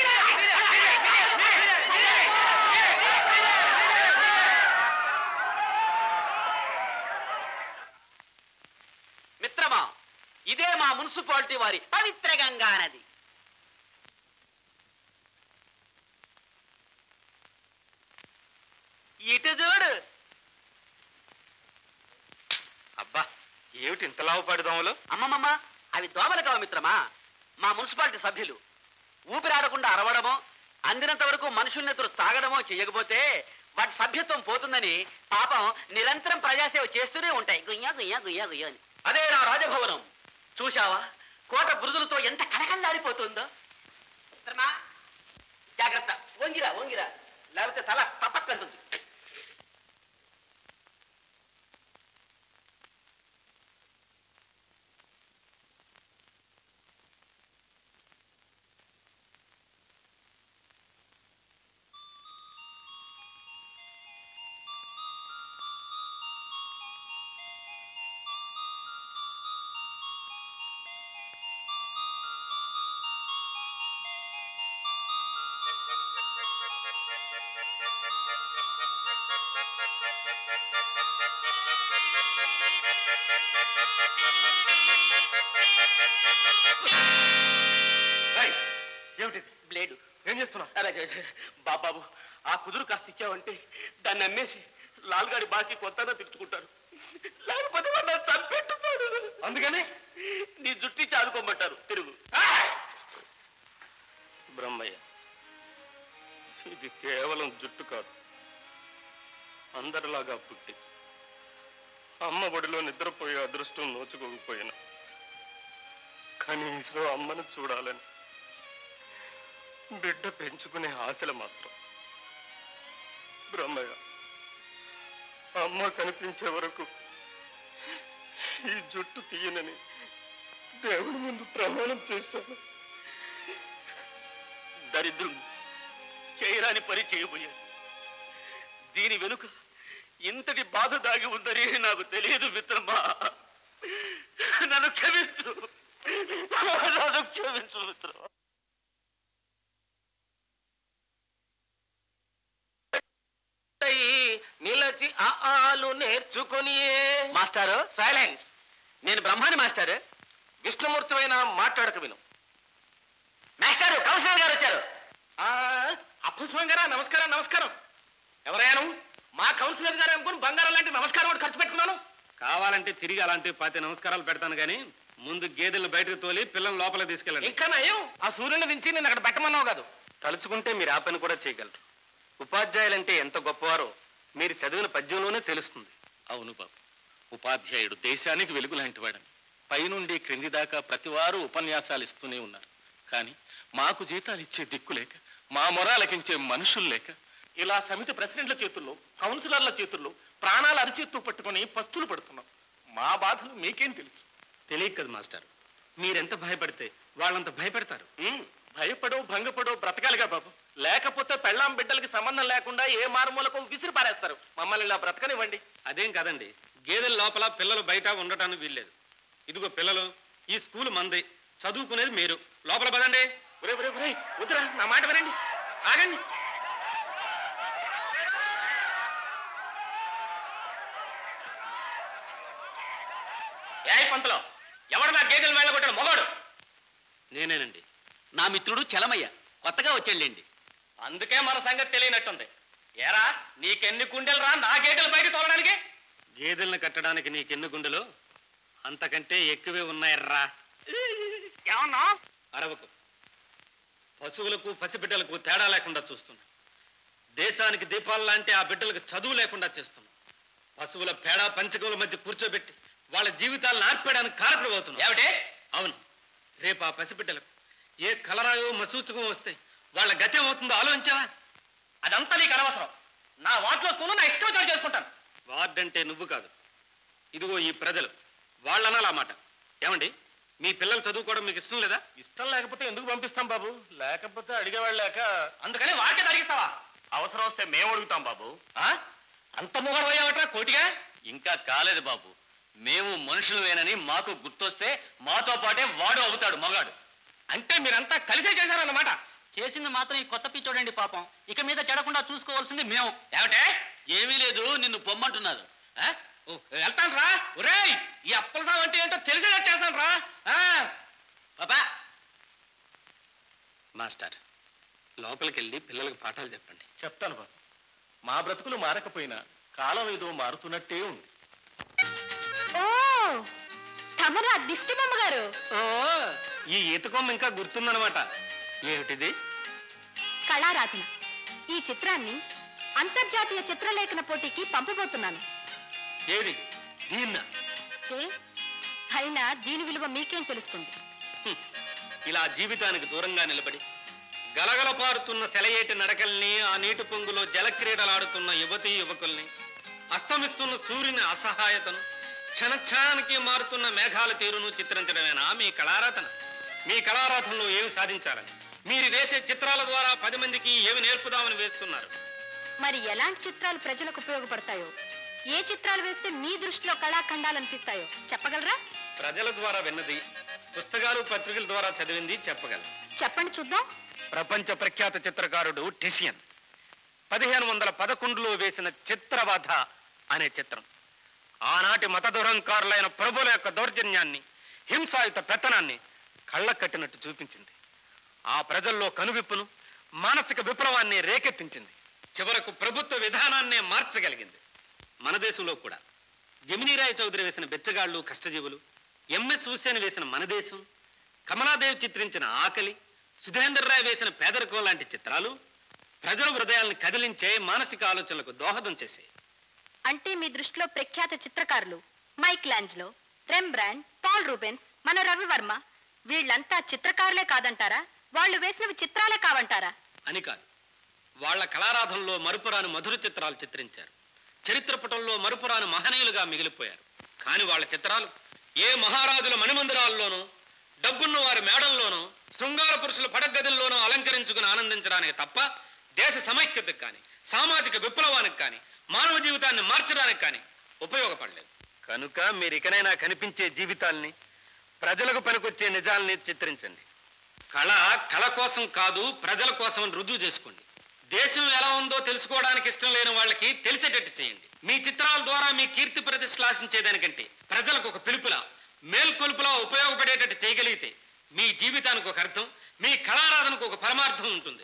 [SPEAKER 3] మిత్రమా, ఇదే మా మున్సిపాలిటీ వారి పవిత్ర గంగా నది. ఇటు చూడు.
[SPEAKER 1] అబ్బా, ఏమిటి ఇంత లావుపాటి దోమలు?
[SPEAKER 3] అమ్మమ్మమ్మ, అవి దోమలు కావు మిత్రమా, మా మున్సిపాలిటీ సభ్యులు. ఊపిరాడకుండా అరవడమో, అందినంత వరకు మనుషుల్నెదురు తాగడమో చేయకపోతే వాటి సభ్యత్వం పోతుందని పాపం నిరంతరం ప్రజాసేవ చేస్తూనే ఉంటాయి. గుయ్యా గుయ్యా గుయ్యా గుయ్యా అని. అదే నా రాజభవనం. చూశావా, కోట బురుదులతో ఎంత కళకళలాడిపోతుందో. మిత్రమా జాగ్రత్త, వంగిరా వంగిరా, లేకపోతే తల తప్పక్కంటుంది.
[SPEAKER 1] ఏమిటి
[SPEAKER 3] బ్లేడు
[SPEAKER 1] ఏం చేస్తున్నావు?
[SPEAKER 3] బాబాబు, ఆ కుదురు కాస్త ఇచ్చావంటే దాన్ని అమ్మేసి లాల్గాడి బాకీ కొత్తగా తిట్టుకుంటారు, లేకపోతే వాడు నన్ను చంపెట్టుతాడు.
[SPEAKER 1] అందుకని
[SPEAKER 3] నీ జుట్టి చాదుకోమంటారు. తిరుగు.
[SPEAKER 1] బ్రహ్మయ్య, ఇది కేవలం జుట్టు కాదు. అందరిలాగా పుట్టి అమ్మ ఒడిలో నిద్రపోయే అదృష్టం నోచుకోకపోయినా కనీసం అమ్మను చూడాలని బిడ్డ పెంచుకునే ఆశలు మాత్రం. బ్రహ్మయ్య, అమ్మ కనిపించే వరకు ఈ జుట్టు తీయనని దేవుని ముందు ప్రమాణం చేశాను.
[SPEAKER 3] దరిద్రం చేయరాని పని చేయబోయాను. దీని వెనుక ఇంతటి బాధ దాగి ఉందని నాకు తెలియదు మిత్రమా. నన్ను క్షమించు, నన్ను క్షమించు మిత్రమా.
[SPEAKER 1] నిలచి ఆలు నేర్చుకుని.
[SPEAKER 3] మాస్టారు,
[SPEAKER 1] సైలెన్స్.
[SPEAKER 3] నేను బ్రహ్మాని మాస్టారు.
[SPEAKER 1] విష్ణుమూర్తివైన మాట్లాడక విను.
[SPEAKER 3] మాస్టారు, కౌన్సిలర్ గారు వచ్చారు.
[SPEAKER 1] అప్పస్వామి గారా, నమస్కారం. నమస్కారం. ఎవరైనా మా కౌన్సిలర్ గారు అనుకుని బంగారం లాంటి నమస్కారం ఒకటి ఖర్చు పెట్టుకున్నాను. కావాలంటే తిరిగి అలాంటి 10 నమస్కారాలు పెడతాను కానీ ముందు గేదెలను బయటకు తోలి పిల్లలు లోపలికి తీసుకెళ్ళండి. ఇంకా నయం, ఆ సూర్యుని దించి నేను అక్కడ పెట్టమన్నావు కాదు. తలుచుకుంటే మీరు ఆ పని కూడా చేయగలరు. ఉపాధ్యాయులంటే ఎంత గొప్పవారో మీరు చదివిన పద్యంలోనే తెలుస్తుంది.
[SPEAKER 4] అవును బాబు, ఉపాధ్యాయుడు దేశానికి వెలుగు లాంటి వాడని పైనుండి క్రింది దాకా ప్రతివారు ఉపన్యాసాలు ఇస్తూనే ఉన్నారు. కానీ మాకు జీతాలు ఇచ్చే దిక్కు లేక, మా మొరాలకించే మనుషులు లేక ఇలా సమితి ప్రెసిడెంట్ల చేతుల్లో, కౌన్సిలర్ల చేతుల్లో ప్రాణాలు అరిచేత్తు పట్టుకుని పస్తులు పడుతున్నాం. మా బాధలు మీకేం తెలుసు?
[SPEAKER 1] తెలియదు కదా మాస్టర్. మీరెంత భయపడితే వాళ్ళంత భయపెడతారు.
[SPEAKER 4] భయపడో భంగపడో బ్రతకాలిగా బాబు, లేకపోతే పెళ్ళాం బిడ్డలకి సంబంధం లేకుండా ఏ మారుమూలకం విసిరి పారేస్తారు. మమ్మల్ని ఇలా బ్రతకనివ్వండి.
[SPEAKER 1] అదేం కాదండి, గేదెల లోపల పిల్లలు బయట ఉండటానికి వీల్లేదు. ఇదిగో పిల్లలు, ఈ స్కూల్ మంది, చదువుకునేది మీరు. లోపల పదండి.
[SPEAKER 4] వద్దురా, నా మాట వినండి, ఆగండి.
[SPEAKER 3] ఏ పంతలో ఎవడు నా గేదెలు వెళ్ళగొట్టాడు? మొగాడు
[SPEAKER 1] నేనేనండి.
[SPEAKER 3] నా మిత్రుడు చలమయ్య, కొత్తగా వచ్చాడండి.
[SPEAKER 1] అందుకే మన సంగతి తెలియనట్టుంది. ఏరా, నీకెన్ని గుండెలు రా నా గేదెలు బయట తోలడానికి? గేదెలను కట్టడానికి నీకెన్ని గుండెలు? అంతకంటే ఎక్కువే ఉన్నాయర్రా.
[SPEAKER 3] ఏమన్నా?
[SPEAKER 1] అరవకు. పశువులకు పసిబిడ్డలకు తేడా లేకుండా చూస్తున్నా. దేశానికి దీపాలు లాంటి ఆ బిడ్డలకు చదువు లేకుండా చేస్తున్నా. పశువుల పేడ పంచకముల మధ్య కూర్చోబెట్టి వాళ్ళ జీవితాలను ఆర్పేయడానికి కారకుడు అవుతున్నా.
[SPEAKER 3] ఏమిటి?
[SPEAKER 1] అవును, రేపు ఆ పసిబిడ్డలకు ఏ కలరాయో మసూచకం వస్తే వాళ్ళ గతి ఏమవుతుందో ఆలోచించావా?
[SPEAKER 5] అదంతా నీకు అనవసరం. నా వాటిలో స్కూలు నా ఇష్టం వచ్చాడు చేసుకుంటాను.
[SPEAKER 1] వార్డంటే నువ్వు కాదు, ఇదిగో ఈ ప్రజలు వాళ్ళనాలా మాట. ఏమండి, మీ పిల్లలు చదువుకోవడం మీకు ఇష్టం లేదా?
[SPEAKER 5] ఇష్టం లేకపోతే ఎందుకు పంపిస్తాం బాబు? లేకపోతే అడిగేవాళ్ళు లేక. అందుకని వాకే అడిగిస్తావా? అవసరం వస్తే మేము అడుగుతాం బాబు. అంత మొగడు అయ్యావట్రా కోటిగా?
[SPEAKER 8] ఇంకా కాలేదు బాబు. మేము మనుషులమేనని మాకు గుర్తొస్తే మాతో పాటే వాడు అవుతాడు మగాడు.
[SPEAKER 5] అంటే మీరంతా కలిసే చేశారన్నమాట.
[SPEAKER 8] చేసింది మాత్రం ఈ కొత్త పిచ్చోడండి పాపం. ఇక మీద చెడకుండా చూసుకోవాల్సింది మేము. ఏమిటే? ఏమీ లేదు, నిన్ను పొమ్మంటున్నారు.
[SPEAKER 5] వెళ్తాను రా. ఒరేయ్, ఈ అప్పల సాగు అంటే ఏంటో తెలిసేలా చేస్తాను రా.
[SPEAKER 8] పాపా
[SPEAKER 1] మాస్టర్, లోపలికి వెళ్ళి పిల్లలకు పాఠాలు చెప్పండి.
[SPEAKER 5] చెప్తాను బాబు. మా బ్రతుకులు మారకపోయినా కాలం ఏదో మారుతున్నట్టే ఉంది.
[SPEAKER 6] ఓ తమరా దిష్టి బొమ్మ గారు.
[SPEAKER 1] ఓ, ఈ ఈతకొమ్మ ఇంకా గుర్తుందనమాట. ఏమిటిది?
[SPEAKER 6] కళారాధన. ఈ చిత్రాన్ని అంతర్జాతీయ చిత్రలేఖన పోటీకి పంపబోతున్నాను.
[SPEAKER 1] ఏది? దీన్న?
[SPEAKER 6] అయినా దీని విలువ మీకేం తెలుస్తుంది?
[SPEAKER 1] ఇలా జీవితానికి దూరంగా నిలబడి గలగల పారుతున్న సెలయేటి నడకల్ని, ఆ నీటి పొంగులో జలక్రీడలాడుతున్న యువతీ యువకుల్ని, అస్తమిస్తున్న సూర్యుని అసహాయతను, క్షణక్షణానికి మారుతున్న మేఘాల తీరును చిత్రించడమేనా మీ కళారాధన? మీ కళారాధనలో ఏమి సాధించాలని, మీరు వేసే చిత్రాల ద్వారా 10 మందికి ఏమి నేర్పుదామని వేస్తున్నారు?
[SPEAKER 6] మరి ఎలాంటి చిత్రాలు ప్రజలకు ఉపయోగపడతాయో, ఏ చిత్రాలు వేస్తే మీ దృష్టిలో కళాఖండాలు అనిపిస్తాయో చెప్పగలరా?
[SPEAKER 1] ప్రజల ద్వారా విన్నది, పుస్తకాలు పత్రికల ద్వారా చదివింది చెప్పగలరు.
[SPEAKER 6] చెప్పండి చూద్దాం.
[SPEAKER 1] ప్రపంచ ప్రఖ్యాత చిత్రకారుడు టిషియన్ 1511లో వేసిన చిత్రవధ అనే చిత్రం ఆనాటి మత దురంకారులైన ప్రభుల యొక్క దౌర్జన్యాన్ని, హింసాయుత పెత్తనాన్ని కళ్ళ కట్టినట్టు చూపించింది. ఆ ప్రజల్లో కనువిప్పును, మానసిక విప్లవాన్ని రేకెత్తించింది. చివరకు ప్రభుత్వ విధానాన్నే మార్చగలిగింది. మన దేశంలో కూడా జమినీరాయ్ చౌదరి వేసిన బెచ్చగాళ్ళు, కష్టజీవులు, ఎంఎస్ హుస్సేన్ వేసిన మన దేశం, కమలాదేవి చిత్రించిన ఆకలి, సుధేందర్ రాయ్ వేసిన పేదరికం లాంటి చిత్రాలు ప్రజల హృదయాలను కదిలించే, మానసిక ఆలోచనలకు దోహదం చేశాయి.
[SPEAKER 6] అంటే మీ దృష్టిలో ప్రఖ్యాత చిత్రకారులు మైక్లాంజ్లో, రెంబ్రాండ్, పాల్ రూబెన్స్, మన రవివర్మ వీళ్ళంతా చిత్రకారులే కాదంటారా? వాళ్ళు వేసినవి చిత్రాలే కావంటారా?
[SPEAKER 1] అని కాదు, వాళ్ల కళారాధనలో మరుపురాని మధుర చిత్రాలు చిత్రించారు. చరిత్ర పటంలో మరుపురాని మహనీయులుగా మిగిలిపోయారు. కాని వాళ్ళ చిత్రాలు ఏ మహారాజుల మణిమందిరాల్లోనూ, డబ్బున్న వారి మేడల్లోనూ, శృంగార పురుషుల పడగదుల్లోనూ అలంకరించుకుని ఆనందించడానికి తప్ప దేశ సమైక్యతకు కానీ, సామాజిక విప్లవానికి కానీ, మానవ జీవితాన్ని మార్చడానికి కానీ ఉపయోగపడలేదు. కనుక మీరు ఇకనైనా కనిపించే జీవితాల్ని, ప్రజలకు పనికొచ్చే నిజాల్ని చిత్రించండి. కళ కోసం కాదు, ప్రజల కోసం రుజువు చేసుకోండి. దేశం ఎలా ఉందో తెలుసుకోవడానికి ఇష్టం లేని వాళ్ళకి తెలిసేటట్టు చేయండి. మీ చిత్రాల ద్వారా మీ కీర్తి ప్రతిష్టలు ఆశించేదానికంటే ప్రజలకు ఒక పిలుపులా, మేల్కొలుపులా ఉపయోగపడేటట్టు చేయగలిగితే మీ జీవితానికి ఒక అర్థం, మీ కళారాధనకు ఒక పరమార్థం ఉంటుంది.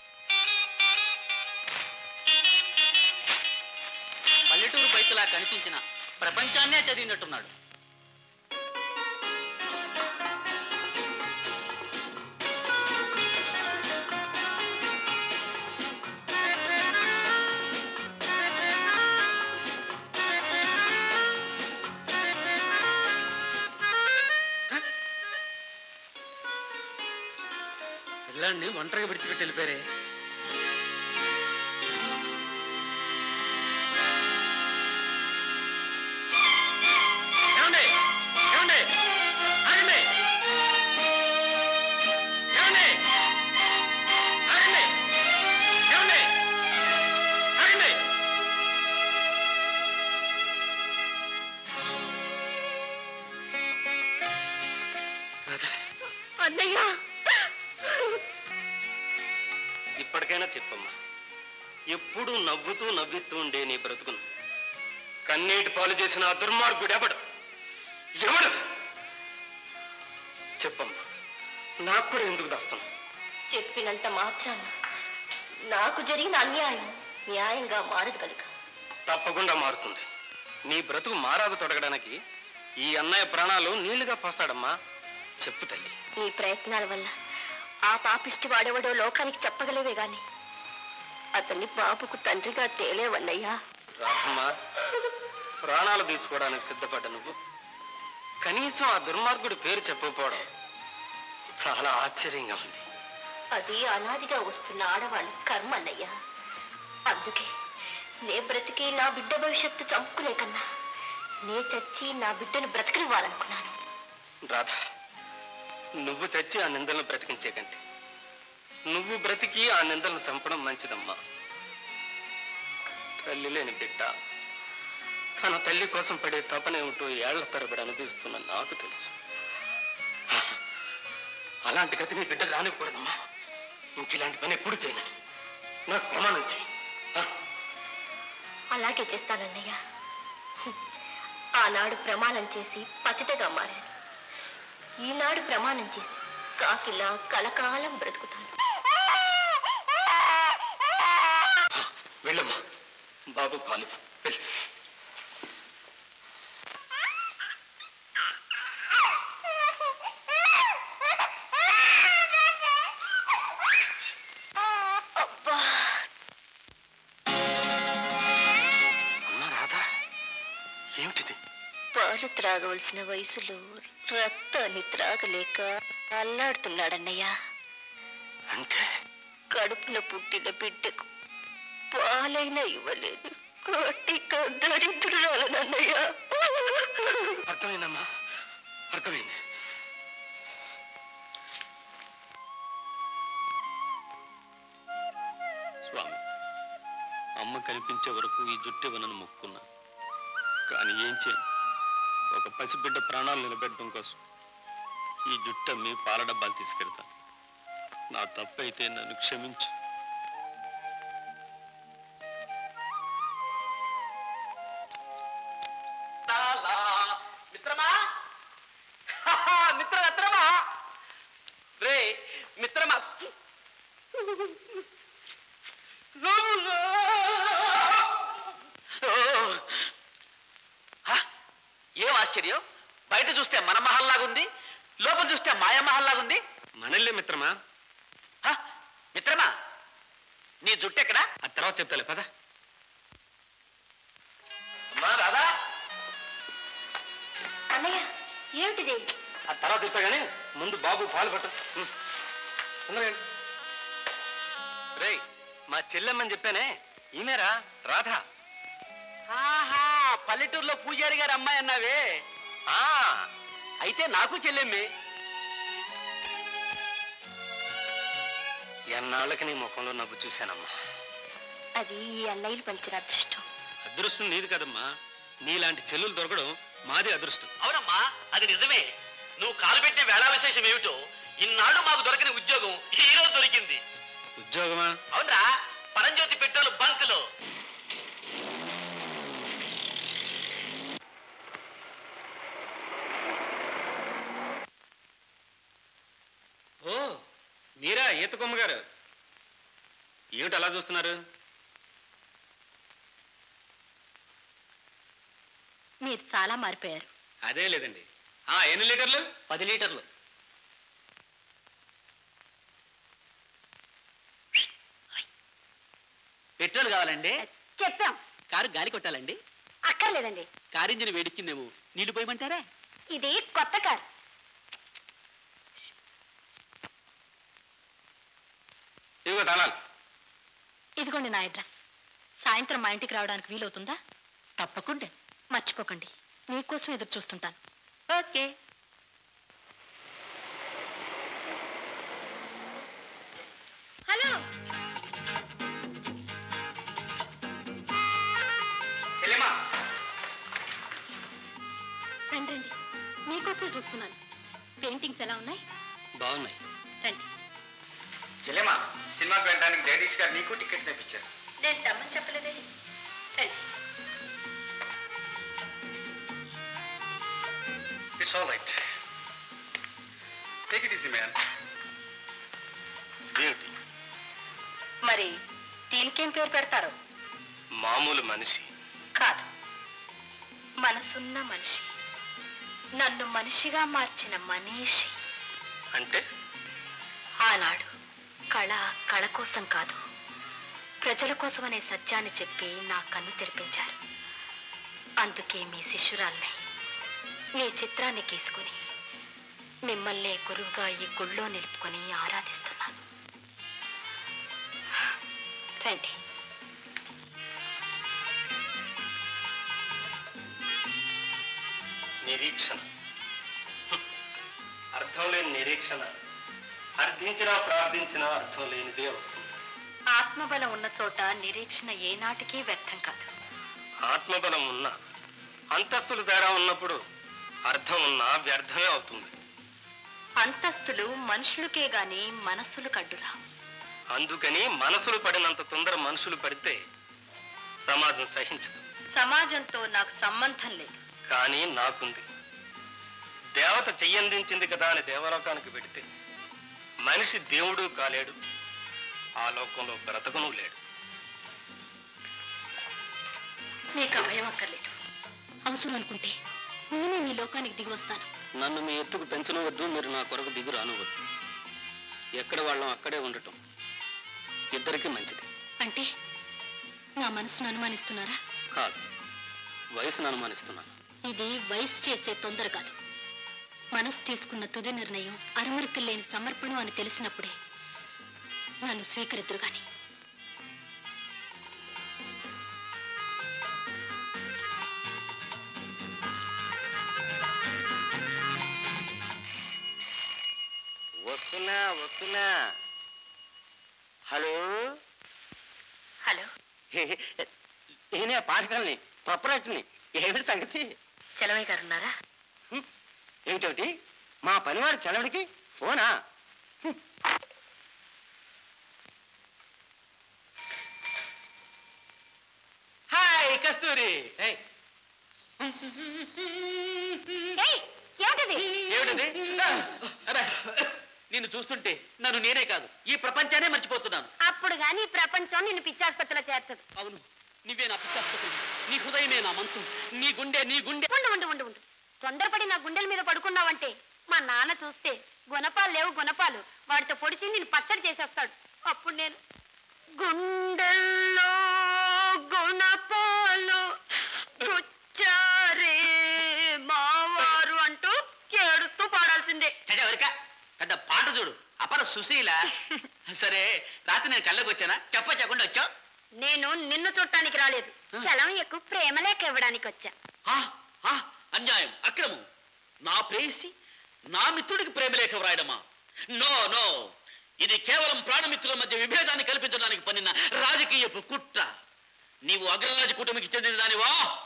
[SPEAKER 8] పల్లెటూరు బయటలా కనిపించిన ప్రపంచాన్నే చదివినట్టున్నాడు.
[SPEAKER 1] పిల్లాన్ని ఒంటరిగా విడిచిపెట్టి వెళ్ళిపోయారే. ఇప్పటికైనా చెప్పమ్మా, ఎప్పుడూ నవ్వుతూ నవ్విస్తూ ఉండే నీ బ్రతుకును కన్నీటి పాలు చేసిన ఆ దుర్మార్గుడు ఎవడు? చెప్పమ్మా, నాకు కూడా ఎందుకు దాస్తాను?
[SPEAKER 6] చెప్పినంత మాత్రాన నాకు జరిగిన అన్యాయం న్యాయంగా మారదు కనుక.
[SPEAKER 1] తప్పకుండా మారుతుంది. నీ బ్రతుకు మారాదు తొడగడానికి ఈ అన్నయ్య ప్రాణాలు నీళ్లుగా పోస్తాడమ్మా. చెప్పు తల్లి.
[SPEAKER 6] నీ ప్రయత్నాల వల్ల ఆ పాపిష్టి వాడెవడో లోకానికి చెప్పగలేవే గాని అతన్ని బాబుకు తండ్రిగా తేలేవన్నయ్యా.
[SPEAKER 1] రాధమ్మా, ప్రాణాలు తీసుకోవడానికి సిద్ధపడ్డ నువ్వు కనీసం ఆ దుర్మార్గుడి పేరు చెప్పకపోవడం చాలా ఆశ్చర్యంగా ఉంది.
[SPEAKER 6] అది అనాదిగా వస్తున్న ఆడవాళ్ళ కర్మ అన్నయ్య. అందుకే నే బ్రతికి నా బిడ్డ భవిష్యత్తు చంపుకునే కన్నా నే చచ్చి నా బిడ్డను బ్రతకనివ్వాలనుకున్నాను.
[SPEAKER 1] రాధా, నువ్వు చచ్చి ఆ నిందలను బ్రతికించే కంటే నువ్వు బ్రతికి ఆ నిందలను చంపడం మంచిదమ్మా. తల్లి లేని బిడ్డ తన తల్లి కోసం పడే తపనేమిటో ఏళ్ల తరబడి అనుభవిస్తున్న నాకు తెలుసు. అలాంటి గతి నీ బిడ్డ రానివ్వకూడదమ్మా. ఇంకిలాంటి పని ఎప్పుడు చేయను. నాకు ప్రమాణం చేయి.
[SPEAKER 6] అలాగే చేస్తానన్నయ్య. ఆనాడు ప్రమాణం చేసి పతితగా మారాను. ఈనాడు ప్రమాణం చేసి కాకిలా కలకాలం బ్రతుకుతాను.
[SPEAKER 1] వెళ్ళమ్మా, బాబు పాలు వెళ్ళి. అమ్మా రాధా, ఏమిటిది?
[SPEAKER 6] పాలు త్రాగవలసిన వయసులో రక్తాన్ని త్రాగలేక అల్లాడుతున్నాడన్నయ్య.
[SPEAKER 1] అంటే
[SPEAKER 6] కడుపున పుట్టిన బిడ్డకు పాలైనా ఇవ్వలేదు. కోటిక దరిద్రురాలనన్నయ్య.
[SPEAKER 1] అర్థమైందమ్మా, అర్థమైంది. స్వామి, అమ్మ కనిపించే వరకు ఈ జుట్టెవనను మొక్కున్నా. కానీ ఏం చేయను, ఒక పసిబిడ్డ ప్రాణాలు నిలబెట్టడం కోసం ఈ జుట్టమ్మి పాల డబ్బాలు తీసుకెళ్తాను. నా తప్పైతే నన్ను క్షమించు.
[SPEAKER 3] మిత్రమా, మిత్రమా, రే మిత్రమా, ఏం ఆశ్చర్యం! బయట చూస్తే మన మహల్లాగుంది, లోపల చూస్తే మాయ మహల్లాగుంది.
[SPEAKER 1] మనల్లే మిత్రమా.
[SPEAKER 3] మిత్రమా, నీ జుట్టెక్కడా?
[SPEAKER 1] ఆ తర్వాత చెప్తాలే పద.
[SPEAKER 3] అమ్మా రాదా,
[SPEAKER 6] అన్నయ్య ఏమిటిది?
[SPEAKER 1] ఆ తర్వాత చెప్తా గానీ ముందు బాబు పాలు పట్టు. రే, మా చెల్లెమ్మని చెప్పానే, ఈమెరా రాధా.
[SPEAKER 3] ఆహా, పల్లెటూరులో పూజారి గారి అమ్మాయి అన్నావే. అయితే నాకు చెల్లెమ్మే.
[SPEAKER 1] ఎన్నాళ్ళకి నీ ముఖంలో నవ్వు చూశానమ్మా.
[SPEAKER 6] అది ఈ అన్నయ్యలు పంచిన అదృష్టం.
[SPEAKER 1] అదృష్టం నీది కదమ్మా, నీలాంటి చెల్లులు దొరకడం మాది అదృష్టం.
[SPEAKER 3] అవునమ్మా, అది నిజమే. నువ్వు కాలు పెట్టే వేళా విశేషం ఏమిటో, ఇన్నాళ్ళు మాకు దొరకని ఉద్యోగం ఈ రోజు దొరికింది.
[SPEAKER 1] ఉద్యోగమా?
[SPEAKER 3] అవునరా, పరంజ్యోతి పెట్రోల్ బంకులో.
[SPEAKER 1] ఓ, మీరా ఈత కొమ్మ గారు? ఏమిటి అలా చూస్తున్నారు?
[SPEAKER 6] మీరు చాలా మారిపోయారు.
[SPEAKER 1] అదే లేదండి. ఎన్ని లీటర్లు?
[SPEAKER 3] 10 లీటర్లు. పెట్రోల్ కావాలండి?
[SPEAKER 6] చెప్పాం.
[SPEAKER 3] కారు గాలి కొట్టాలండి?
[SPEAKER 6] అక్కర్లేదండి.
[SPEAKER 3] కారు ఇంజిన్ వేడిక్కిందేమో, నీళ్లు పోయమంటారా?
[SPEAKER 6] ఇది కొత్త కారు.
[SPEAKER 1] ఇదిగో తాళాలు.
[SPEAKER 6] ఇదిగోండి నా అడ్రస్. సాయంత్రం మా ఇంటికి రావడానికి వీలవుతుందా?
[SPEAKER 3] తప్పకుండా.
[SPEAKER 6] మర్చిపోకండి, మీకోసం ఎదురు చూస్తుంటాను.
[SPEAKER 3] ఓకే.
[SPEAKER 6] హలో. రండి, మీకోసం చూస్తున్నాను. పెయింటింగ్స్ ఎలా ఉన్నాయి?
[SPEAKER 1] బాగున్నాయి.
[SPEAKER 6] రండి.
[SPEAKER 1] చెల్లెమా, సినిమాకి వెళ్ళడానికి జగదీష్ గారు నీకు టికెట్ తెప్పించారు.
[SPEAKER 6] నేను తమ్మని చెప్పలేదే. రండి.
[SPEAKER 1] It's all right. Take it easy man. Beauty.
[SPEAKER 6] మరి దీనికేం పేరు పెడతారు?
[SPEAKER 1] మామూలు మనిషి
[SPEAKER 6] కాదు, మనసున్న మనిషి, నన్ను మనిషిగా మార్చిన మనీషి.
[SPEAKER 1] అంటే?
[SPEAKER 6] ఆనాడు కళ కోసం కాదు, ప్రజల కోసం అనే సత్యాన్ని చెప్పి నా కన్ను తెరిపించారు. అందుకే మీ శిష్యురాల్ని, మీ చిత్రాన్ని గీసుకుని మిమ్మల్ని గురువుగా ఈ గుళ్ళో నిలుపుకొని ఆరాధిస్తున్నాను. రండి.
[SPEAKER 1] నిరీక్షణ, అర్థం లేని నిరీక్షణ అర్థించినా ప్రార్థించినా అర్థం లేనిదే అవుతుంది.
[SPEAKER 6] ఆత్మబలం ఉన్న చోట నిరీక్షణ ఏనాటికి వ్యర్థం కాదు.
[SPEAKER 1] ఆత్మబలం ఉన్నా, అంతస్తులు తేడా ఉన్నప్పుడు అర్థం ఉన్నా వ్యర్థమే అవుతుంది.
[SPEAKER 6] అంతస్తులు మనుషులకే గాని మనస్సులు కడ్డురా.
[SPEAKER 1] అందుకని మనసులు పడినంత తొందర మనుషులు పడితే సమాజం సహించదు.
[SPEAKER 6] సమాజంతో నాకు సంబంధం లేదు.
[SPEAKER 1] కానీ నాకుంది. దేవత చెయ్యందించింది కదా అని దేవలోకానికి పెడితే మనిషి దేవుడు కాలేడు, ఆ లోకంలో బ్రతకను లేడు.
[SPEAKER 6] నీకు భయం అక్కర్లేదు. అవసరం అనుకుంటే నేను మీ లోకానికి దిగి వస్తాను.
[SPEAKER 3] నన్ను మీ ఎత్తుకు పెంచనవద్దు, మీరు నా కొరకు దిగు రానవద్దు. ఎక్కడ వాళ్ళం అక్కడే ఉండటం ఇద్దరికీ మంచిది.
[SPEAKER 6] అంటే నా మనసును అనుమానిస్తున్నారా?
[SPEAKER 3] కాదు, వయసును అనుమానిస్తున్నాను.
[SPEAKER 6] ఇది వయసు చేసే తొందర కాదు. మనసు తీసుకున్న తుది నిర్ణయం అరమరికలు లేని సమర్పణం అని తెలిసినప్పుడే నన్ను స్వీకరిద్దురు గాని.
[SPEAKER 3] వస్తున్నా వస్తున్నా. హలో
[SPEAKER 6] హలో,
[SPEAKER 3] నేనే పాఠకాలని ప్రొపరేటర్ని. ఏమిటి సంగతి?
[SPEAKER 6] చలవయ్య గారు ఉన్నారా?
[SPEAKER 3] ఏమిటోటి మా పనివాడు చలవడికి ఫోనా? హాయ్ కస్తూరి.
[SPEAKER 6] ఏమిటది?
[SPEAKER 5] ఏమిటది? అబ్బే, నిన్ను చూస్తుంటే నన్ను నేనే కాదు ఈ ప్రపంచానే మర్చిపోతున్నాను.
[SPEAKER 6] అప్పుడు గాని ఈ ప్రపంచం నిన్ను పిచ్చాసుపత్రిలో చేర్చదు.
[SPEAKER 5] అవును, నువ్వే నా పిచ్చాసుపత్రి, నీ హృదయమే నా మంచం, నీ గుండె
[SPEAKER 6] ఉండు ఉండు ఉండు ఉండు. తొందరపడి నా గుండెల మీద పడుకున్నావంటే మా నాన్న చూస్తే గుణపాలు లేవు గుణపాలు, వాడితో పొడిచి నేను పచ్చడి చేసేస్తాడు. అప్పుడు నేను గుండెల్లో గుణపాలు గుచ్చారే మావారు అంటూ ఏడుస్తూ పాడాల్సిందే.
[SPEAKER 5] చదవరిక పెద్ద పాట చూడు, అపర సుశీల. సరే, రాత్రి నేను కళ్ళకి వచ్చానా? చెప్పకుండా వచ్చావు?
[SPEAKER 6] నేను నిన్ను చూడటానికి రాలేదు, చలం ఎక్కువ ప్రేమ లేక ఇవ్వడానికి వచ్చా.
[SPEAKER 5] అన్యాయం, అక్రమం. నా ప్రేయసి నా మిత్రుడికి ప్రేమలేఖ వ్రాయడమా? నో నో, ఇది కేవలం ప్రాణమిత్రుల మధ్య విభేదాన్ని కల్పించడానికి పనిన రాజకీయపు కుట్ర. నీవు అగ్రరాజ కుటుంబకి చెందిన దానివా?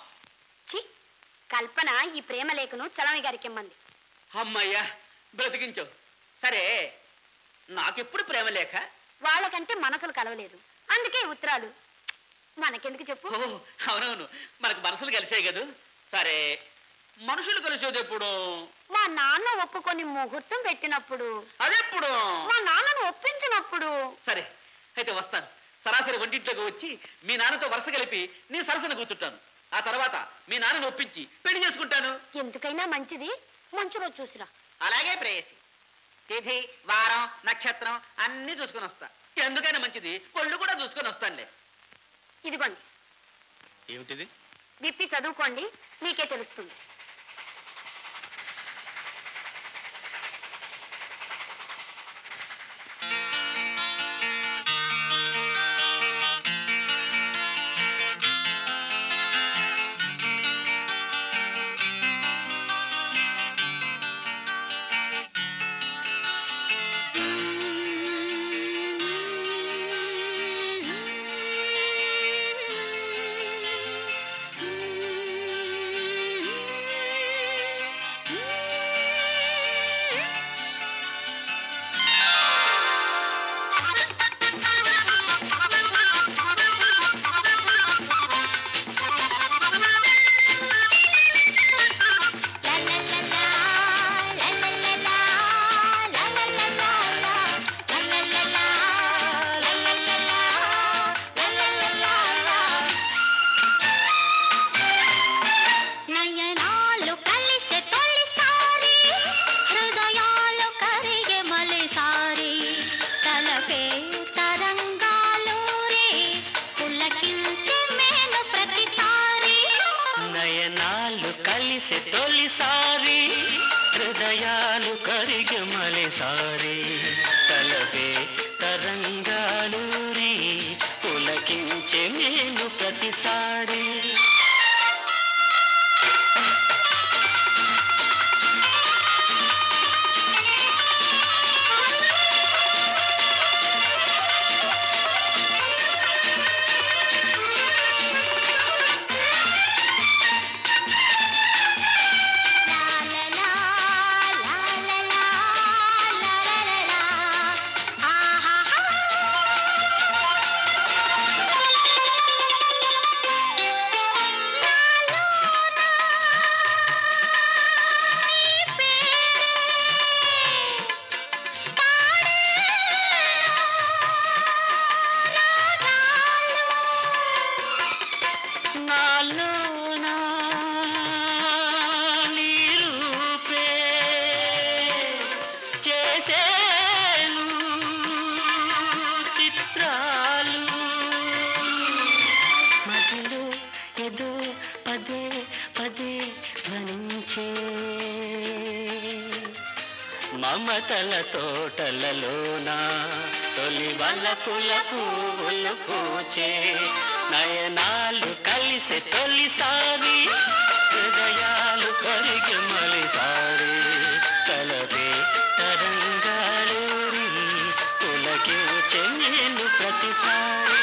[SPEAKER 6] కల్పన ఈ ప్రేమ లేఖను చలమయ్య గారికి ఇమ్మంది.
[SPEAKER 5] అమ్మయ్యా, బ్రతికించావు. సరే, నాకెప్పుడు ప్రేమలేఖ?
[SPEAKER 6] వాళ్ళకంటే మనసులు కలవలేదు, అందుకే ఉత్తరాలు. మనకెందుకు చెప్పు?
[SPEAKER 5] అవునవును, మనకు మనసులు కలిసే కదా. సరే, మనుషులు కలిసేది ఎప్పుడు?
[SPEAKER 6] మా నాన్న ఒప్పుకొని ముహూర్తం పెట్టినప్పుడు.
[SPEAKER 5] అదెప్పుడు?
[SPEAKER 6] మా నాన్నను ఒప్పించినప్పుడు.
[SPEAKER 5] సరే, అయితే వస్తాను. సరాసరి వంటింట్లోకి వచ్చి మీ నాన్నతో వరుస కలిపి నీ సరసన కూర్చుంటాను. ఆ తర్వాత మీ నాన్నను ఒప్పించి పెళ్లి చేసుకుంటాను.
[SPEAKER 6] ఎందుకైనా మంచిది మంచి రోజు చూసిరా.
[SPEAKER 5] అలాగే ప్రేయసి, తిథి వారం నక్షత్రం అన్ని చూసుకొని వస్తా. ఎందుకైనా మంచిది ఒళ్ళు కూడా చూసుకొని వస్తానులే.
[SPEAKER 6] ఇదిగోండి,
[SPEAKER 4] ఏమిటిది?
[SPEAKER 6] విప్పి చదువుకోండి, మీకే తెలుస్తుంది.
[SPEAKER 10] తొలిసారి హృదయాలు కరిగి మలిసారి తలపే తరంగాలూరి పుల మమతల తోటలలోన తొలి వలపుల పువ్వులు పూచే నయనాలు కలిసి తొలిసారి హృదయాలు కరిగి మలిసారి తలపే తరంగాలూరి పులకించే నేను ప్రతిసారి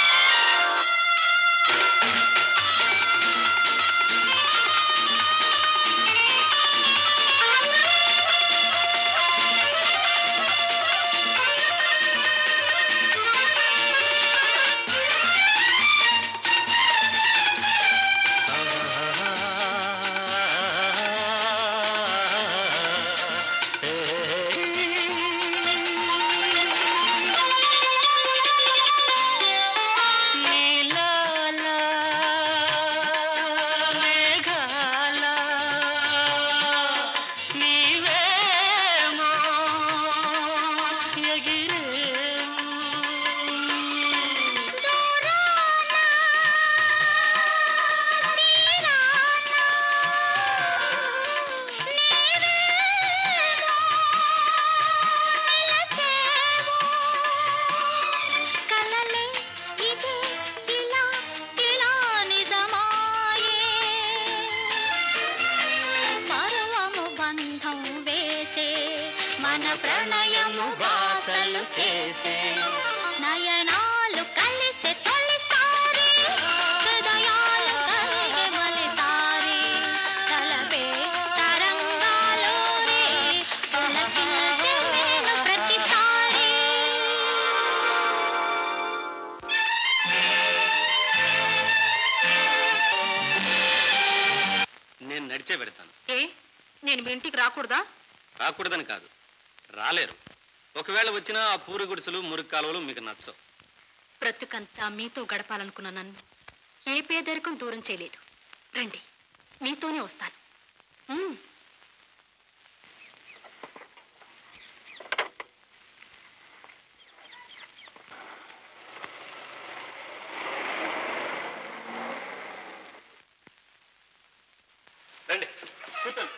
[SPEAKER 10] నయనాలు కలిసి తొలిసారి హృదయాలు కరిగి మలిసారి తలపే తరంగాలూరి పులకించే నేను ప్రతిసారి.
[SPEAKER 1] నేను నడిచే పెడతాను.
[SPEAKER 6] నేను మీ ఇంటికి రాకూడదా?
[SPEAKER 1] రాకూడదని కాదు, రాలేరు. ఒకవేళ వచ్చినా ఆ పూరి గుడిసెలు మురికి కాలువలు మీకు నచ్చవు.
[SPEAKER 6] బ్రతుకంతా మీతో గడపాలనుకున్న నన్ను ఏ పేదరికం దూరం చేయలేదు. రండి, మీతోనే వస్తాను.
[SPEAKER 1] రండి, కూర్చోండి.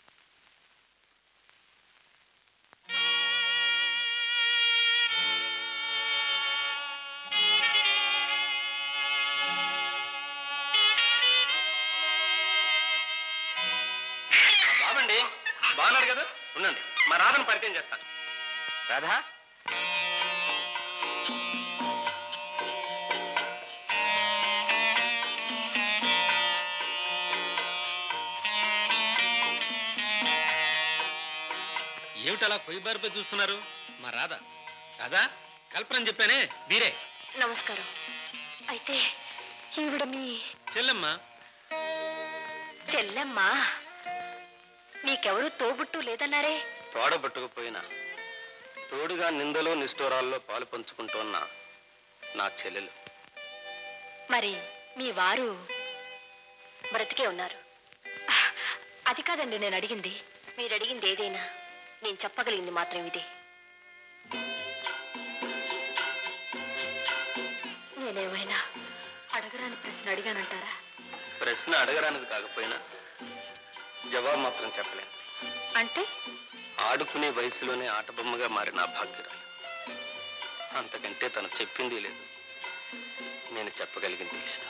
[SPEAKER 1] బాబండి, బాగున్నారు కదా? ఉండండి, మా రాధను పరిచయం చేస్తాను. రాధా, ఏమిటి అలా పొయ్యిబారిపై చూస్తున్నారు? మా రాధా. రాధా, కల్పన చెప్పానే, వీరే.
[SPEAKER 6] నమస్కారం. అయితే ఈవిడ మీ
[SPEAKER 1] చెల్లెమ్మ.
[SPEAKER 6] చెల్లెమ్మా? మీకెవరు తోబుట్టు లేదన్నారే?
[SPEAKER 1] తోడబట్టుకుపోయినా తోడుగా నిందలో నిష్ఠూరాల్లో పాలు పంచుకుంటోన్న నా చెల్లెలు.
[SPEAKER 6] మరి మీ వారు బ్రతికే ఉన్నారు? అది కాదండి నేను అడిగింది. మీరు అడిగింది ఏదైనా నేను చెప్పగలిగింది మాత్రం ఇదే. నేనేమైనా అడగరాని ప్రశ్న అడిగానంటారా?
[SPEAKER 1] ప్రశ్న అడగరానిది కాకపోయినా జవాబు మాత్రం చెప్పలేను.
[SPEAKER 6] అంటే
[SPEAKER 1] ఆడుకునే వయసులోనే ఆటబొమ్మగా మారిన భాగ్యురాలు. అంతకంటే తను చెప్పింది లేదు, నేను చెప్పగలిగింది లేదు.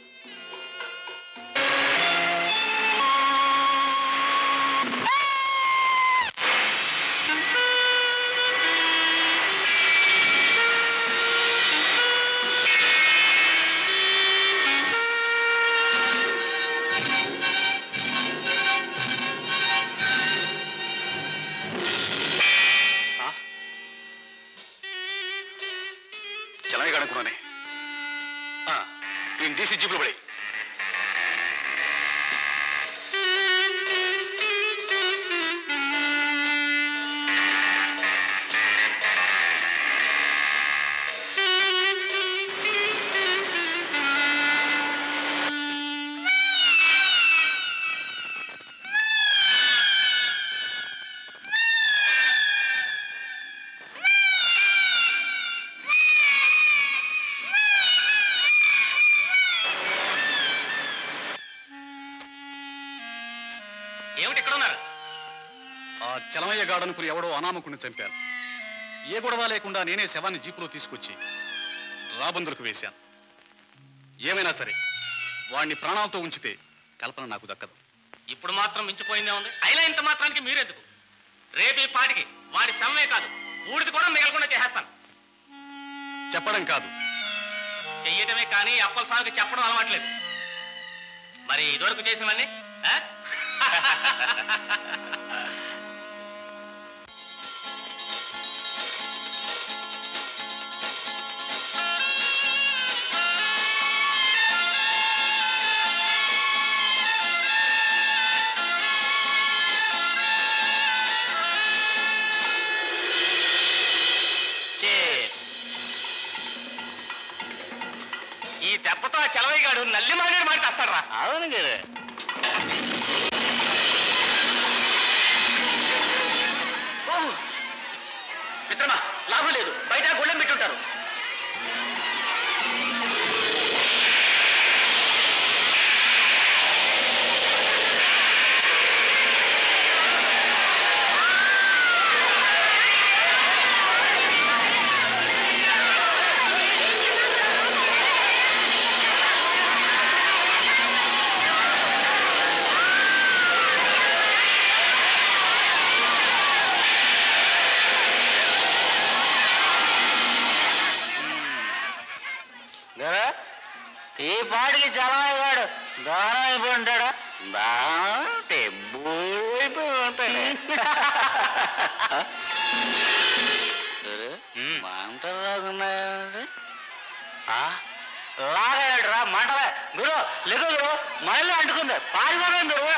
[SPEAKER 4] అనుకున్నానే నేను తీసి జిప్పులు పడి
[SPEAKER 1] ఏమిటి ఇక్కడ ఉన్నారు?
[SPEAKER 4] ఆ చలమయ్య గార్డెన్కు ఎవడో అనామకుడిని చంపాను. ఏ గొడవ లేకుండా నేనే శవాన్ని జీపులో తీసుకొచ్చి రాబందులకు వేశాను. ఏమైనా సరే వాడిని ప్రాణాలతో ఉంచితే కల్పన నాకు దక్కదు.
[SPEAKER 5] ఇప్పుడు మాత్రం మించిపోయిందే ఉంది. అయినా ఇంత మాత్రానికి మీరెందుకు? రేపు ఈ పాటికి వాడి శవమే కాదు ఊడిది కూడా మిగలకుండా చేసేస్తాను.
[SPEAKER 4] చెప్పడం కాదు,
[SPEAKER 5] చెయ్యటమే కానీ అప్పల సాగుకి చెప్పడం అలవాట్లేదు. మరి ఇదివరకు చేసినవన్నీ ఈ దెబ్బతో ఆ చలవయ్య గాడు నల్లి మానేడు మాట వస్తాడరా.
[SPEAKER 8] అవును కదా.
[SPEAKER 5] మిత్రమా లాభం లేదు, బయట గొళ్ళెం పెట్టుంటారు.
[SPEAKER 3] ఈ పాటికి చలవాడు దానం అయిపోయి ఉంటాడా? బాగుంటే బోయిపోయి ఉంటాడు. మంటలు రాకున్నాయండి. లాగాయడరా మంటలే. గురు లేదు గురు, మళ్ళీ అంటుకుంది పారిపోయింది గురు.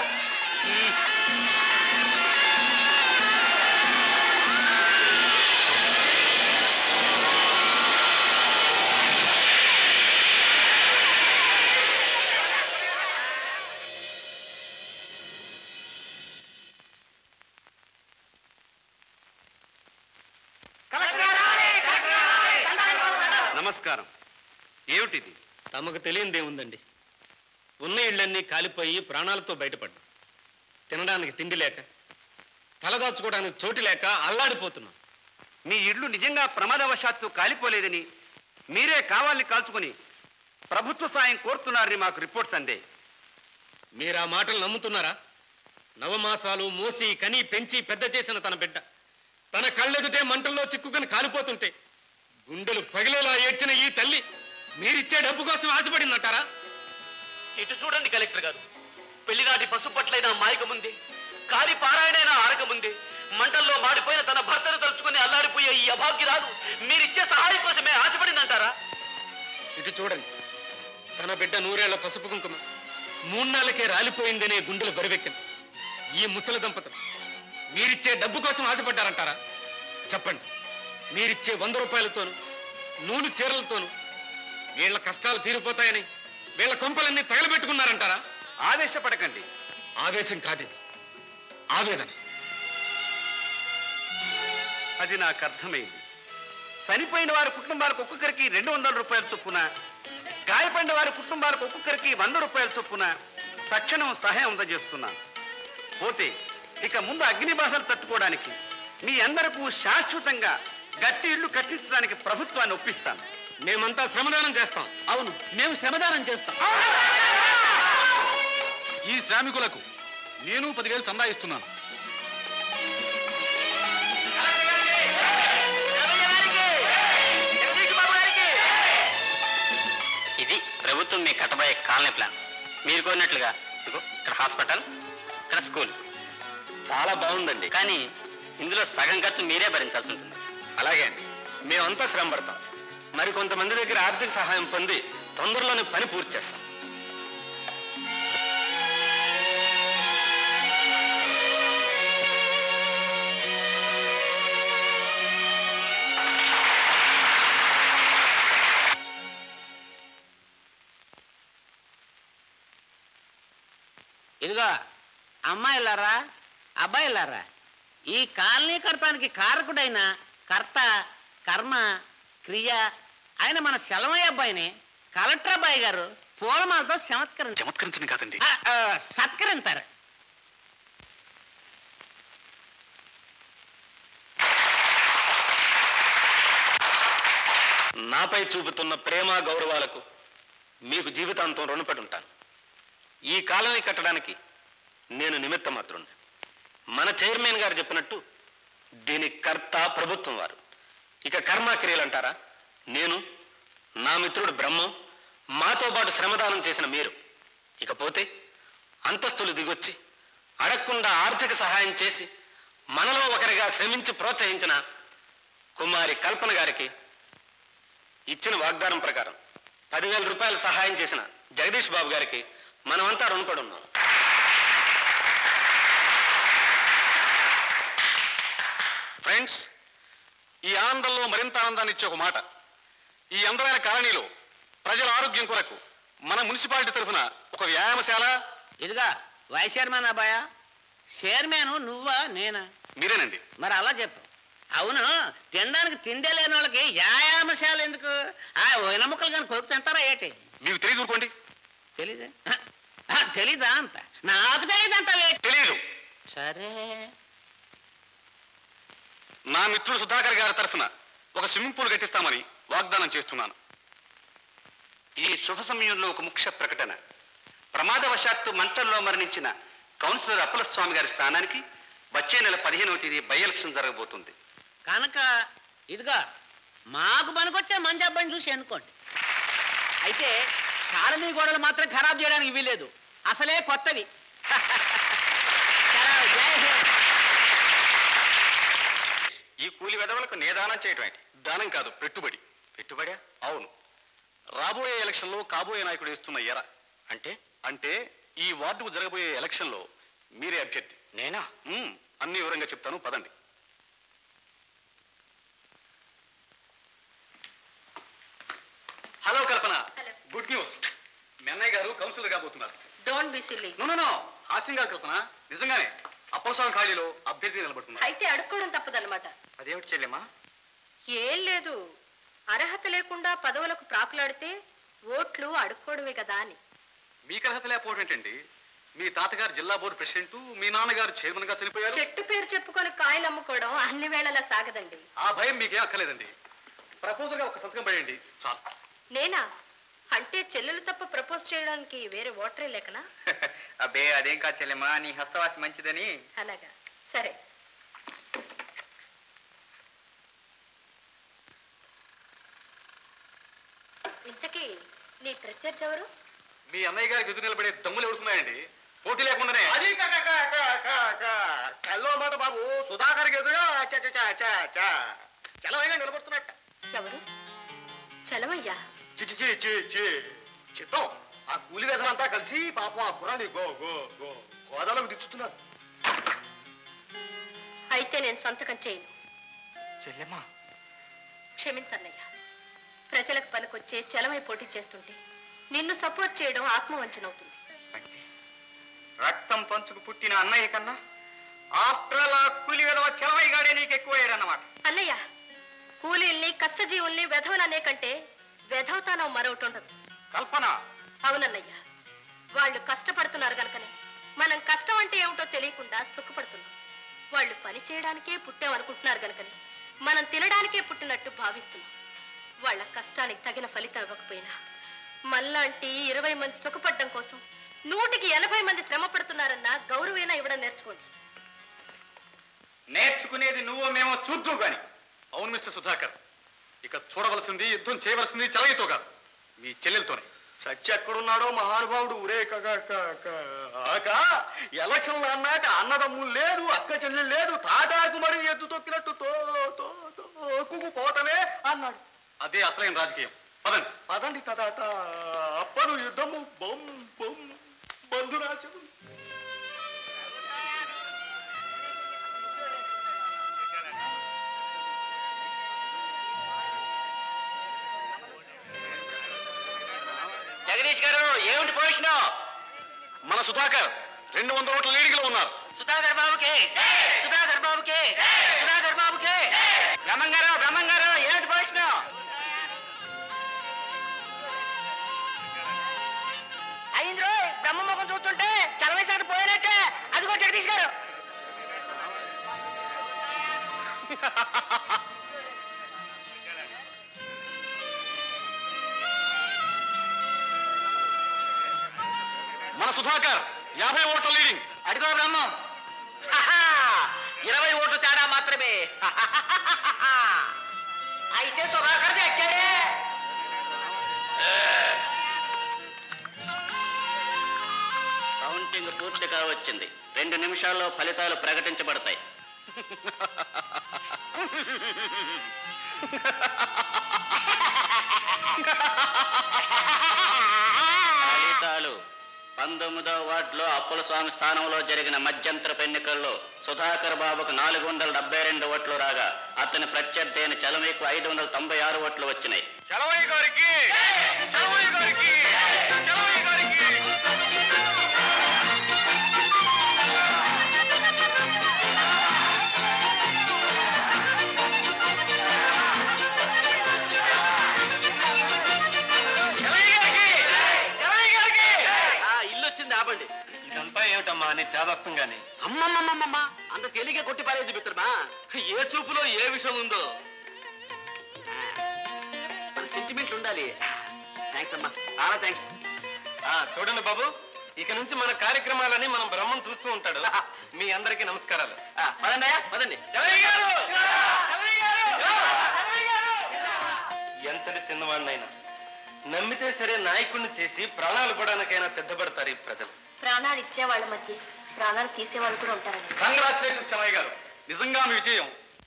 [SPEAKER 1] నమస్కారం. ఏమిటిది?
[SPEAKER 11] తమకు తెలియనిదేముందండి. ఉన్న ఇళ్ళన్నీ కాలిపోయి ప్రాణాలతో బయటపడ్డాం. తినడానికి తిండి లేక, తలదాచుకోవడానికి చోటు లేక అల్లాడిపోతున్నాం.
[SPEAKER 1] మీ ఇళ్ళు నిజంగా ప్రమాదవశాత్తు కాలిపోలేదని మీరే కావాలని కాల్చుకుని ప్రభుత్వ సాయం కోరుతున్నారని మాకు రిపోర్ట్స్ అందే.
[SPEAKER 11] మీరు ఆ మాటలు నమ్ముతున్నారా? నవమాసాలు మోసి కని పెంచి పెద్ద చేసిన తన బిడ్డ తన కళ్ళెదుటే మంటల్లో చిక్కుకొని కాలిపోతుంటే గుండెలు పగిలేలా ఏడ్చిన ఈ తల్లి మీరిచ్చే డబ్బు కోసం ఆశపడిందంటారా?
[SPEAKER 5] ఇటు చూడండి కలెక్టర్ గారు, పెళ్లినాటి పసుపట్లైనా మాయక ముందే, కాలి పారాయణైనా ఆరక ముందే మంటల్లో మాడిపోయిన తన భర్తను తలుచుకుని అల్లాడిపోయే ఈ అభాగ్యురాలు మీరిచ్చే సహాయం కోసమే ఆశపడిందంటారా?
[SPEAKER 11] ఇటు చూడండి, తన బిడ్డ నూరేళ్ల పసుపు కుంకుమ 3 నెలలకే రాలిపోయిందనే గుండెలు బరివెక్కింది ఈ ముసలి దంపతులు మీరిచ్చే డబ్బు కోసం ఆశపడ్డారంటారా? చెప్పండి, మీరిచ్చే 100 రూపాయలతోనూ నూలు చీరలతోనూ వీళ్ళ కష్టాలు తీరిపోతాయని వీళ్ళ కొంపలన్నీ తగలబెట్టుకున్నారంటారా?
[SPEAKER 1] ఆవేశపడకండి.
[SPEAKER 11] ఆవేశం కాదు, ఆవేదన.
[SPEAKER 1] అది నాకు అర్థమైంది. చనిపోయిన వారి కుటుంబాలకు ఒక్కొక్కరికి 200 రూపాయల చొప్పున, గాయపడిన వారి కుటుంబాలకు ఒక్కొక్కరికి 100 రూపాయల చొప్పున తక్షణం సహాయం అందజేస్తున్నాను. పోతే ఇక ముందు అగ్ని బాధలు తట్టుకోవడానికి మీ అందరికీ శాశ్వతంగా గట్టి ఇళ్లు కట్టించడానికి ప్రభుత్వాన్ని ఒప్పిస్తాను.
[SPEAKER 11] మేమంతా శ్రమదానం చేస్తాం.
[SPEAKER 3] అవును, మేము శ్రమదానం చేస్తాం.
[SPEAKER 4] ఈ శ్రామికులకు నేను 10,000 చందా ఇస్తున్నాను.
[SPEAKER 3] ఇది ప్రభుత్వం మీకు కట్టబోయే కాలనీ ప్లాన్. మీరు కోరినట్లుగా ఇక్కడ హాస్పిటల్, ఇక్కడ స్కూల్.
[SPEAKER 11] చాలా బాగుందండి.
[SPEAKER 3] కానీ ఇందులో సగం ఖర్చు మీరే భరించాల్సి ఉంటుంది.
[SPEAKER 11] అలాగే అండి, మేమంతా శ్రమ పడతాం. మరి కొంతమంది దగ్గర ఆర్థిక సహాయం పొంది తొందరలోనే పని పూర్తి చేస్తాం.
[SPEAKER 2] ఇదిగో అమ్మాయిలారా, అబ్బాయిలారా, ఈ కాలనీ కడతానికి కారకుడైన కర్త, కర్మ, క్రియ ఆయన మన సెలమయ్య అబ్బాయిని కలెక్టర్ అబ్బాయి గారు పూలమాలతో
[SPEAKER 4] చమత్కరించని కాదండి,
[SPEAKER 2] సత్కరించారు.
[SPEAKER 1] నాపై చూపుతున్న ప్రేమ గౌరవాలకు మీకు జీవితాంతం రుణపడి ఉంటాను. ఈ కాలనీ కట్టడానికి నేను నిమిత్త మాత్రుండి. మన చైర్మన్ గారు చెప్పినట్టు దీని కర్త ప్రభుత్వం వారు. ఇక కర్మాక్రియలు అంటారా, నేను, నా మిత్రుడు బ్రహ్మం, మాతో పాటు శ్రమదానం చేసిన మీరు. ఇకపోతే అంతస్తులు దిగొచ్చి అడగకుండా ఆర్థిక సహాయం చేసి మనలో ఒకరిగా శ్రమించి ప్రోత్సహించిన కుమారి కల్పన గారికి ఇచ్చిన వాగ్దానం ప్రకారం 10,000 రూపాయలు సహాయం చేసిన జగదీష్ బాబు గారికి మనమంతా రుణపడి ఉన్నాం.
[SPEAKER 4] ఫ్రెండ్స్, ఈ ఆనందంలో మరింత ఆనందాన్ని ఇచ్చే ఒక మాట. ఈ అందమైన కాలనీలో ప్రజల ఆరోగ్యం కొరకు మన మున్సిపాలిటీ తరఫున ఒక వ్యాయామశాల.
[SPEAKER 2] ఇదిగా వైస్ చైర్మన్ అబ్బాయ, చైర్మన్ నువ్వా నేనా?
[SPEAKER 4] మీరేనండి.
[SPEAKER 2] మరి అలా చెప్పు. అవును, తినడానికి తిండే లేని వాళ్ళకి వ్యాయామశాల ఎందుకు? ఆ వెనముకలు కానీ కొరుకు తింటారా ఏంటి?
[SPEAKER 4] మీకు తెలియదు ఊరుకోండి.
[SPEAKER 2] తెలీదా? తెలీదా అంత? నాకు తెలియదంట.
[SPEAKER 4] తెలియదు.
[SPEAKER 2] సరే,
[SPEAKER 4] నా మిత్రుడు సుధాకర్ గారి తరఫున ఒక స్విమ్మింగ్ పూల్ కట్టిస్తామని వాగ్దానం చేస్తున్నాను.
[SPEAKER 1] ఈ శుభ సమయంలో ఒక ముఖ్య ప్రకటన. ప్రమాదవశాత్తు మంటల్లో మరణించిన కౌన్సిలర్ అప్పల స్వామి గారి స్థానానికి వచ్చే నెల 15వ తేదీ బై ఎలక్షన్ జరగబోతుంది
[SPEAKER 2] కనుక ఇదిగా మాకు పనికొచ్చే మంచి అబ్బాయిని చూసి అనుకోండి. అయితే కాలనీ గోడలు మాత్రం ఖరాబ్ చేయడానికి వీలేదు, అసలే కొత్తవి.
[SPEAKER 1] ఈ కూలి వెధవలకు నేదానం చేయటం ఏంటి?
[SPEAKER 4] దానం కాదు, పెట్టుబడి.
[SPEAKER 1] పెట్టుబడా?
[SPEAKER 4] అవును. రాబోయే ఎలక్షన్లో కాబోయే నాయకుడు ఇస్తున్న ఎర. అంటే ఈ వార్డుకు జరగబోయే ఎలక్షన్లో మీరే అభ్యర్థి.
[SPEAKER 1] నేనా?
[SPEAKER 4] అన్ని వివరంగా చెప్తాను, పదండి. Hello Kalpana.
[SPEAKER 6] Hello.
[SPEAKER 4] Good news. మీ అన్నయ్య గారు కౌన్సిలర్ కాబోతున్నారు.
[SPEAKER 6] Don't be silly.
[SPEAKER 4] నో హాస్యంగా కల్పన, నిజంగానే అప్పలస్వామి ఖాళీలో అభ్యర్థి నిలబడుతున్నారు.
[SPEAKER 6] అయితే అడుక్కోవడం తప్పదన్నమాట.
[SPEAKER 1] అదేమిటి చెల్లెమ్మా?
[SPEAKER 6] ఏం లేదు, అర్హత లేకుండా పదవులకు ప్రాకులాడితే ఓట్లు అడుక్కోవడమే కదా అని.
[SPEAKER 4] మీకు అర్హత లేకపోవడం ఏంటండి? మీ తాతగారు జిల్లా బోర్డు ప్రెసిడెంట్, మీ నాన్నగారు చైర్మన్ గా చనిపోయారు.
[SPEAKER 6] చెట్టు పేరు చెప్పుకొని కాయలు అమ్ముకోవడం అన్ని వేళలా సాగదండి.
[SPEAKER 4] ఆ భయం మీకేం అక్కర్లేదండి. ప్రపోజల్ గా ఒక సంతకం పడేయండి చాలు.
[SPEAKER 6] నేనా? అంటే చెల్లెలు తప్ప ప్రపోజ్ చేయడానికి వేరే ఓటరే లేకనా?
[SPEAKER 1] అబ్బే అదేం కాదు చెల్లెమ్మా, నీ హస్తవాసి మంచిదని.
[SPEAKER 6] అలాగా, సరే. ఇంతకీ నీ ప్రత్యర్థి ఎవరు?
[SPEAKER 4] మీ అన్నయ్య గారికి ఎదురు నిలబడే దమ్ములు ఎవడుతున్నాయండి? పోటీ లేకుండానే.
[SPEAKER 1] అది కల్లో మాట బాబు, సుధాకర్కి ఎదురుగా చలవైగా నిలబడుతున్నట్ట.
[SPEAKER 6] ఎవరు? చలమయ్యా?
[SPEAKER 1] చిత్తం, ఆ కూలి వేదలంతా కలిసి పాపం ఆ కుర్రాన్ని గోదాలకు దించుతున్నారు.
[SPEAKER 6] అయితే నేను సంతకం చేయను.
[SPEAKER 1] చెల్లెమ్మా,
[SPEAKER 6] క్షమించన్నయ్యా. ప్రజలకు పనికొచ్చే చలమై పోటీ చేస్తుంటే నిన్ను సపోర్ట్ చేయడం ఆత్మవంచనవుతుంది.
[SPEAKER 1] అంటే రక్తం పంచుకు పుట్టిన అన్నయ్య కన్నా ఆఫ్టర్ ఆ కూలి వెధవ చలవైగాడే నీకు ఎక్కువయ్యాడన్నమాట.
[SPEAKER 6] అన్నయ్య, కూలీల్ని కష్టజీవుల్ని వెధవలనే కంటే వెధవతానం మరొకటి ఉండదు.
[SPEAKER 1] కల్పన.
[SPEAKER 6] అవునన్నయ్య, వాళ్ళు కష్టపడుతున్నారు కనుకనే మనం కష్టం అంటే ఏమిటో తెలియకుండా సుఖపడుతున్నాం. వాళ్ళు పని చేయడానికే పుట్టామనుకుంటున్నారు కనుకనే మనం తినడానికే పుట్టినట్టు భావిస్తున్నాం. వాళ్ళ కష్టానికి తగిన ఫలితం ఇవ్వకపోయినా మనలాంటి 20 మంది సుఖపడడం కోసం 100కి 80 మంది శ్రమ పడుతున్నారన్న గౌరవైనా ఇవ్వడం నేర్చుకోండి.
[SPEAKER 1] నేర్చుకునేది నువ్వో మేమో చూద్దు గాని.
[SPEAKER 4] అవును మిస్టర్ సుధాకర్, ఇక చూడవలసింది యుద్ధం చేయవలసింది చలయితో కాదు, మీ చెల్లెలతోనే.
[SPEAKER 1] సత్య ఎక్కడున్నాడో మహానుభావుడు. ఊరే ఎలక్షన్లు అన్నాక అన్నదమ్ములు లేదు, అక్క చెల్లెలు లేదు, తాటాకు మరి ఎద్దు తొక్కినట్టు పోవటమే అన్నాడు.
[SPEAKER 4] అదే అసలైన రాజకీయం. పదండి.
[SPEAKER 1] పదండి తదాట. అప్పను యుద్ధము బొమ్ బొమ్ బంధురాశం.
[SPEAKER 2] జగదీష్ గారు, ఏమిటి పొజిషన్?
[SPEAKER 4] మన సుధాకర్ 200 ఓట్ల లీడింగ్లో ఉన్నారు.
[SPEAKER 2] సుధాకర్ బాబుకే, సుధాకర్ బాబుకే, సుధాకర్ బాబుకే. బ్రహ్మంగారు, బ్రహ్మంగారు, ఏమిటి పొజిషన్? అయింది రో, బ్రహ్మ ముఖం చూస్తుంటే చలవేసారి పోయినట్టే. అదిగో జగదీష్ గారు.
[SPEAKER 4] సుధాకర్ 50 ఓట్ల లీడింగ్.
[SPEAKER 3] అడిగో బ్రహ్మం 20 ఓట్లు తేడా మాత్రమే. అయితే సుధాకర్ ఎక్కాడే. కౌంటింగ్ పూర్తిగా వచ్చింది. 2 నిమిషాల్లో ఫలితాలు ప్రకటించబడతాయి. ఫలితాలు 19వ వార్డులో అప్పుల స్వామి స్థానంలో జరిగిన మధ్యంతరపు ఎన్నికల్లో సుధాకర్ బాబుకు 472 ఓట్లు రాగా అతని ప్రత్యర్థి అయిన చలమయ్యకు 596 ఓట్లు వచ్చినాయి.
[SPEAKER 1] చలమయ్య గారికి చలమయ్య గారికి చలమయ్య గారికి
[SPEAKER 3] ఆపండి.
[SPEAKER 1] ఇదంతా ఏమిటమ్మా అని చేదస్తంగాని.
[SPEAKER 3] అమ్మమ్మమ్మమ్మ అంత తేలిగే కొట్టి పారేది మిత్రమా. ఏ చూపులో ఏ విషయం ఉందో మన సెంటిమెంట్లు ఉండాలి. థ్యాంక్స్ అమ్మా, చాలా థ్యాంక్స్.
[SPEAKER 1] చూడండి బాబు, ఇక నుంచి మన కార్యక్రమాలని మనం బ్రహ్మం చూస్తూ ఉంటాడు. మీ అందరికీ నమస్కారాలు.
[SPEAKER 3] పదండి పదండి.
[SPEAKER 1] ఎంతటి చిన్నవాడినైనా నమ్మితే సరే నాయకుడిని చేసి ప్రాణాలు ఇవ్వడానికైనా సిద్ధపడతారు ఈ ప్రజలు.
[SPEAKER 6] ప్రాణాలు ఇచ్చేవాళ్ళ మధ్య ప్రాణాలు తీసేవాళ్ళు కూడా ఉంటారండి.
[SPEAKER 4] కంగ్రాచులేషన్ చలమయ్య గారు, నిజంగా మీ విజయం.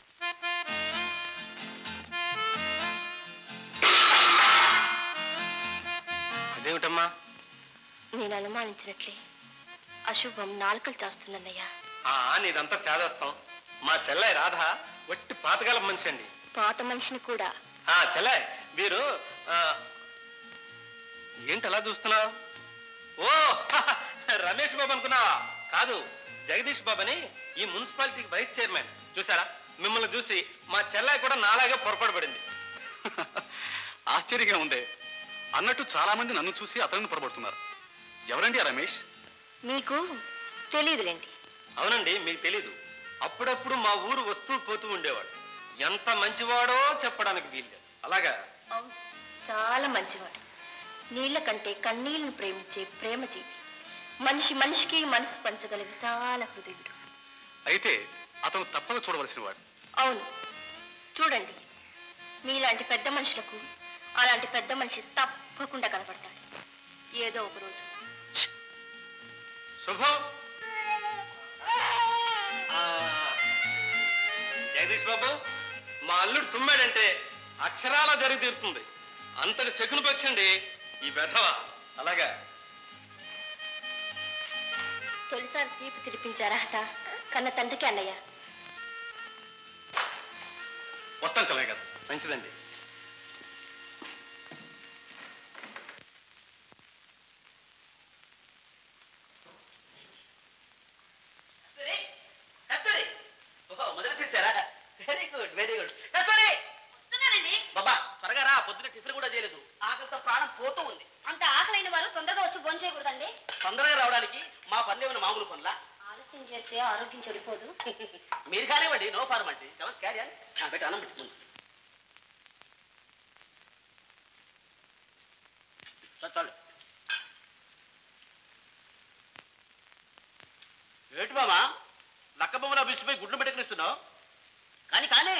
[SPEAKER 1] అదేమిటమ్మా?
[SPEAKER 6] నేను అనుమానించినట్లే అశుభం నాలుకలు చేస్తుందన్నయ్యా.
[SPEAKER 1] నీదంతా చేదస్తాం. మా చెల్లె రాధ వట్టి పాతకాల మనిషి అండి.
[SPEAKER 6] పాత మనిషిని కూడా.
[SPEAKER 1] చెల్లె మీరు ఏంటి అలా చూస్తున్నావు? ఓ రమేష్ బాబు అనుకున్నావా? కాదు, జగదీష్ బాబు అని ఈ మున్సిపాలిటీకి వైస్ చైర్మన్. చూసారా, మిమ్మల్ని చూసి మా చెల్లె కూడా నాలాగే పొరపాటు పడింది.
[SPEAKER 4] ఆశ్చర్యంగా ఉంది. అన్నట్టు చాలా మంది నన్ను చూసి అతన్ని పొరపడుతున్నారు. ఎవరండి ఆ రమేష్?
[SPEAKER 6] మీకు తెలీదులేండి.
[SPEAKER 1] అవునండి, మీకు తెలీదు. అప్పుడప్పుడు మా ఊరు వస్తూ పోతూ ఉండేవాడు. ఎంత మంచివాడో చెప్పడానికి వీల్లేదు. అలాగా?
[SPEAKER 6] అవును, చాలా మంచివాడు. నీళ్ల కంటే కన్నీళ్లను ప్రేమించే ప్రేమజీవి. మనిషి మనిషికి మనసు పంచగల విశాల హృదయుడు.
[SPEAKER 4] అయితే అతను తప్పక చూడవలసిన వాడు.
[SPEAKER 6] అవును, చూడండి. మీలాంటి పెద్ద మనుషులకు అలాంటి పెద్ద మనిషి తప్పకుండా కనపడతాడు ఏదో ఒక రోజు.
[SPEAKER 1] శుభం. జగదీష్ బాబు, మా అల్లుడు తుమ్మాడంటే అక్షరాల జరిగి తీరుతుంది. అంతటి శకున పక్షండి ఈ వెధవ. అలాగా?
[SPEAKER 6] తొలిసారి తీపి తినిపించారా కన్న తండ్రికి అన్నయ్య.
[SPEAKER 4] వస్తాను చలమయ్య గారు.
[SPEAKER 1] మంచిదండి.
[SPEAKER 3] మొదలెట్టారా? Very good very good. బాబా త్వరగా రా, పొద్దున టిఫిన్ కూడా చేయలేదు. ఆకలితో ప్రాణం పోతూ ఉంది.
[SPEAKER 6] అంత ఆకలైన వారు తొందరగా వచ్చి భోజనం చేయకూడదండి.
[SPEAKER 3] తొందరగా రావడానికి మా పనులు ఏమైనా మామూలు పనులా?
[SPEAKER 6] ఆలస్యం చేస్తే ఆరోగ్యం చెడిపోదు.
[SPEAKER 3] మీరు కానివ్వండి, నో ఫార్మాలిటీ. క్యారీ అని పెట్టి అన్నం పెట్టుకుంది. చాలు. ఏంటి మామా లక్క బొమ్మలా బిసిపోయి గుడ్లు పెట్టుకునిస్తున్నావు? కానీ కానీ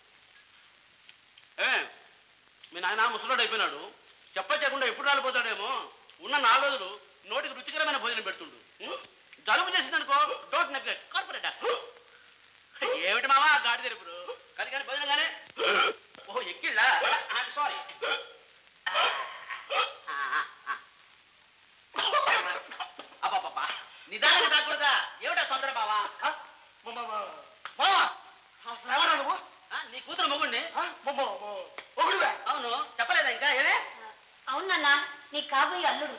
[SPEAKER 3] మీ నాయన ముసలోడు అయిపోయినాడు. చెప్పకుండా ఎప్పుడు రాలిపోతాడేమో. ఉన్న 4 రోజులు నోటికి రుచికరమైన భోజనం పెడుతుండు. జలుబు చేసిందనుకో, డోంట్ నెగ్లెక్ట్ కార్పొరేట్. ఏమిటి మామా గాడి తెరుపుడు? కానీ కానీ భోజనం కానీ ఓహో ఎక్కిళ్ళా? I'm sorry. అబ్బాబ్బా నిదానంగా తాకూడదా? ఏమిటా తొందర బావా? నువ్వు నీ కూతురు మొగుడిని? అవును, చెప్పలేదా ఇంకా? ఏమే?
[SPEAKER 6] అవునన్నా, నీ కాబోయే అల్లుడు.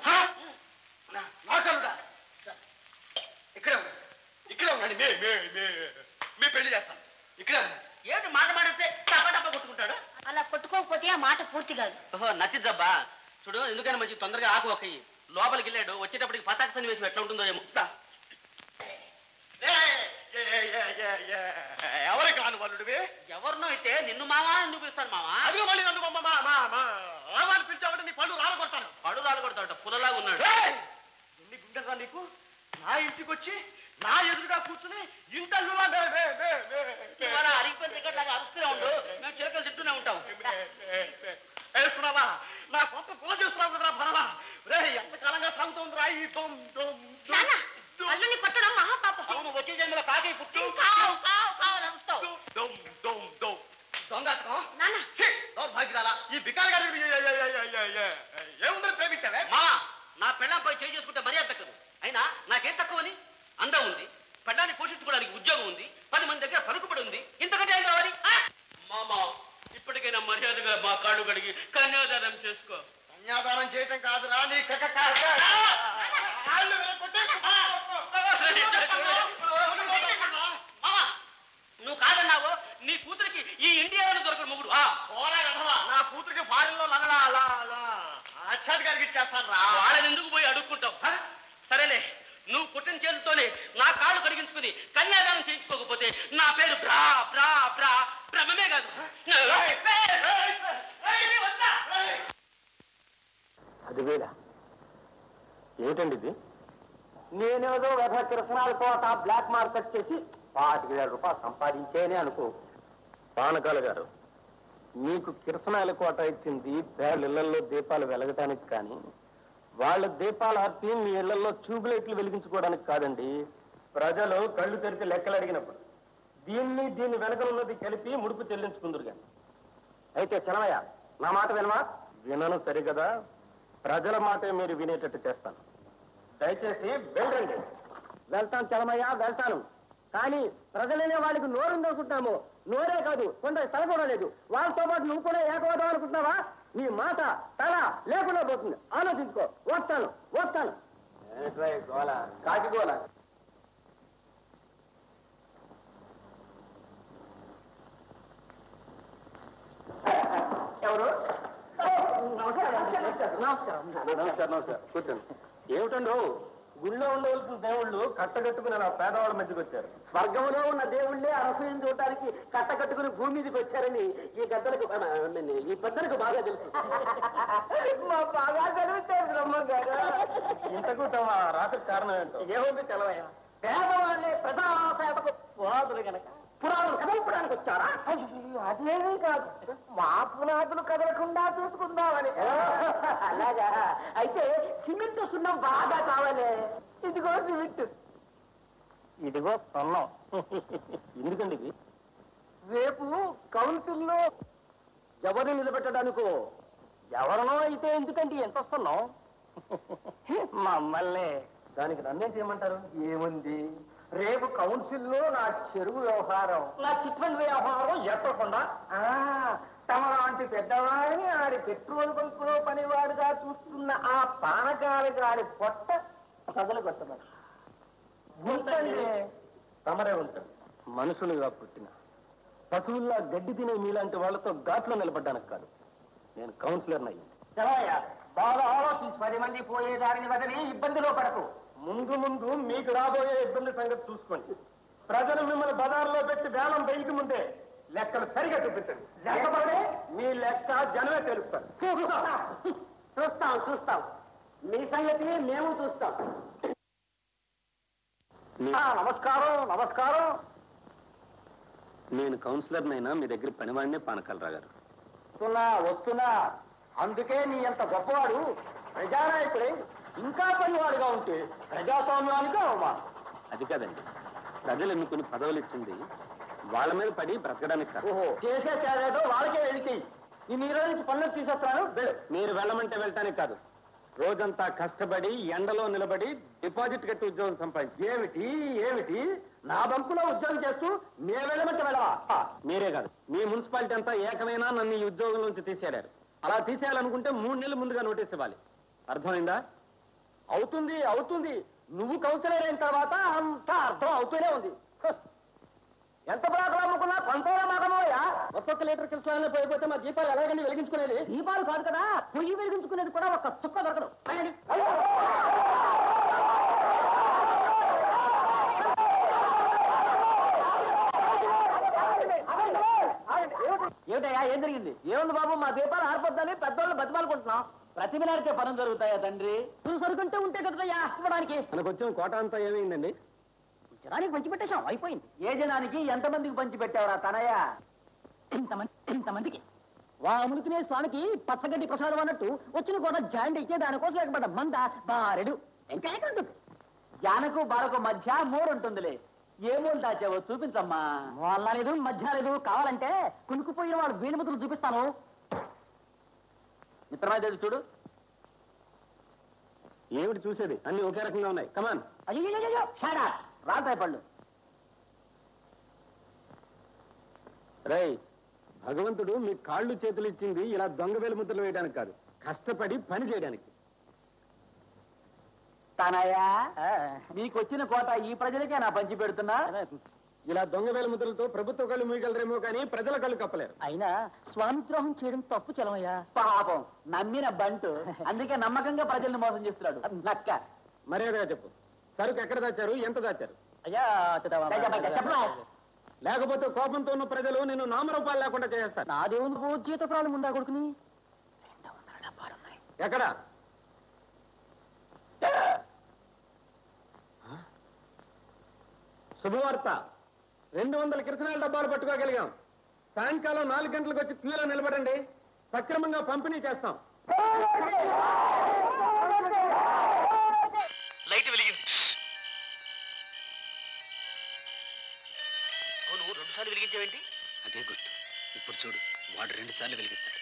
[SPEAKER 3] ఇక్కడ ఇక్కడ ఉన్నాడు. మీ పెళ్లి చేస్తాను. ఇక్కడ ఏమిటి మాట మాడితే టపా టపా కొట్టుకుంటాడు?
[SPEAKER 6] అలా కొట్టుకోకపోతే ఆ మాట పూర్తి కాదు.
[SPEAKER 3] ఓహో నచ్చిద్దబ్బా. చూడు, ఎందుకని మంచి తొందరగా ఆకు ఒక లోపలికి వెళ్ళాడు. వచ్చేటప్పటికి పతాక సన్నివేశం ఎట్లా ఉంటుందో ఏమో.
[SPEAKER 1] ఎవరి కాను వాళ్ళుడివి?
[SPEAKER 3] ఎవరినో అయితే నిన్ను మావా ఎందుకు పిలుస్తాను మావా?
[SPEAKER 1] అదిగో మళ్ళీ నన్ను మామని పిలిచావంటే నీ పళ్ళు రాలగొడతాను.
[SPEAKER 3] పడు రాలు కొడతాడు, పుల్లలాగా ఉన్నాడు.
[SPEAKER 5] కదా నీకు? నా ఇంటికి వచ్చి నా ఎదురుగా కూర్చుని ఇంటల్లులా అరిగిపోయిన టికెట్ లాగా అరుస్తూనే ఉండు, మేము చిలకలు తింటూనే ఉంటాం. వేస్తున్నావా? నా కొత్త పూజ చేస్తున్నావు కదరా భరవా. రే ఎంతకాలంగా సాగుతుందిరా ఈ దొమ్ దొమ్
[SPEAKER 6] అల్లుని కొట్టడం మహాపాపం.
[SPEAKER 5] అవును, వచ్చే జన్మలో కాకి పుట్టు దొమ్ దొమ్ దొమ్ దొంగతనం. దౌర్భాగ్యాల ఈ బికారి గారి ఏముందని ప్రేమించావే?
[SPEAKER 3] మామా, నా పెళ్ళంపై చేయి చేసుకుంటే మర్యాద తక్కదు. అయినా నాకేం తక్కువని? అందం ఉంది, పెళ్ళాన్ని పోషించుకోవడానికి ఉద్యోగం ఉంది, 10 మంది దగ్గర పలుకుబడి ఉంది, ఇంతకంటే ఏం కావాలి?
[SPEAKER 5] మామా, ఇప్పటికైనా మర్యాదగా మా కాళ్ళు కడిగి కన్యాదానం చేసుకో. కన్యాదానం చేయటం కాదురా నీ
[SPEAKER 3] నువ్వు కాదన్నావు, నీ కూతురికి ఈ ఇండియాలో దొరకని మొగుడు.
[SPEAKER 5] నా కూతురికి ఫారిన్ లో అక్షాది గారికి ఇచ్చేస్తాను రా.
[SPEAKER 3] వాళ్ళని ఎందుకు పోయి అడుక్కుంటావు? సరేలే, నువ్వు పుట్టిన చేతులతోనే నా కాళ్ళు కడిగించుకుని కన్యాదానం చేయించుకోకపోతే నా పేరు బ్రా బ్రా బ్రా బ్రహ్మమే కాదు.
[SPEAKER 1] అది వేడా ఏమిటండి ఇది?
[SPEAKER 5] నేనేదో వ్యధ కిరసనాల తోట బ్లాక్ మార్కెట్ చేసి 25,000 రూపాయలు సంపాదించేనే అనుకో.
[SPEAKER 1] పానకాల గారు, మీకు కిరసనాల కోట ఇచ్చింది పేర్లిళ్లలో దీపాలు వెలగటానికి కానీ వాళ్ళ దీపాలు ఆర్పి మీ ఇళ్లలో ట్యూబ్లైట్లు వెలిగించుకోవడానికి కాదండి. ప్రజలు కళ్ళు తెరిచి లెక్కలు అడిగినప్పుడు దీన్ని వెనకనున్నది కలిపి ముడుపు చెల్లించుకుందరు కానీ. అయితే చలమయ్య, నా మాట వినమా? వినను సరిగదా, ప్రజల మాటే మీరు వినేటట్టు చేస్తాను. దయచేసి వెళ్ళండి.
[SPEAKER 5] వెళ్తాను చలమయ్య, వెళ్తాను. కానీ ప్రజలనే వాళ్ళకి నోరుందనుకుంటున్నాము. నోరే కాదు, కొంత తల కూడా లేదు. వాళ్ళతో పాటు నువ్వు కూడా ఏకవదాం అనుకుంటున్నావా? నీ మాట తల లేకుండా పోతుంది. ఆలోచించుకో. వస్తాను వస్తాను.
[SPEAKER 1] కాకి గోల.
[SPEAKER 5] ఎవరు?
[SPEAKER 1] నమస్కారం. కూర్చోండి. ఏమిటండు, గుళ్ళో ఉండవలసిన దేవుళ్ళు కట్టగట్టుకుని నా పేదవాళ్ళ మధ్యకి వచ్చారు.
[SPEAKER 5] స్వర్గంలో ఉన్న దేవుళ్ళే అరసయం చూడటానికి కట్టకట్టుకుని భూమి మీదకి వచ్చారని ఈ గద్దలకు ఈ పెద్దలకు బాగా తెలుసు. బాగా తెలుస్తాడు బ్రహ్మంగారు.
[SPEAKER 1] ఇంతకు తమ రాత్రి కారణం ఏంటో?
[SPEAKER 5] ఏముంది తెలవయ్య, పేదవాళ్ళే ప్రధానకు పునాదులు గనక పురాణాలు కదలపడానికి వచ్చారా? అదేమీ కాదు, మా పునాదులు కదలకుండా చూసుకుందామని. అలాగా? అయితే సిమెంట్ సున్నం బాగా కావాలి. ఇదిగో సిమెంట్,
[SPEAKER 1] ఇదిగో సొన్నం. ఎందుకండి ఇది?
[SPEAKER 5] రేపు కౌన్సిల్లో ఎవరిని నిలబెట్టడానికో.
[SPEAKER 1] ఎవరినో అయితే ఎందుకండి ఎంత వస్తున్నాం? మమ్మల్ని. దానికి నన్నేం చేయమంటారు?
[SPEAKER 5] ఏముంది, రేపు కౌన్సిల్లో నా చెరువు వ్యవహారం, నా చిట్ఫండ్ వ్యవహారం ఎత్తకుండా తమ లాంటి పెద్దవాడిని ఆడి పెట్రోల్ బంకులో పనివాడుగా చూస్తున్న ఆ పానకాల గారి పొట్ట ప్రజలకు వస్తున్నారు. ఉంటండి.
[SPEAKER 1] తమరే ఉంటారు. మనుషులుగా పుట్టిన పశువుల్లా గడ్డి తినే మీలాంటి వాళ్ళతో ఘాట్లో నిలబడ్డానికి కాదు. నేను కౌన్సిలర్ అయ్యింది.
[SPEAKER 5] చలవయ్య, బాగా ఆలోచించి 10 మంది పోయేదారిని వదిలి ఇబ్బందిలో పడకు.
[SPEAKER 1] ముందు మీకు రాబోయే ఇబ్బంది సంగతి చూసుకోండి. ప్రజలు మిమ్మల్ని బజార్లో పెట్టి వేలం వేయక ముందే లెక్కలు సరిగా చూపించండి. లేకపోతే మీ లెక్క జనమే తెలుస్తారు.
[SPEAKER 5] చూస్తాం. మీ సంగతి మేము చూస్తాం. నమస్కారం.
[SPEAKER 1] నేను కౌన్సిలర్నైనా మీ దగ్గర పనివాడినే పానకాలరావు గారు.
[SPEAKER 5] వస్తున్నా. అందుకే నీ అంత గొప్పవాడు ప్రజానాయకుడే ఇంకా పనివాడుగా ఉంటే ప్రజాస్వామ్యానికి అవమానం.
[SPEAKER 1] అది కాదండి, ప్రజలు ఎన్నుకుని పదవులు ఇచ్చింది వాళ్ళ మీద పడి బ్రతకడానికి కాదు.
[SPEAKER 5] ఓహో, చేసే తేడాదో వాళ్ళకే వెళ్తే ఈ నీళ్ళ నుంచి పనులు తీసేస్తాను.
[SPEAKER 1] మీరు వెళ్ళమంటే వెళ్ళటానికి కాదు, రోజంతా కష్టపడి ఎండలో నిలబడి డిపాజిట్ కట్టి ఉద్యోగం సంపాదించి.
[SPEAKER 5] ఏమిటి నా బంకులో ఉద్యోగం చేస్తూ నేను వెళ్ళమంటే వెళ్ళవా?
[SPEAKER 1] మీరే కాదు, మీ మున్సిపాలిటీ అంతా ఏకమైనా నన్ను ఈ ఉద్యోగం నుంచి తీసేరారు. అలా తీసేయాలనుకుంటే 3 నెలలు ముందుగా నోటీస్ ఇవ్వాలి. అర్థమైందా?
[SPEAKER 5] అవుతుంది. నువ్వు కౌన్సిలర్ అయిన తర్వాత అంతా అర్థం అవుతూనే ఉంది. ఎంత బ్రాకులు అమ్ముకున్నా కొంతలో మాకమోయా. ఒక్కొక్క లీటర్ కిల్సాలనే పోయిపోతే మా దీపాలు ఎలాగండి వెలిగించుకునేది? దీపాలు కాదు కదా, పొయ్యి వెలిగించుకునేది కూడా ఒక చుక్క దొరకదు. ఏమిటయ్యా, ఏం జరిగింది? ఏముంది బాబు, మా దీపాలు ఆరిపోద్దని పెద్దోళ్ళు బతిమాలుకుంటున్నాం. ప్రతిమ నాడితే పనులు జరుగుతాయా తండ్రి? నువ్వు సరుకుంటే ఉంటే కదయ్యా ఇవ్వడానికి.
[SPEAKER 11] మనకు వచ్చిన కోట అంతా ఏమైందండి?
[SPEAKER 5] జనానికి పంచిపెట్టేశాం, అయిపోయింది. ఏ జనానికి ఎంతమందికి పంచిపెట్టావురా తనయ్య? ఇంతమందికి. వాములుకునే స్వామికి పచ్చగడ్డి ప్రసాదం అన్నట్టు వచ్చిన కోట జాయింట్ ఇచ్చే దానికోసం లేకపోతే మంద బారెడు ఇంకా ఎక్కడుంటుంది? జానకు బారకు మధ్య మూడు ఉంటుందిలే. ఏ మూలు దాచావో చూపించమ్మా. వాళ్ళ లేదు మధ్య లేదు. కావాలంటే కునుకుపోయిన వాళ్ళు వీలుముతులు చూపిస్తాను. మిత్రమైతే చూడు.
[SPEAKER 11] ఏమిటి చూసేది? అన్ని ఒకే రకంగా ఉన్నాయి. కమాన్.
[SPEAKER 5] అయ్యో షాడా రాతాయి పళ్ళు.
[SPEAKER 11] రై, భగవంతుడు మీ కాళ్ళు చేతులు ఇచ్చింది ఇలా దొంగ వేలు ముద్రలు వేయడానికి కాదు, కష్టపడి పని చేయడానికి.
[SPEAKER 5] తానయ్యా నీకు వచ్చిన కోట ఈ ప్రజలకే నా పంచి పెడుతున్నా.
[SPEAKER 11] ఇలా దొంగ వేల ముద్రలతో ప్రభుత్వ కళ్ళు మూయగలరేమో కానీ ప్రజల కళ్ళు కప్పలేరు.
[SPEAKER 5] అయినా స్వామి ద్రోహం చేయడం తప్పు చలమయ్యా. పాపం నమ్మిన బంటు, అందుకే నమ్మకంగా ప్రజల్ని మోసం చేస్తున్నాడు నక్క.
[SPEAKER 11] మర్యాదగా చెప్పు, సరుకు ఎక్కడ దాచారు, ఎంత దాచారు?
[SPEAKER 5] అయ్యా
[SPEAKER 11] లేకపోతే కోపంతో ఉన్న ప్రజలు నిన్ను నామరూపాలు లేకుండా చేస్తారు.
[SPEAKER 5] నాదేముందుకు జీత ప్రాణం ఉందా కొడుకుని.
[SPEAKER 11] ఎక్కడ? శుభవార్త, 200 కిరసనాయిల డబ్బాలు పట్టుకోగలిగాం. సాయంకాలం 4 గంటలకు వచ్చి క్యూలో నిలబడండి, సక్రమంగా పంపిణీ చేస్తాం.
[SPEAKER 2] లైట్ వెలిగింది. అవును, 2 సార్లు వెలిగించావేంటి?
[SPEAKER 4] అదే గుర్తు. ఇప్పుడు చూడు, వాడు 2 సార్లు వెలిగిస్తాడు.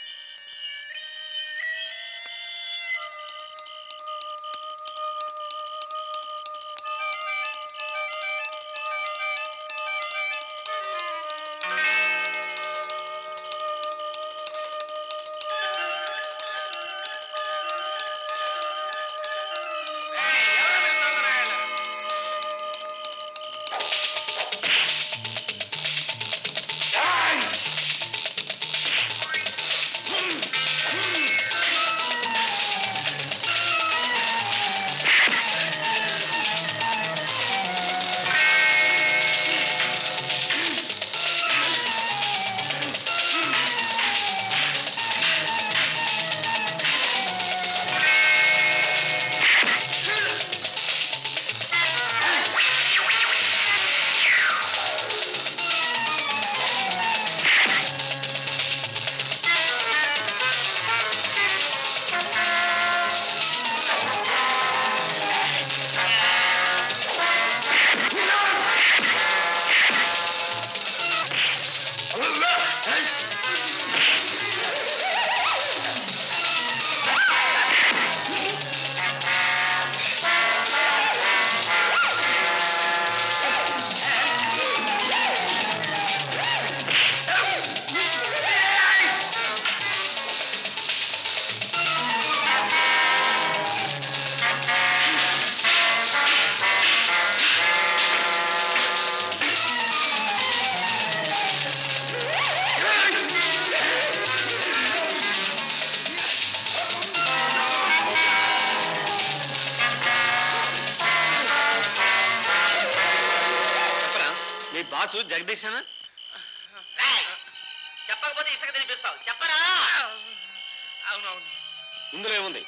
[SPEAKER 1] బాసు జగదీశనా?
[SPEAKER 2] చెప్పకపోతే ఇసుక తినిపిస్తావు, చెప్పరా?
[SPEAKER 1] అవునవును. ఇందులో ఏముంది?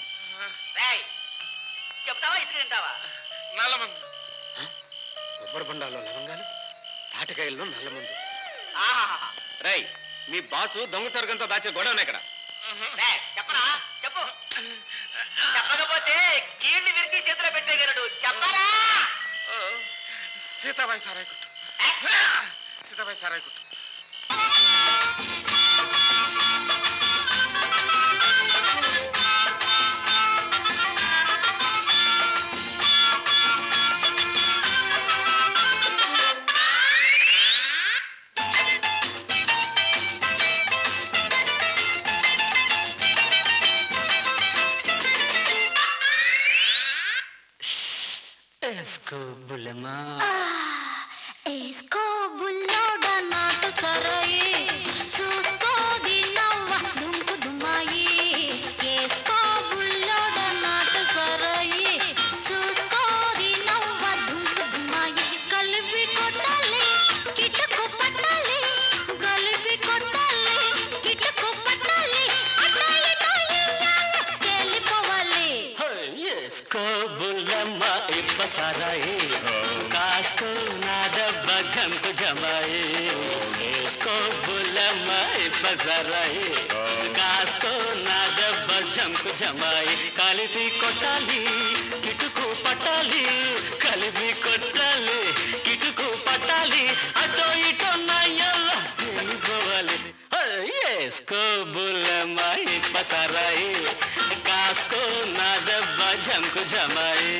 [SPEAKER 2] చెప్తావా ఇసుక తింటావా?
[SPEAKER 1] నల్లమందు. కొబ్బరి బండాల్లో లవంగాలు, తాటికాయల్లో నల్లమందు. రై, మీ బాసు దొంగ సరుకంతా దాచే గొడవనే ఇక్కడ.
[SPEAKER 2] చెప్పరా? చెప్పు. చెప్పకపోతే కీళ్ళు విరిచి చేతిలో పెట్టేయగలడు, చెప్పరా?
[SPEAKER 1] సీతాబాయి సారాయి కుట్టు. సీతాబాయి సారాయి కుట్టు.
[SPEAKER 10] ఏస్కో బుల్లోడ నాటు సరాయి చూసుకో దినవ్వ దుంకు దుమాయి ఏస్కో బుల్లోడ నాటు సరాయి చూసుకో దినవ్వ దుంకు దుమాయి కలిపి కొట్టాలి కిటకు పట్టాలి కలిపి కొట్టాలి కిటకు పట్టాలి అట్లా ఇట్లా
[SPEAKER 8] సారాయి కాస్కో నా దెబ్బ జంకు జమాయి వేసుకో బుల్లమ్మ ఇప్ప సారాయి కాస్కో నా దెబ్బ జంకు జమాయి కలిపి కొట్టాలి కిటుకు పట్టాలి కలిపి కొట్టాలి కిటుకు పట్టాలి అటో ఇటో నయ్యల్ల వెళ్ళిపోవాలి వేసుకో బుల్లమ్మ ఇప్ప సారాయి కాస్కో నా దెబ్బ జంకు జమాయి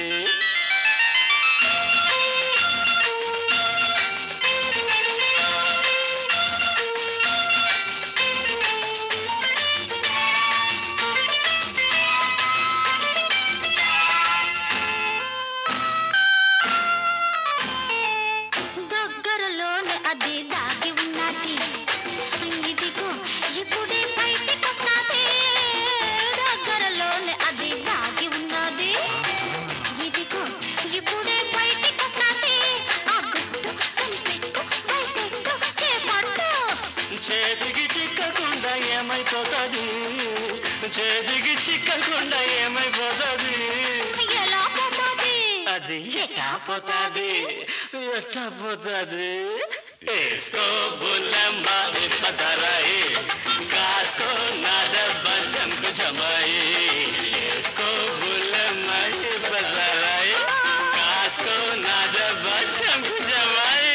[SPEAKER 10] దగ్గరలోనే అది దాగి ఉన్నది ఇదిగో ఇప్పుడే బయటికొస్తాది దగ్గరలోనే అది దాగి ఉన్నది ఇదిగో ఇప్పుడే బయటికొస్తాది ఆ గుట్టు కనిపెట్టు బయటెట్టు చేపట్టు
[SPEAKER 8] చేతికి చిక్కకుండా ఏమైపోతుంది చేతికి చిక్కకుండా ఏమైపోతుంది
[SPEAKER 10] ఎలా పోతుంది
[SPEAKER 8] అది ఎట్టా పోతుంది ఎట్టా పోతుంది వేసుకో బుల్లమ్మ ఇప్ప సారాయి కాసుకో నా దెబ్బ జంకు జమాయి వేసుకో బుల్లమ్మ ఇప్ప సారాయి కాసుకో నా దెబ్బ జంకు జమాయి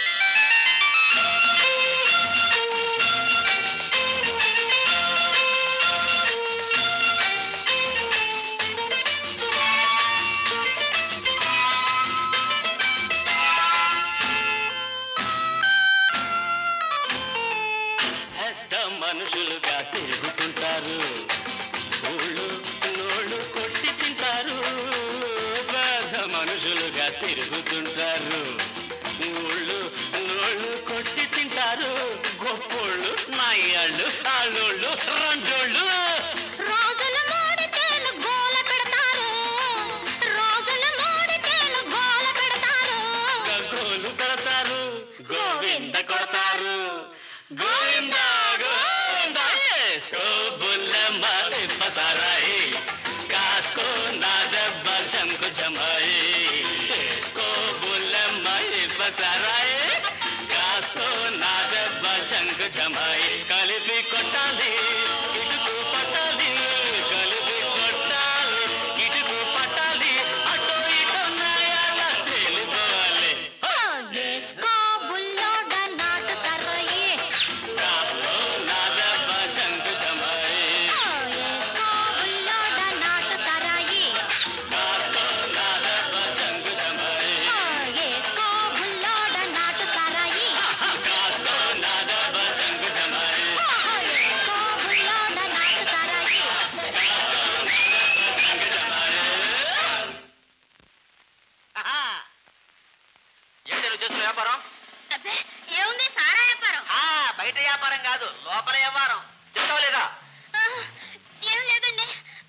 [SPEAKER 8] మనుషులుగా తిరుగుతుంటారు ఊళ్ళు నోళ్ళు కొట్టి తింటారు పెద్ద మనుషులుగా తిరుగుతుంటారు ఊళ్ళు నోళ్ళు కొట్టి తింటారు గొప్పోళ్ళు నాయాళ్ళు ఆళ్ళోళ్ళు రెండోళ్ళు
[SPEAKER 10] రోజులు మూడితేను గోల పెడతారు రోజులు మూడితేను గోల పెడతారు
[SPEAKER 8] గోలు పెడతారు గోవింద కొడతారు గోవింద గోవింద వేసుకో బుల్లమ్మ ఇప్ప సారాయి కాసుకో నా దెబ్బ జంకు జమాయి వేసుకో బుల్లమ్మ ఇప్ప సారాయి కాసుకో నా దెబ్బ జంకు జమాయి కలిపి కొట్టాలి ఇటుకు పట్టాలి కలిపి కొట్టాలి ఇటుకు పట్టాలి అటో ఇటో నాయాల తేలిపోవాలి
[SPEAKER 10] వేసుకో బుల్లోడ నాటు సర్రయి
[SPEAKER 8] కాసుకో నా దెబ్బ జంకు జమాయి
[SPEAKER 10] వేసుకో బుల్లోడ నాటు సరాయి
[SPEAKER 8] కాసుకో నా దెబ్బ జంకు జమాయి
[SPEAKER 10] వేసుకో బుల్లోడ నాటు సరాయి
[SPEAKER 8] కాసుకో నా దెబ్బ జంకు జమాయి
[SPEAKER 10] వేసుకో బుల్లోడ నాటు సరాయి
[SPEAKER 2] ఏంటి నువ్వు చేస్తున్న వ్యాపారం
[SPEAKER 6] అబ్బే ఏముంది సారా వ్యాపారం
[SPEAKER 2] బయట వ్యాపారం కాదు లోపల వ్యాపారం చెప్తావు లేదా
[SPEAKER 6] ఏం లేదండి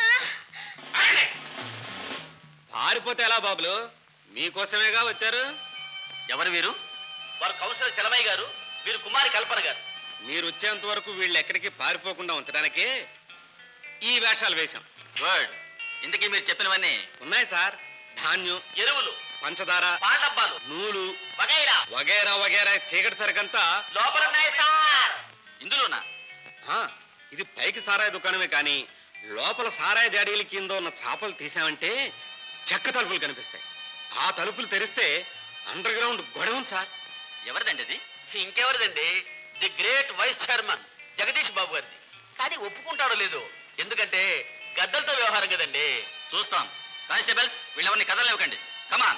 [SPEAKER 1] పారిపోతే ఎలా బాబులు మీకోసమేగా వచ్చారు
[SPEAKER 2] ఎవరు వీరు వారు కౌన్సిలర్ చలమయ్య గారు వీరు కుమారి కల్పన గారు
[SPEAKER 1] మీరు వచ్చేంత వరకు వీళ్ళు ఎక్కడికి పారిపోకుండా ఉంచడానికే ఈ వేషాలు వేశాం
[SPEAKER 2] గుడ్ ఇంతకీ మీరు చెప్పినవన్నీ
[SPEAKER 1] ఉన్నాయి సార్ ధాన్యం
[SPEAKER 2] ఎరువులు
[SPEAKER 1] పంచదార
[SPEAKER 2] పాండబ్బాలు
[SPEAKER 1] నూలు
[SPEAKER 2] వగైరా
[SPEAKER 1] వగేరా వగేరా చీకటి సరికంతా
[SPEAKER 2] లోపల ఉన్నాయి సార్ ఇందులోనా
[SPEAKER 1] ఆ, ఇది పైకి సారాయి దుకాణమే కానీ లోపల సారాయి జాడీల కింద ఉన్న చేపలు తీసామంటే చెక్క తలుపులు కనిపిస్తాయి ఆ తలుపులు తెరిస్తే అండర్ గ్రౌండ్ గొడవ ఉంది సార్
[SPEAKER 2] ఎవరిదండి అది ఇంకెవరిదండి the great vice chairman Jagadish Babu గారిది కానీ ఒప్పుకుంటాడో లేదో ఎందుకంటే గద్దలతో వ్యవహారం కదండి చూస్తాం కానిస్టేబుల్స్ వీళ్ళెవరిని కదలనివ్వకండి కమాన్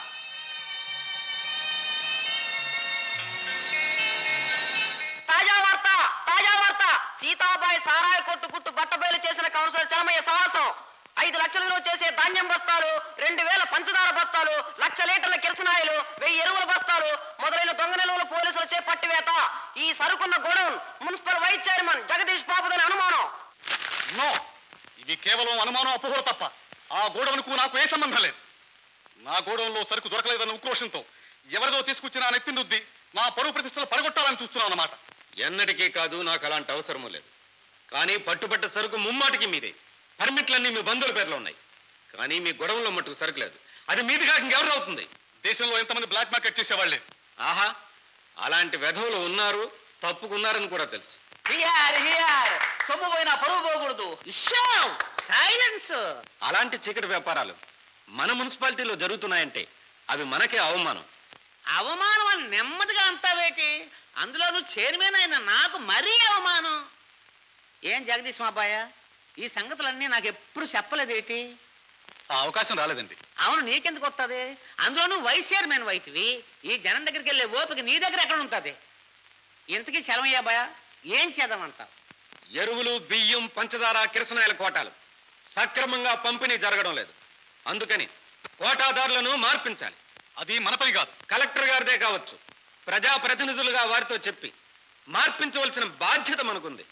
[SPEAKER 3] తాజా వార్త సీతాబాయి సారాయి కొట్టు గుట్టు బట్టబయలు చేసిన కౌన్సిలర్ చలమయ్య సాహసం 5 లక్షల విలువ చేసే ధాన్యం బస్తాలు 2000 పంచదార బస్తాలు 1,00,000 లీటర్ల కిరసనాయిలు 1000 ఎరువుల బస్తాలు మొదలైన దొంగ నిలువలు పోలీసులచే పట్టివేత ఈ సరుకున్న godown municipal vice chairman Jagadish బాబుదని అనుమానం
[SPEAKER 4] నో ఇది కేవలం అనుమానం అపోహ తప్ప ఆ గోడవనుకు నాకు ఏ సంబంధం లేదు నా గోడౌన్లో సరుకు దొరకలేదన్న ఉక్రోషంతో ఎవరిదో తీసుకొచ్చినా నెప్పిందుద్ది నా పరువు ప్రతిష్టలు పడగొట్టాలని చూస్తున్నావు అన్నమాట.
[SPEAKER 1] ఎన్నటికీ కాదు, నాకు అలాంటి అవసరమూ లేదు. కానీ పట్టుబట్ట సరుకు ముమ్మాటికి మీదే. పర్మిట్లన్నీ మీ బంధువుల పేర్లో ఉన్నాయి. కానీ మీ గొడవల్లో మట్టుకు సరుకు లేదు. అది మీది కాక ఇంకెవరు అవుతుంది?
[SPEAKER 4] దేశంలో ఎంతమంది బ్లాక్ మార్కెట్ చేసేవాళ్ళే.
[SPEAKER 1] ఆహా, అలాంటి వెధవులు ఉన్నారు, తప్పుకున్నారని కూడా తెలుసు.
[SPEAKER 3] సొమ్ము పోయినా పరువు పోకూడదు.
[SPEAKER 2] సైలెన్స్.
[SPEAKER 1] అలాంటి చీకటి వ్యాపారాలు మన మున్సిపాలిటీలో జరుగుతున్నాయంటే అవి మనకే అవమానం.
[SPEAKER 2] అవమానం అని నెమ్మదిగా అంటావేటి? అందులోనూ చైర్మన్ అయిన నాకు మరీ అవమానం. ఏం జగదీశ్ మా అబ్బాయ, ఈ సంగతులన్నీ నాకు ఎప్పుడు చెప్పలేదేటి?
[SPEAKER 4] ఆ అవకాశం రాలేదండి.
[SPEAKER 2] అవును, నీకెందుకు వస్తుంది? అందులోనూ వైస్ చైర్మన్ వైతివి. ఈ జనం దగ్గరికి వెళ్ళే ఓపిక నీ దగ్గర ఎక్కడ ఉంటుంది? ఇంతకీ సెలవయ్యా అబ్బాయ, ఏం చేద్దామంటావు?
[SPEAKER 1] ఎరువులు, బియ్యం, పంచదార, కిరసనాయల కోటాలు సక్రమంగా పంపిణీ జరగడం లేదు. అందుకని కోటాదారులను మార్పించాలి.
[SPEAKER 4] అది మన పని కాదు.
[SPEAKER 1] కలెక్టర్ గారిదే కావచ్చు, ప్రజాప్రతినిధులుగా వారితో చెప్పి మార్పించవలసిన బాధ్యత మనకుంది.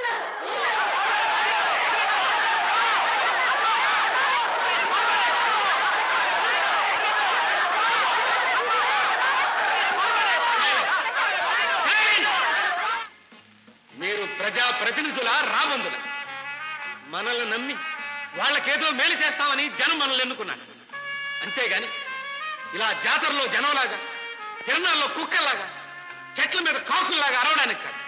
[SPEAKER 1] మీరు ప్రజాప్రతినిధుల రాబందుల మనల్ని నమ్మి వాళ్ళకేదో మేలు చేస్తామని జనం మనల్ని ఎన్నుకున్నారు. అంతేగాని ఇలా జాతరలో జనంలాగా, తిరణాల్లో కుక్కల్లాగా, చెట్ల మీద కాకుల్లాగా అరవడానికి కాదు.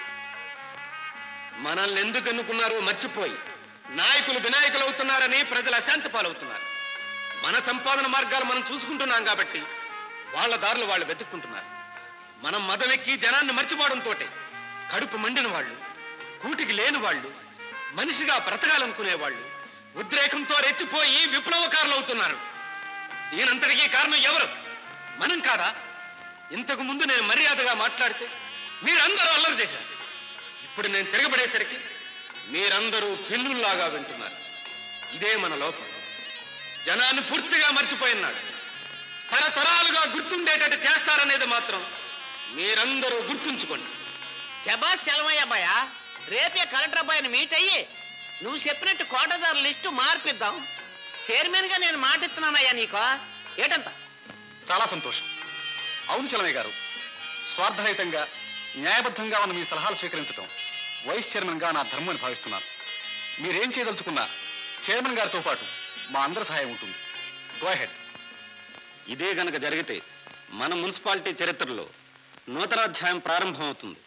[SPEAKER 1] మనల్ని ఎందుకు ఎన్నుకున్నారో మర్చిపోయి నాయకులు వినాయకులు అవుతున్నారని ప్రజలు అశాంతి పాలవుతున్నారు. మన సంపాదన మార్గాలు మనం చూసుకుంటున్నాం కాబట్టి వాళ్ళ దారులు వాళ్ళు వెతుక్కుంటున్నారు. మనం మదమెక్కి జనాన్ని మర్చిపోవడంతో కడుపు మండిన వాళ్ళు, కూటికి లేని వాళ్ళు, మనిషిగా బ్రతకాలనుకునే వాళ్ళు ఉద్రేకంతో రెచ్చిపోయి విప్లవకారులు అవుతున్నారు. దీనంతటికీ కారణం ఎవరు? మనం కాదా? ఇంతకు ముందు నేను మర్యాదగా మాట్లాడితే మీరందరూ అల్లరి చేశారు. ఇప్పుడు నేను తిరగబడేసరికి మీరందరూ పిల్లుల్లాగా వింటున్నారు. ఇదే మన లోపం. జనాన్ని పూర్తిగా మర్చిపోయినాడు. తరతరాలుగా గుర్తుండేటట్టు చేస్తారనేది మాత్రం మీరందరూ గుర్తుంచుకోండి.
[SPEAKER 2] శబాష్ సెలవయ్య అబ్బాయ, రేపే కలెక్టర్ అబ్బాయిని మీట్ అయ్యి నువ్వు చెప్పినట్టు కోటదారు లిస్టు మార్పిద్దాం. చైర్మన్ గా నేను మాటిస్తున్నానయ్యా నీకు. ఏటంత?
[SPEAKER 4] చాలా సంతోషం. అవును చలమయ్య గారు, స్వార్థరహితంగా న్యాయబద్ధంగా ఉన్న మీ సలహాలు స్వీకరించడం వైస్ చైర్మన్ గా నా ధర్మం అని భావిస్తున్నాను. మీరేం చేయదలుచుకున్నా చైర్మన్ గారితో పాటు మా అందరి సహాయం ఉంటుంది. Go ahead.
[SPEAKER 1] ఇదే గనక జరిగితే మన మున్సిపాలిటీ చరిత్రలో నూతనాధ్యాయం ప్రారంభమవుతుంది.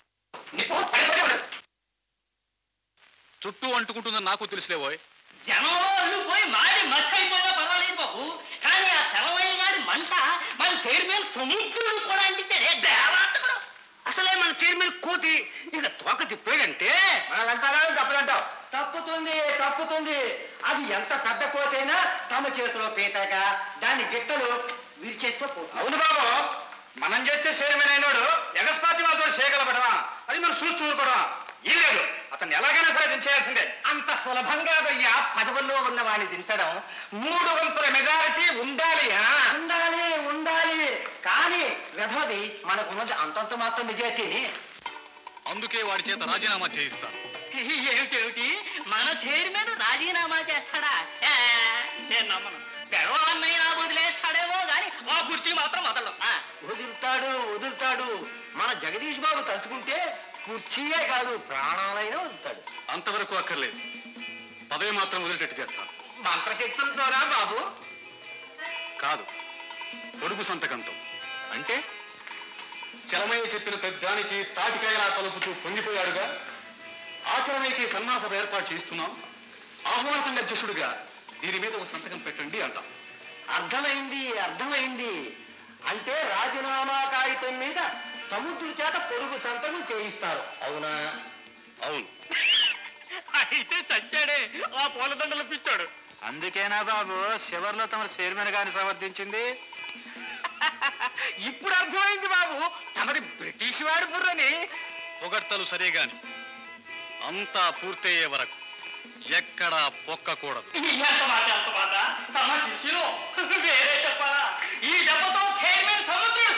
[SPEAKER 4] చుట్టూ అంటుకుంటుందని నాకు తెలుసులేవోయ్.
[SPEAKER 3] జనంలో పోయి మాడి మస్తు అయిపోయినా పర్వాలేదు బాబు, కానీ ఆ తెలవైన గాడి మంట మన చైర్మన్ సముద్రుడు కూడా అంటితే దేవాంతకుడు. అసలే మన చైర్మన్ కోతి ఇక తోక తిప్పాడంటే తప్పదంటావు. తప్పుతుంది. అది ఎంత పెద్ద కోతైనా తమ చేతిలో పీతగా దాని గిట్టలు విరిచేస్తే పోతుంది.
[SPEAKER 1] అవును బాబు, మనం చేస్తే చైర్మన్ అయినాడు ఎగస్పాటి వాళ్ళతో చేయగలపడవా? అది మనం చూస్తూ ఊరుకోవడమా? ఈ లేదు, అతన్ని ఎలాగైనా సరే దించేయాల్సిందే.
[SPEAKER 3] అంత సులభంగా అయ్యా పదవుల్లో ఉన్న వాడిని దించడం. 3 వంతుల మెజారిటీ ఉండాలి. ఉండాలి కానీ రథది మనకున్నది అంతంత మాత్రం మెజారిటీని.
[SPEAKER 4] అందుకే వాడి చేత రాజీనామా చేయిస్తాను.
[SPEAKER 3] ఏమిటి మన చైర్మన్ రాజీనామా చేస్తాడా? నేను నమ్మను. పెడవాళ్ళైనా వదిలేస్తాడేమో గాని ఆ కుర్చీ మాత్రం వదలడం. వదులుతాడు. మన జగదీష్ బాబు తలుచుకుంటే కుర్చీయే కాదు ప్రాణాలైనా వదులుతాడు.
[SPEAKER 4] అంతవరకు అక్కర్లేదు. పదవి మాత్రం వదిలేటట్టు చేస్తాను.
[SPEAKER 3] మంత్రశక్తులతోరా బాబు?
[SPEAKER 4] కాదు, పొడుగు సంతకంతో. అంటే చలమయ్య చెప్పిన పెద్దానికి తాటికాయలా తలుపుతూ పొంగిపోయాడుగా. ఆచరణకి సన్మాన సభ ఏర్పాటు చేస్తున్నాం. ఆహ్వాన సంఘ అధ్యక్షుడిగా దీని మీద ఒక సంతకం పెట్టండి అంటాం.
[SPEAKER 3] అర్థమైంది. అంటే రాజీనామా కాగితం మీద సముద్రుడి చేత పొరుగు సంతకం చేయిస్తారు. అవునా?
[SPEAKER 4] అవును.
[SPEAKER 3] అయితే చచ్చాడే ఆ పూలదండలు పిచ్చాడు.
[SPEAKER 1] అందుకేనా బాబు చివర్లో తమ చైర్మన్ గారిని సమర్థించింది?
[SPEAKER 3] ఇప్పుడు అర్థమైంది బాబు, తమది బ్రిటిష్ వాడి బుర్రని.
[SPEAKER 4] పొగడ్తలు సరేగాని అంతా పూర్తయ్యే వరకు ఎక్కడా పొక్కకూడదు.
[SPEAKER 3] ఎంత మాట తమ శిష్యులు వేరే చెప్పాలా? ఈ దెబ్బతో చైర్మన్ సముద్రుడు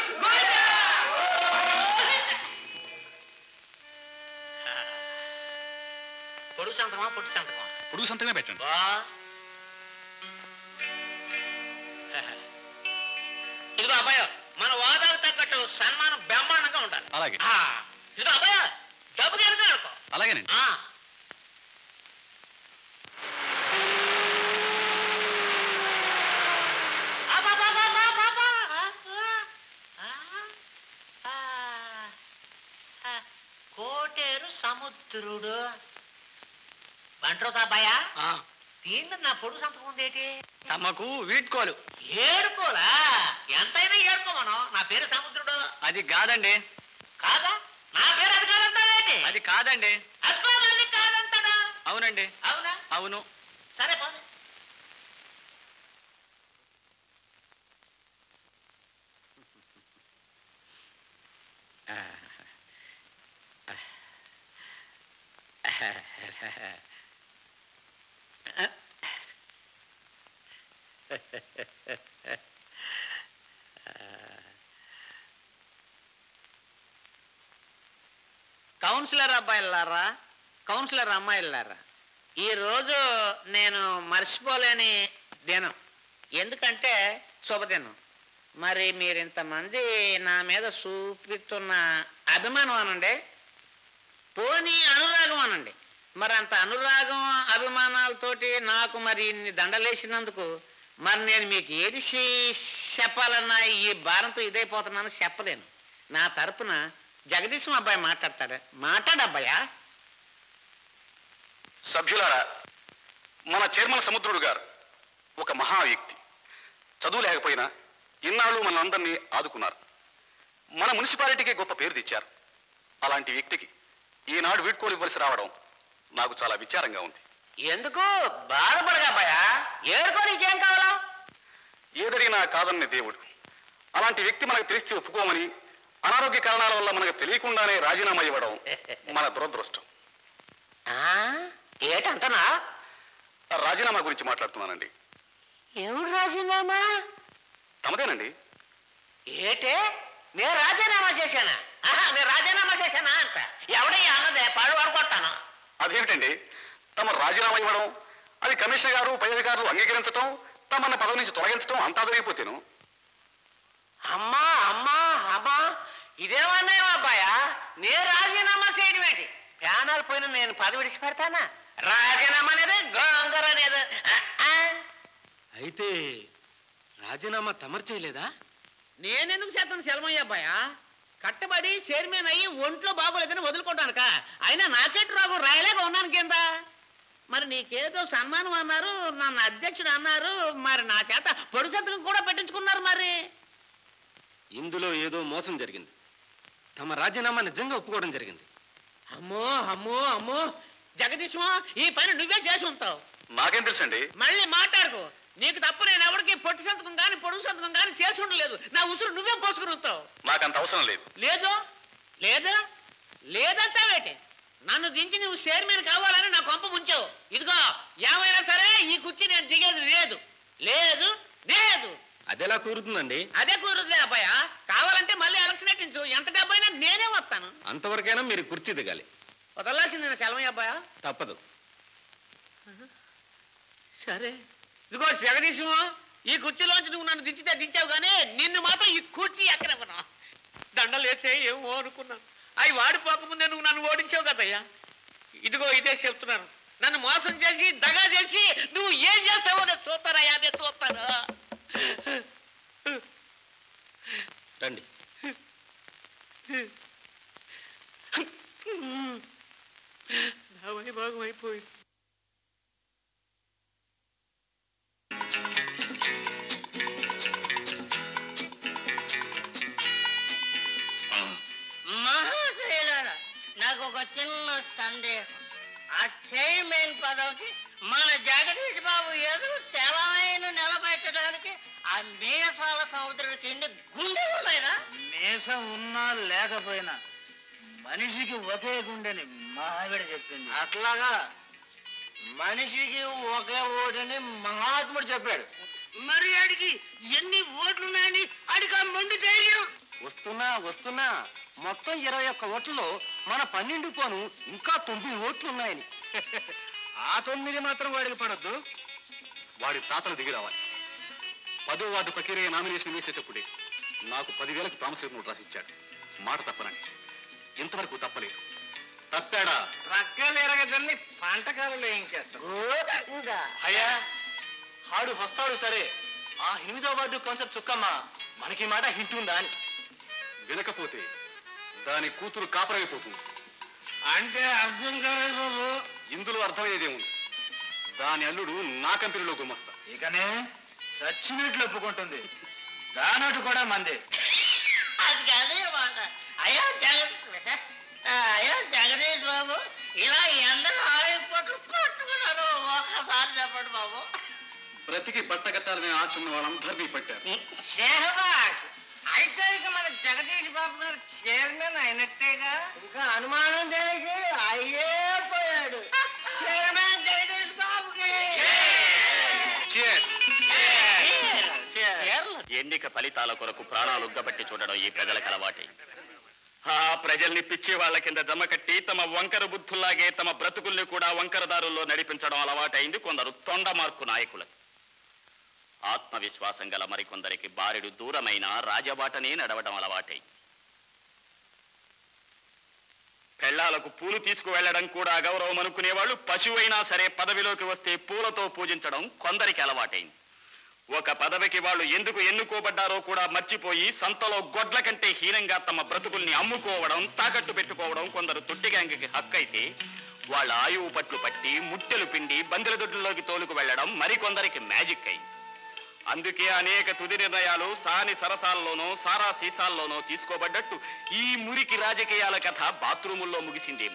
[SPEAKER 2] పొడుగు సంతకమా పొట్టు సంతకమా?
[SPEAKER 4] పొడుగు సంతకమే పెట్టండి.
[SPEAKER 2] ఇదిగో అబ్బాయి, మన వాదాకు తగ్గట్టు సన్మానం బ్రహ్మాండంగా ఉండాలి.
[SPEAKER 4] అలాగే.
[SPEAKER 2] ఇదిగో అబ్బాయి, డబ్బు కనుక అనుకో.
[SPEAKER 4] అలాగేనండి.
[SPEAKER 2] కోటేరు సముద్రుడు బంట్రోతా అబ్బాయా దీన్ని నా పొడుగు సంతకం ఉందేటి
[SPEAKER 5] తమకు వీడ్కోలు.
[SPEAKER 2] ఏడుకోలా ఎంతైనా ఏడుకోమను. నా పేరు సముద్రుడు.
[SPEAKER 5] అది కాదండి.
[SPEAKER 2] కాదా? నా పేరు అది కాదంటాడేంటి?
[SPEAKER 5] అది కాదండి.
[SPEAKER 2] అబ్బా మళ్ళీ కాదంటాడా?
[SPEAKER 5] అవునండి.
[SPEAKER 2] అవునా?
[SPEAKER 5] అవును.
[SPEAKER 2] సరే పోనీ.
[SPEAKER 3] కౌన్సిలర్ అబ్బాయిలారా, కౌన్సిలర్ అమ్మాయిలారా, ఈరోజు నేను మర్చిపోలేని దినం. ఎందుకంటే శుభదినం. మరి మీరు ఇంతమంది నా మీద చూపిస్తున్న అభిమానం అనండి, పోనీ అనురాగం అనండి. మరి అంత అనురాగం అభిమానాలతోటి నాకు మరి ఇన్ని దండలేసినందుకు మరి నేను మీకు ఏది చెప్పాలన్నా ఈ భారంతో ఇదైపోతున్నాను చెప్పలేను. నా తరపున జగదీశం అబ్బాయి మాట్లాడతాడా? మాట్లాడబ్బాయా.
[SPEAKER 4] సభ్యులారా, మన చైర్మన్ సముద్రుడు గారు ఒక మహా వ్యక్తి. చదువు లేకపోయినా ఇన్నాళ్ళు మనందరినీ ఆదుకున్నారు. మన మున్సిపాలిటీకి గొప్ప పేరు తెచ్చారు. అలాంటి వ్యక్తికి ఈనాడు వీడ్కోలు ఇవ్వలసి రావడం నాకు చాలా విచారంగా ఉంది.
[SPEAKER 3] ఎందుకు బాధపడగా అబ్బాయా? ఏడుకో, నీకేం కావాలా?
[SPEAKER 4] ఏదడిగినా కాదన్న దేవుడు. అలాంటి వ్యక్తి మనకు తెలిసి ఒప్పుకోమని అనారోగ్య కారణాల వల్ల మనకు తెలియకుండానే రాజీనామా ఇవ్వడం మన దురదృష్టం.
[SPEAKER 3] ఏటంతనా?
[SPEAKER 4] రాజీనామా గురించి మాట్లాడుతున్నానండి.
[SPEAKER 3] ఎవడు రాజీనామా?
[SPEAKER 4] తమదేనండి.
[SPEAKER 3] ఏటే నేను రాజీనామా చేశానా? నేను రాజీనామా చేశానా అంట ఎవడయ్యా అన్నదే పాడు వాడుకొట్టాను.
[SPEAKER 4] అదేమిటండి, తమ రాజీనామా ఇవ్వడం, అది కమిషనర్ గారు పై అధికారులు అంగీకరించడం, తమన్న పదవి నుంచి తొలగించడం అంతా జరిగిపోతేను.
[SPEAKER 3] అమ్మా అమ్మా అమ్మా, ఇదేమన్నాయో అబ్బాయా? నేను రాజీనామా చేయడం ఏంటి? ప్రాణాలు పోయిన నేను పదవి విడిచిపెడతానా? రాజీనామా అనేది గోంగర అనేది.
[SPEAKER 11] అయితే రాజీనామా తమరు చేయలేదా?
[SPEAKER 3] నేనెందుకు చేస్తాను సెలమయ్య అబ్బాయా? కట్టబడి చైర్మన్ అయ్యి ఒంట్లో బాగోలేదని వదులుకుంటానుక. అయినా నాకెట్టు రాగు, రాయలేక ఉన్నాను కింద. మరి నీకేదో సన్మానం అన్నారు, నన్ను అధ్యక్షుడు అన్నారు, మరి నా చేత పొడి సంతకం కూడా పెట్టించుకున్నారు. మరి
[SPEAKER 11] ఇందులో ఏదో మోసం జరిగింది. తమ రాజీనామా నిజంగా ఒప్పుకోవడం జరిగింది.
[SPEAKER 3] అమ్మో అమ్మో అమ్మో, జగదీశ్వా, ఈ పని నువ్వే చేసి ఉంటావు.
[SPEAKER 4] నాకేం తెలుసండి?
[SPEAKER 3] మళ్ళీ మాట్లాడుకో. నీకు తప్పు నేను ఎవరికి పొట్టి సంతకం కానీ పొడుగు సంతకం కానీ చేసి ఉండలేదు. నా ఉసురు నువ్వే పోసుకుని ఉంటావు.
[SPEAKER 4] నాకంత అవసరం లేదు.
[SPEAKER 3] లేదు లేదా లేదంటావేటి? నన్ను దించి నువ్వు చైర్మన్ కావాలని నా కొంప ముంచావు. ఇదిగో ఏమైనా సరే ఈ కుర్చీ నేను దిగేది లేదు లేదు లేదు.
[SPEAKER 11] అదెలా కూరుతుందండి?
[SPEAKER 3] అదే కూరదులే అబ్బాయా. కావాలంటే మళ్ళీ ఎలక్షన్ ఎట్టించు, ఎంత డబ్బైనా నేనే వస్తాను.
[SPEAKER 11] అంతవరకైనా మీరు కుర్చీ దిగాలి.
[SPEAKER 3] వదలాల్సింది నేను సెలవయ్య అబ్బాయా.
[SPEAKER 11] తప్పదు.
[SPEAKER 3] సరే ఇదిగో జగదీశము, ఈ కుర్చీలోంచి నువ్వు నన్ను దించితే దించావు కానీ నిన్ను మాత్రం ఈ కుర్చీ ఎక్కడమ్మా. దండలు వేస్తే ఏమో అనుకున్నాను. అవి వాడిపోకముందే నువ్వు నన్ను ఓడించావు కదయ్యా. ఇదిగో ఇదే చెప్తున్నాను. నన్ను మోసం చేసి దగా చేసి నువ్వు ఏం చేస్తావో నేను చూస్తానయ్యా, నేను చూస్తాను.
[SPEAKER 11] రండి.
[SPEAKER 3] నా వైభాగం అయిపోయింది.
[SPEAKER 12] మహాశైలారా, నాకు ఒక చిన్న సందేహం. ఆ చైర్మన్ పదవికి మన జగదీష్ బాబు ఎదురు సెలవైన నిలబెట్టడానికి ఆ మీసాల సముద్రుడి కింద గుండె ఉన్నాయినా?
[SPEAKER 5] మీసం ఉన్నా లేకపోయినా మనిషికి ఒకే గుండెని మా ఆవిడ చెప్పింది.
[SPEAKER 12] అట్లాగా మనిషికి ఒకే ఓటని మహాత్ముడు చెప్పాడు. మరి ఆడికి ఎన్ని ఓట్లున్నాయని ఆడికి ఆ మందు ధైర్యం.
[SPEAKER 5] వస్తున్నా మొత్తం 21 ఓట్లలో మన 12 పోను ఇంకా 9 ఓట్లు ఉన్నాయని.
[SPEAKER 11] ఆ 9 మాత్రం వాడికి పడద్దు.
[SPEAKER 4] వాడి తాతలు దిగి రావాలి. 10వ వార్డు ప్రక్రియ నామినేషన్ వేసేటప్పుడే నాకు 10,000కి ప్రామిసరీ నోట్ రాసిచ్చాడు. మాట తప్పనండి. ఇంతవరకు తప్పలేదు. తప్పాడా?
[SPEAKER 12] రక్కలు ఎరగదని పంటకాలలో ఏం చేస్తాం?
[SPEAKER 5] అయ్యా, హాడు వస్తాడు సరే, ఆ 8వ వార్డు కౌన్సిలర్ చుక్కమ్మ మనకి మాట హింట్ ఉందా అని.
[SPEAKER 4] వినకపోతే దాని కూతురు కాపరైపోతుంది.
[SPEAKER 11] అంటే అర్థం కాలేదు బాబు.
[SPEAKER 4] ఇందులో అర్థమయ్యేదేముంది? దాని అల్లుడు నా కంపెనీలో గుమస్తా.
[SPEAKER 11] ఇకనే చచ్చినట్లు ఒప్పుకుంటుంది. దానోటు కూడా మందే.
[SPEAKER 12] అది కాదే మాట. అయ్యా జగదీష్ బాబు, ఇలా ఎందరూ ఆయుపోట్లు పట్టుకున్నారు. ఒక్కసారి చెప్పండి బాబు.
[SPEAKER 4] బ్రతికి బట్ట కట్టాలనే ఆశ ఉన్న వాళ్ళందరినీ పట్టారు.
[SPEAKER 12] శేహబాష్, అయితే ఇక మన జగదీష్ బాబు గారు చైర్మన్ అయినట్టేగా. ఇంకా అనుమానం దేనికి, అయ్యే పోయాడు. చైర్మన్ జగదీష్ బాబుకి.
[SPEAKER 3] ఎన్నిక ఫలితాల కొరకు ప్రాణాలు ఉగ్గబట్టి చూడడం ఈ ప్రజలకు అలవాటే. ఆ ప్రజల్ని పిచ్చి వాళ్ళ కింద జమ కట్టి తమ వంకర బుద్ధుల్లాగే తమ బ్రతుకుల్ని కూడా వంకరదారుల్లో నడిపించడం అలవాటైంది కొందరు తొండ మార్కు నాయకులకు. ఆత్మవిశ్వాసం గల మరికొందరికి బారెడు దూరమైన రాజబాటనే నడవడం అలవాటైంది. పెళ్లాలకు పూలు తీసుకువెళ్లడం కూడా అగౌరవం అనుకునేవాళ్ళు పశువైనా సరే పదవిలోకి వస్తే పూలతో పూజించడం కొందరికి అలవాటైంది. ఒక పదవికి వాళ్ళు ఎందుకు ఎన్నుకోబడ్డారో కూడా మర్చిపోయి సంతలో గొడ్ల కంటే హీనంగా తమ బ్రతుకుల్ని అమ్ముకోవడం, తాకట్టు పెట్టుకోవడం కొందరు తుట్టిగాంగికి హక్కైతే వాళ్ళ ఆయువు పట్లు పట్టి ముట్టెలు పిండి బందెల దొడ్లలోకి తోలుకు వెళ్లడం మరికొందరికి మ్యాజిక్ అయింది. అందుకే అనేక తుది నిర్ణయాలు సాని సరసాల్లోనో సారా సీసాల్లోనో తీసుకోబడ్డట్టు ఈ మురికి రాజకీయాల కథ బాత్రూముల్లో ముగిసిందేమో.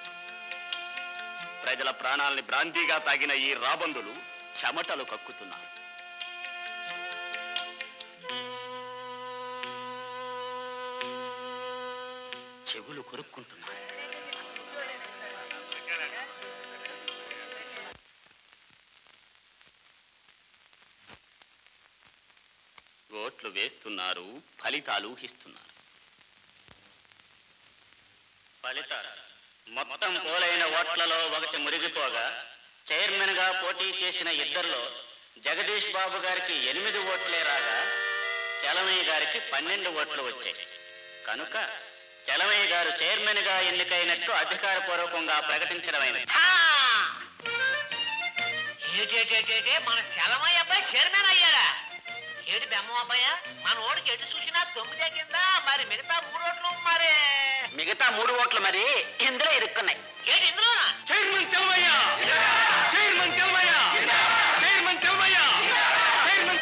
[SPEAKER 3] ప్రజల ప్రాణాల్ని భ్రాంతిగా తాగిన ఈ రాబందులు చెమటలు కక్కుతున్నారు. చెవులు కొరుక్కుంటున్నారు. ఓట్లు వేస్తున్నారు, ఫలితాలు ఊహిస్తున్నారు. ఫలితాలు మొత్తం పోలైన ఓట్లలో ఒకటి మురిగిపోగా చైర్మన్ గా పోటీ చేసిన ఇద్దరిలో జగదీష్ బాబు గారికి 8 ఓట్లే రాగా చలమయ్య గారికి 12 ఓట్లు వచ్చాయి. కనుక చలమయ్య గారు చైర్మన్ గా ఎన్నికైనట్టు అధికారపూర్వకంగా ప్రకటించడమైనది.
[SPEAKER 2] మన చలమయ్య అబ్బాయి చైర్మన్ అయ్యాడా? ఏడు బెమ్మ అబ్బాయ, మన ఓడికి ఎటు చూసినా 9 కింద. మరి మిగతా 3 ఓట్లు మరి
[SPEAKER 3] మిగతా 3 ఓట్లు మరి ఇందులో ఇరుక్కున్నాయి.
[SPEAKER 2] ఏంటి ఇందులోనా?
[SPEAKER 11] Chairman Chalamayya, chairman Chalamayya, chairman Chalamayya, chairman.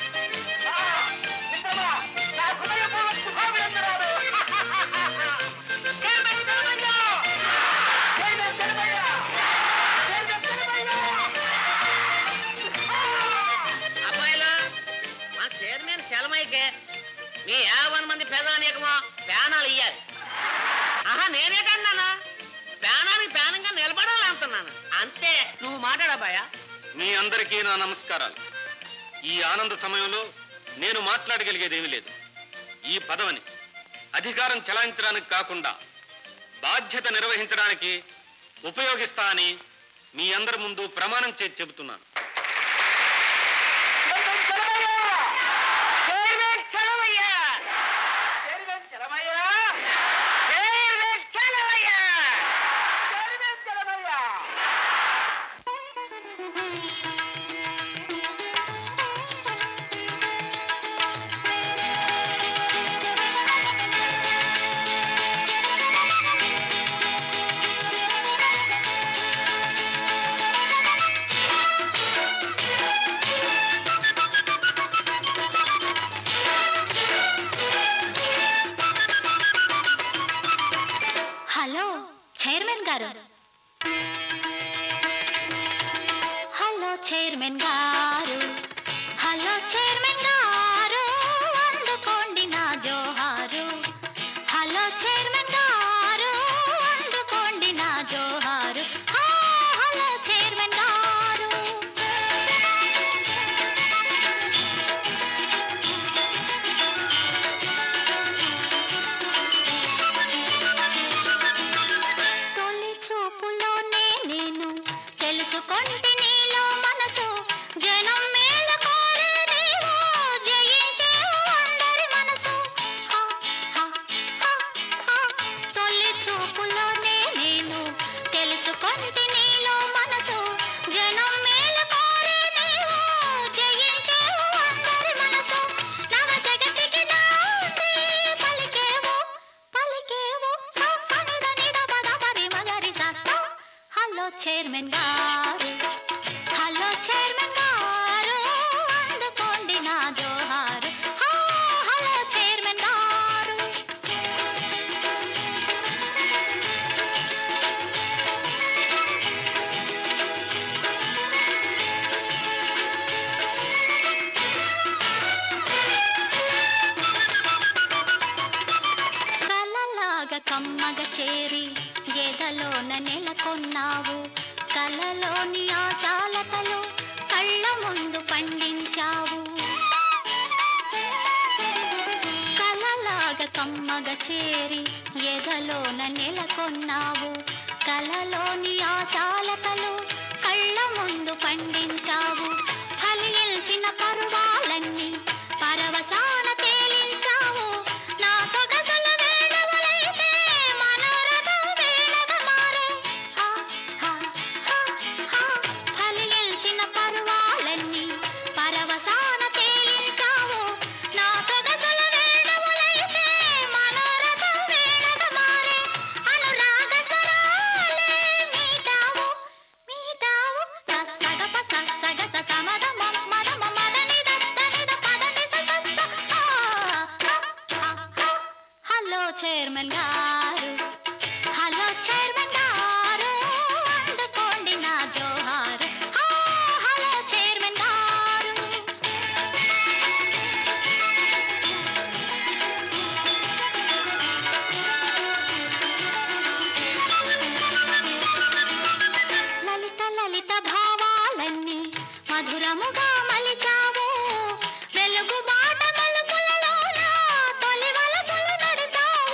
[SPEAKER 2] అబ్బాయిలు, మన చైర్మన్ చలమయ్యకే మీ 50 మంది ప్రజానీకమో ప్యానాలు ఇయ్యాలి. ఆహా, నేనేటన్నానా? ప్యానానికి ప్యానంగా నిలబడాలి అంటున్నాను. అంతే, నువ్వు మాట్లాడబ్బాయా.
[SPEAKER 11] మీ అందరికీ నా నమస్కారాలు. ఈ ఆనంద సమయంలో నేను మాట్లాడగలిగేదేమీ లేదు. ఈ పదవిని అధికారం చెలాయించడానికి కాకుండా బాధ్యత నిర్వహించడానికి ఉపయోగిస్తా అని మీ అందరి ముందు ప్రమాణం చేసి చెబుతున్నాను.
[SPEAKER 7] హలో చైర్మన్ గారు. హలో చైర్మన్ గారు, హలో చైర్మన్ గారు, అందుకోండి నా జోహారు. హలో చైర్మన్ గారు, అందుకోండి నా జోహారు. హలో చైర్మన్ గారు. తొలి చూపులోనే నేను తెలుసుకొంటి నీలో మనసు. జయ చైర్మన్ గారు, హలో చైర్మన్ గారు, అందుకోండి నా జోహారు. హలో చైర్మన్ గారు. కలలాగా కమ్మగ చేరి ఎదలోన నెలకొన్నావు, కలలోని ఆశాలతలు కళ్ళ ముందు పండించావు. కలలాగా కమ్మగ చేరి ఎదలోన నెలకొన్నావు, కలలోని ఆశాలతలు కళ్ళ ముందు పండించావు. ఫలించిన పరువాలన్నీ పరవశాన తేలించావు. నా సొగసుల వేణువులైతే మనోరథం వీణగా మారే. ఫలించిన పరువాలన్నీ పరవశాన తేలించావు. నా సొగసుల వేణువులైతే మనోరథం వీణగా మారే. అనురాగ స్వరాలే మీటావు మీటావు. సగప సగత సమద మద మదని దత్తనిద పదని సస. హలో చైర్మన్ గారు, హలో చైర్మన్ గారు, అందుకోండి నా జోహారు. హలో చైర్మన్ గారు. లలిత లలిత భావాలన్నీ మధురముగా మలిచావు. వెలుగు బాట మలుపులలోన తొలి వలపులు నడిచావు.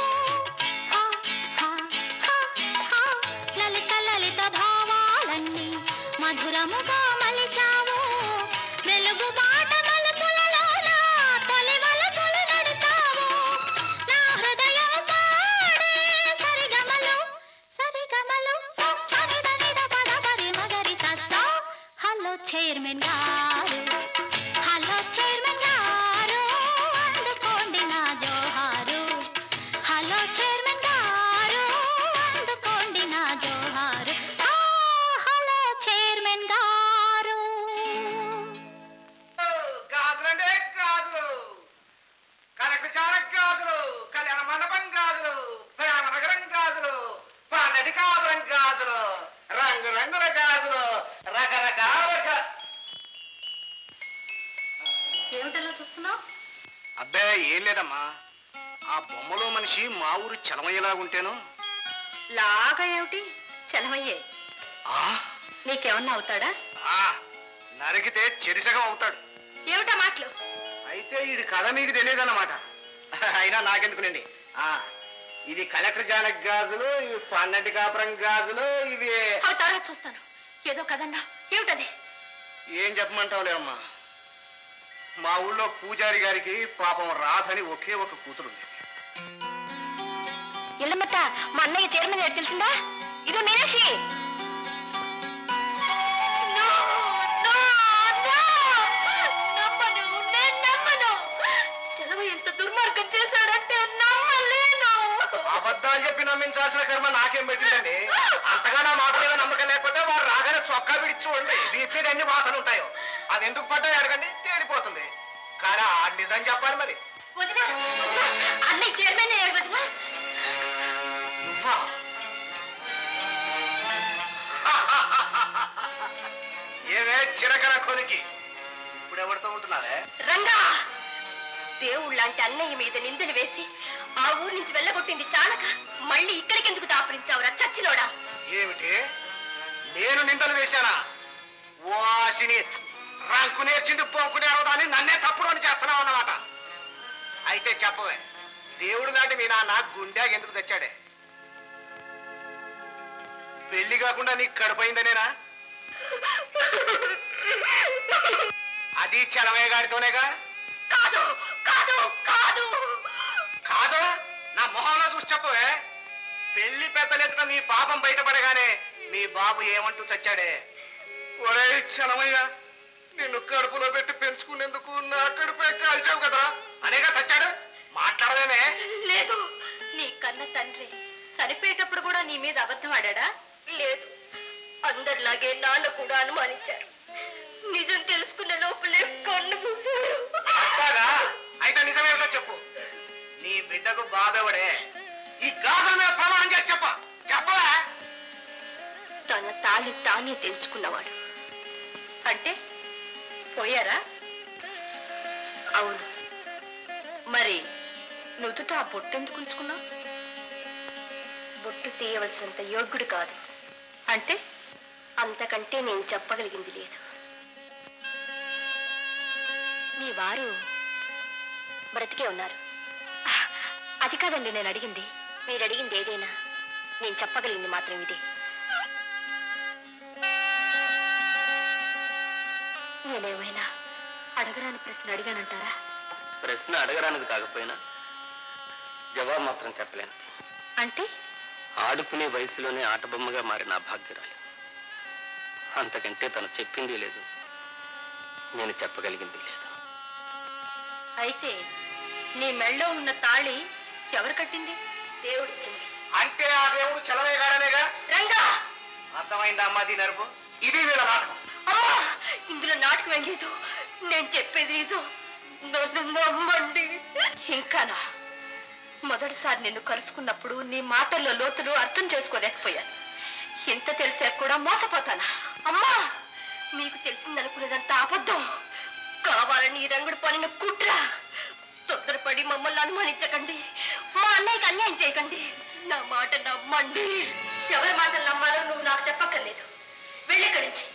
[SPEAKER 7] లలిత లలిత భావాలన్నీ మధురముగా మలిచావు. వెలుగు బాట మలుపులలోన తొలి వలపులు నడిచావు. నా హృదయం పాడే సరిగమలు సరిగమలు సనిద నిద పద పరి మగరి సస్స. హలో చైర్మన్ గారు, హలో చైర్మన్ గారు, అందుకోండి నా జోహారు. హలో చైర్మన్ గారు, అందుకోండి నా జోహారు. హలో చైర్మన్ గారు.
[SPEAKER 1] గాజులంటే గాజులు, కనకచార గాజులు, కళ్యాణ మండపం గాజులు, ప్రేమ నగరం గాజులు, పన్నటి కాపురం గాజులు, రంగు రంగుల గాజులు, రకరకాల
[SPEAKER 6] ఏమిటలా చూస్తున్నావు?
[SPEAKER 1] అబ్బే ఏం లేదమ్మా, ఆ బొమ్మలో మనిషి మా ఊరు చలమయ్యేలాగుంటేను.
[SPEAKER 6] లాగా ఏమిటి చలమయ్యే?
[SPEAKER 1] ఆ,
[SPEAKER 6] నీకేమన్నా అవుతాడా?
[SPEAKER 1] ఆ, నరికితే చెరిసగం అవుతాడు.
[SPEAKER 6] ఏమిటా మాటలు?
[SPEAKER 1] అయితే ఇది కథ మీకు తెలియదన్నమాట. అయినా నాకెందుకునండి. ఇది కలెక్టర్ జానక్ గాజులు, ఇవి పన్నటి కాపురం గాజులు, ఇవి
[SPEAKER 6] అవుతారా చూస్తాను. ఏదో కదన్నా, ఏమిటది?
[SPEAKER 1] ఏం చెప్పమంటావులేమ్మా, మా ఊళ్ళో పూజారి గారికి పాపం రాధని ఒకే ఒక కూతురు.
[SPEAKER 6] ఎల్లమ్మత్త, మా అన్నయ్య చైర్మన్ గారు తెలిసిందా? ఇదో మీనాక్షి. ఎంత దుర్మార్గం చేశాడంటే నమ్మలేను.
[SPEAKER 1] అబద్ధాలు చెప్పి నమ్మించాల్సిన కర్మ నాకేం పెట్టిందండి. అంతగా నా మాట మీద నమ్మకం లేకపోతే వాడు రాగానే చొక్కా విడిచి చూడండి, ఇచ్చేది ఎన్ని వాసనలు ఉంటాయో. అది ఎందుకు పడ్డాయి అడగండి, తేలిపోతుంది. కానీ ఆ నిజం చెప్పాలి మరి.
[SPEAKER 6] వదినా, అన్నయ్య చైర్మన్ అయ్యాడు వదినా.
[SPEAKER 1] నువ్వా? ఏమే చిరకల కొలికి, ఇప్పుడు ఎవరితో ఉంటున్నారే?
[SPEAKER 6] రంగా, దేవుడు లాంటి అన్నయ్య మీద నిందలు వేసి ఆ ఊరి నుంచి వెళ్ళగొట్టింది చాలక మళ్ళీ ఇక్కడికి ఎందుకు దాపరించావురా చచ్చిలోడా?
[SPEAKER 1] ఏమిటి, నేను నిందలు వేశానా? వాసిని రంకు నేర్చింది పొంకునే అవదాన్ని నన్నే తప్పుడు అని చేస్తున్నావు అన్నమాట. అయితే చెప్పవే, దేవుడు లాంటి మీ నాన్న గుండెకి ఎందుకు తెచ్చాడే? పెళ్లి కాకుండా నీకు కడుపైందనేనా? అది చలమయ్య గారితోనేగా?
[SPEAKER 6] కాదు కాదు కాదు
[SPEAKER 1] కాదు, నా మొహంలో చూసి చెప్పవే. పెళ్లి పెద్దలెత్తున మీ పాపం బయటపడగానే మీ బాబు ఏమంటూ చచ్చాడే? ఒరే చలమయ్య, నిన్ను కడుపులో పెట్టి పెంచుకునేందుకు నా కడుపే కాల్చావు కదరా అనేగా చచ్చాడు. మాట్లాడదేమే?
[SPEAKER 6] లేదు, నీ కన్న తండ్రి చనిపోయేటప్పుడు కూడా నీ మీద అబద్ధం ఆడా? లేదు, అందరిలాగే నాన్న కూడా అనుమానించారు. నిజం తెలుసుకున్న లోపలే కన్ను మూసారు.
[SPEAKER 5] అయితే నిజమేమిటో చెప్పు. నీ బిడ్డకు బాబెవడే? ఈ గాజుల మీద ప్రమాణం చేసి చెప్పరా?
[SPEAKER 6] తన తాళి తానే తెలుసుకున్నవాడు. అంటే పోయారా? అవును. మరి నుదుట ఆ బొట్టు ఎందుకు ఉంచుకున్నావు? బొట్టు తీయవలసినంత యోగ్యుడు కాదు. అంటే అంతకంటే నేను చెప్పగలిగింది లేదు. మీ వారు బ్రతికే ఉన్నారు. అది కాదండి నేను అడిగింది. మీరు అడిగింది ఏదైనా నేను చెప్పగలిగింది మాత్రం ఇదే. నేనేమైనా అడగరాని ప్రశ్న అడిగానంటారా?
[SPEAKER 8] ప్రశ్న అడగడానికి కాకపోయినా జవాబు మాత్రం చెప్పలేను.
[SPEAKER 6] అంటే
[SPEAKER 8] ఆడుకునే వయసులోనే ఆటబొమ్మగా మారిన ఆ భాగ్యరాలు. అంతకంటే తను చెప్పింది లేదు, నేను చెప్పగలిగింది లేదు.
[SPEAKER 6] అయితే నీ మెళ్ళో ఉన్న తాళి ఎవరు కట్టింది? దేవుడిచ్చింది.
[SPEAKER 5] అంటే ఆ దేవుడు చలవేగాడనేగా?
[SPEAKER 6] రంగా,
[SPEAKER 5] అర్థమైందా అమ్మా దీని అరుపు? ఇది వీళ్ళ నాటకం.
[SPEAKER 6] అమ్మా, ఇందులో నాటకం ఏం లేదు. నేను చెప్పేది నిజం. నన్ను నమ్మండి. ఇంకానా? మొదటిసారి నిన్ను కలుసుకున్నప్పుడు నీ మాటల్లో లోతులు అర్థం చేసుకోలేకపోయాను. ఇంత తెలిసా కూడా మోసపోతానా? అమ్మా, మీకు తెలిసిందనుకునేదంతా అబద్ధం. కావాలని ఈ రంగుడు పనిన కుట్ర. తొందరపడి మమ్మల్ని అనుమానించకండి. మా అన్నయ్యకి అన్యాయం చేయకండి. నా మాట నమ్మండి. ఎవరి మాటలు నమ్మాలో నువ్వు నాకు చెప్పక్కర్లేదు. వెళ్ళిక్కడి నుంచి.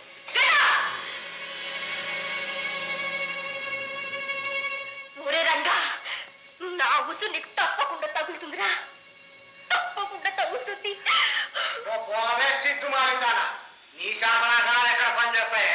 [SPEAKER 6] ఊరే రంగా, నా ఉసు నీకు తప్పకుండా తగులుతుందిరా. తప్పకుండా తగులుతుంది.
[SPEAKER 5] సిద్ధు మారిందానా? నీ శాపనాగాలు ఎక్కడ పనిచేస్తాయే?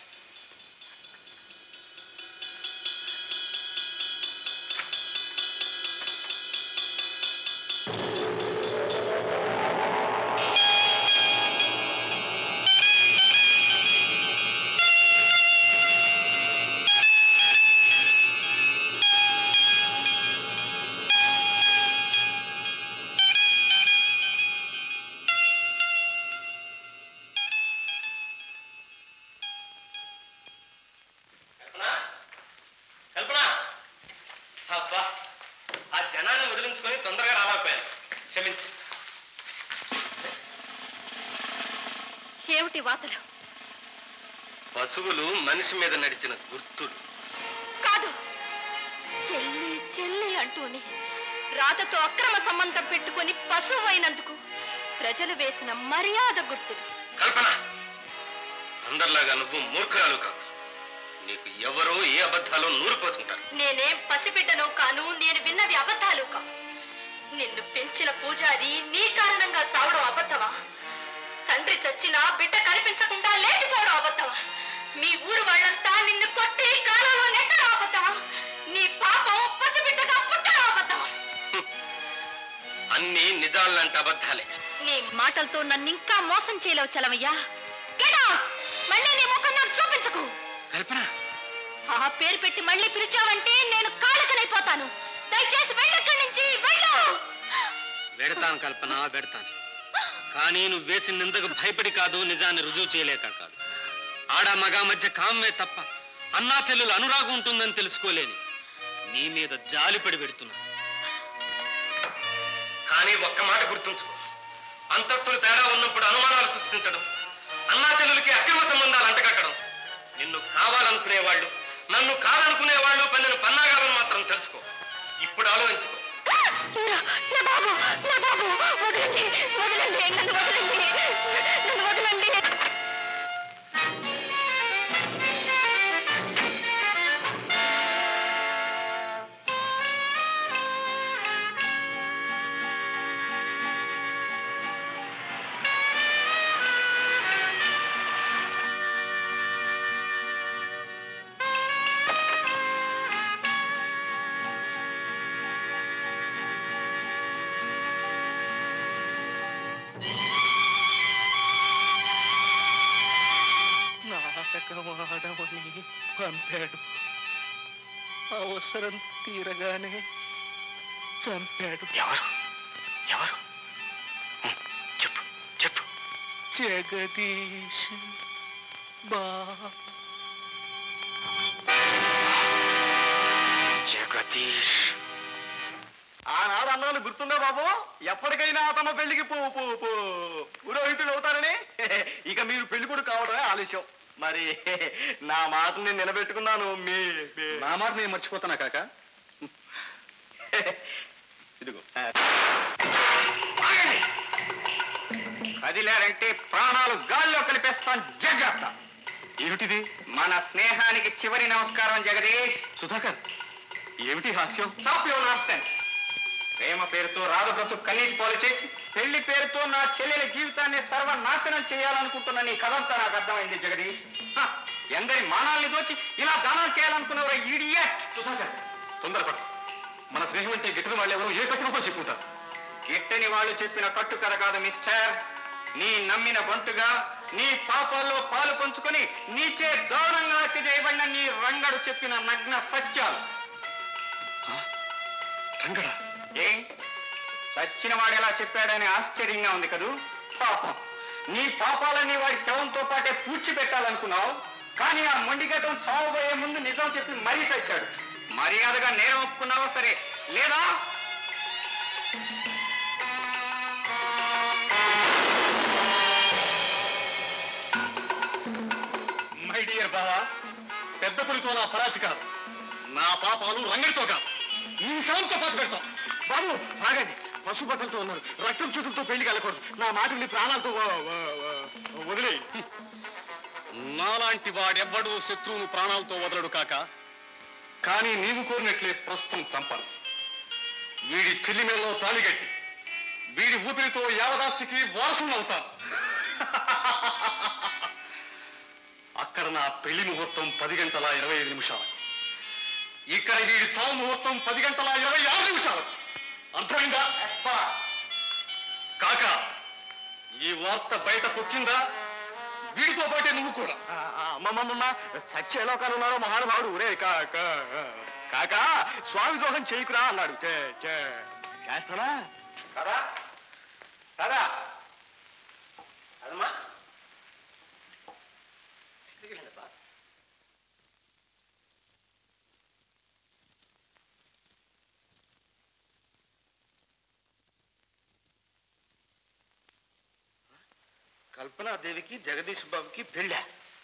[SPEAKER 6] ఏమిటి వాతలు?
[SPEAKER 1] పశువులు మనిషి మీద నడిచిన గుర్తులు
[SPEAKER 6] కాదు. చెల్లి చెల్లి అంటూనే రాతతో అక్రమ సంబంధం పెట్టుకొని పశువు అయినందుకు ప్రజలు వేసిన మర్యాద గుర్తులు.
[SPEAKER 1] కల్పన, అందరిలాగా నువ్వు మూర్ఖురాలు కావు. నీకు ఎవరో ఏ అబద్ధాలో నూరు పోసుకుంటారు.
[SPEAKER 6] నేనేం పసిబిడ్డను కాను. నేను విన్నవి అబద్ధాలు కావు. నిన్ను పెంచిన పూజారి నీ కారణంగా చావడం అబద్ధమా? తండ్రి చచ్చినా బిడ్డ కనిపించకుండా లేచిపోవడం అబద్ధమా? మీ ఊరు వాళ్ళంతా నిన్ను కొట్టి కాలంలో నెట్టడం అబద్ధమా? నీ పాపం పసిబిడ్డగా పుట్టడం అబద్ధమా?
[SPEAKER 1] అన్ని నిజాలంటే అబద్ధాలే.
[SPEAKER 6] నీ మాటలతో నన్ను ఇంకా మోసం చేయలేవు చలమయ్యా. మళ్ళీ నీ ముఖం నాకు చూపించకు.
[SPEAKER 1] కల్పన,
[SPEAKER 6] ఆ పేరు పెట్టి మళ్ళీ పిలిచావంటే నేను కాళకనైపోతాను. దయచేసి వెళ్ళక్కడి నుంచి వెళ్ళు.
[SPEAKER 1] వెడతాను కల్పన, వెడతాను. కానీ నువ్వు వేసిన నిందకు భయపడి కాదు, నిజాన్ని రుజువు చేయలేక కాదు. ఆడ మగ మధ్య కామే తప్ప అన్నా చెల్లెలు అనురాగం ఉంటుందని తెలుసుకోలేని నీ మీద జాలిపడి పెడుతున్నా. కానీ ఒక్క మాట గుర్తుంచుకో, అంతస్తులు తేడా ఉన్నప్పుడు అనుమానాలు సృష్టించడం, అన్నా చెల్లెలకి అక్రమ సంబంధాలు అంటగట్టడం, నిన్ను కావాలనుకునేవాళ్ళు నన్ను కాదనుకునేవాళ్ళు పన్నెను పన్నాగాలను మాత్రం తెలుసుకో. ఇప్పుడు ఆలోచించుకో.
[SPEAKER 11] నాటకమాడమని పంపాడు. అవసరం తీరగానే చంపాడు.
[SPEAKER 1] ఎవరు? ఎవరు? చెప్పు చెప్పు.
[SPEAKER 11] జగదీష్ బా జగదీష్
[SPEAKER 8] ఆనాడు అన్నాను గుర్తుందా బాబు? ఎప్పటికైనా తమ పెళ్లికి పురోహితుడు అవుతారని. ఇక మీరు పెళ్లి కూడా కావడమే ఆలస్యం. మరి నా మాటని నిలబెట్టుకున్నాను.
[SPEAKER 4] నా మాట నేను మర్చిపోతానా కాక?
[SPEAKER 8] ఇదిగో
[SPEAKER 5] కదిలారంటే ప్రాణాలు గాల్లో కలిపేస్తాం. జాగ్రత్త.
[SPEAKER 4] ఏమిటిది?
[SPEAKER 5] మన స్నేహానికి చివరి నమస్కారం జగదీష్.
[SPEAKER 4] సుధాకర్, ఏమిటి హాస్యం?
[SPEAKER 5] Stop your nonsense. ప్రేమ పేరుతో రాధబ్రతు కన్నీటి పాలు చేసి పెళ్లి పేరుతో నా చెల్లెల జీవితాన్ని సర్వనాశనం చేయాలనుకుంటున్న నీ కథంతా నాకు అర్థమైంది జగదీష్. ఎందరి మానాల్ని దోచి ఇలా దానం చేయాలనుకున్నవరా ఈడియట్.
[SPEAKER 4] సుధాకర్, తొందరపడు. మన స్నేహం అంటే గిట్టని వాళ్ళు ఎవరు ఏ కట్టుతో చెప్పుకుంటారు.
[SPEAKER 5] గిట్టని వాళ్ళు చెప్పిన కట్టు కథ కాదు మిస్టర్. నీ నమ్మిన బంటుగా నీ పాపాల్లో పాలు పంచుకొని నీచే దారుణంగా హత్య చేయబడిన నీ రంగడు చెప్పిన నగ్న సత్యాలు.
[SPEAKER 4] రంగడా?
[SPEAKER 5] ఏం చచ్చిన వాడు ఎలా చెప్పాడని ఆశ్చర్యంగా ఉంది కదూ? పాపం, నీ పాపాలన్నీ వాడి శవంతో పాటే పూడ్చిపెట్టాలనుకున్నావు. కానీ ఆ మొండిగటం చావబోయే ముందు నిజం చెప్పి మరీ చచ్చాడు. మర్యాదగా నేరం ఒప్పుకున్నావా సరే, లేదా
[SPEAKER 4] మై డియర్ బావా, పెద్ద పులితో నా పరాచి కాదు, నా పాపాలు రంగడితో కాదు, ఈ శవంతో పాటు పెడతాం.
[SPEAKER 8] బాబు ఆగండి. పశుపట్టలతో ఉన్నారు. రక్తం చేతులతో పెళ్లికి వెళ్ళకూడదు. నా మాటలు నీ ప్రాణాలతో వదిలే.
[SPEAKER 4] నాలాంటి వాడెవ్వడూ శత్రువును ప్రాణాలతో వదలడు కాక, కానీ నీవు కోరినట్లే ప్రస్తుతం చంపను. వీడి చెల్లిమేల్లో తాళిగట్టి వీడి ఊపిరితో యావదాస్తికి వారసుని అవుతాను. అక్కడ నా పెళ్లి ముహూర్తం 10 గంటల 25 నిమిషాలు. ఇక్కడ వీడి చావు ముహూర్తం 10 గంటల 26 నిమిషాలు. అర్థమైందా? కాక ఈ వార్త బయట పొక్కిందా వీడితో పాటే నువ్వు కూడా.
[SPEAKER 8] అమ్మమ్మమ్మ సత్య ఎలా కనున్నాడో మహానుభావుడు. ఊరే కాక స్వామి దోహం చేయకురా అన్నాడు. చేస్తానా
[SPEAKER 5] కదా కదా అదమ్మా.
[SPEAKER 8] కల్పనాదేవికి జగదీష్ బాబుకి పెళ్ళా?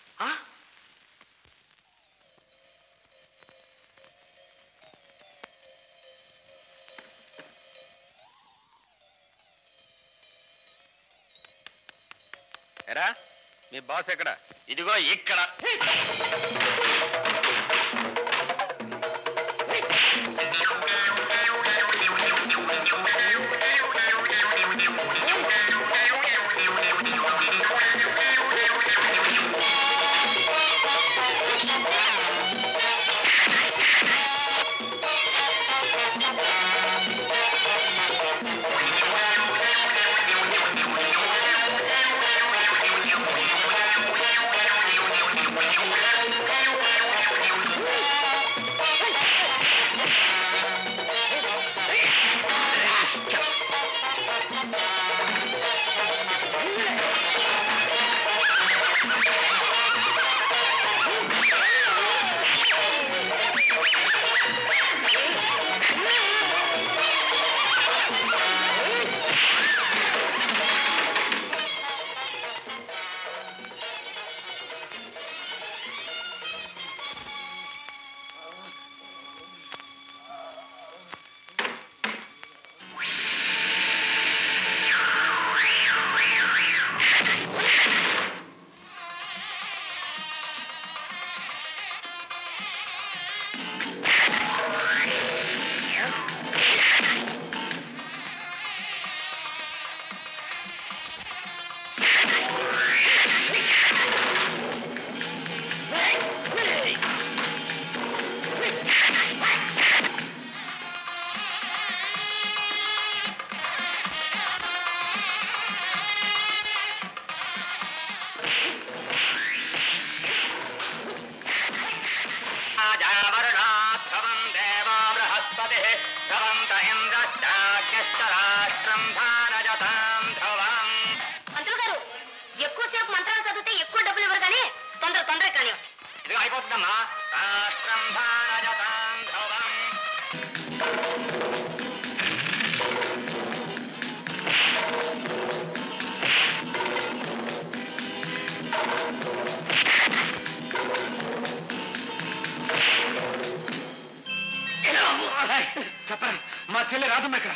[SPEAKER 1] ఎరా మీ బాస్ ఎక్కడ?
[SPEAKER 5] ఇదిగో ఇక్కడ.
[SPEAKER 6] కానివ్వండి.
[SPEAKER 3] ఇది అయిపోతుందమ్మా.
[SPEAKER 11] చెప్పరా మా చెల్లె రాదమ్మ ఇక్కడ.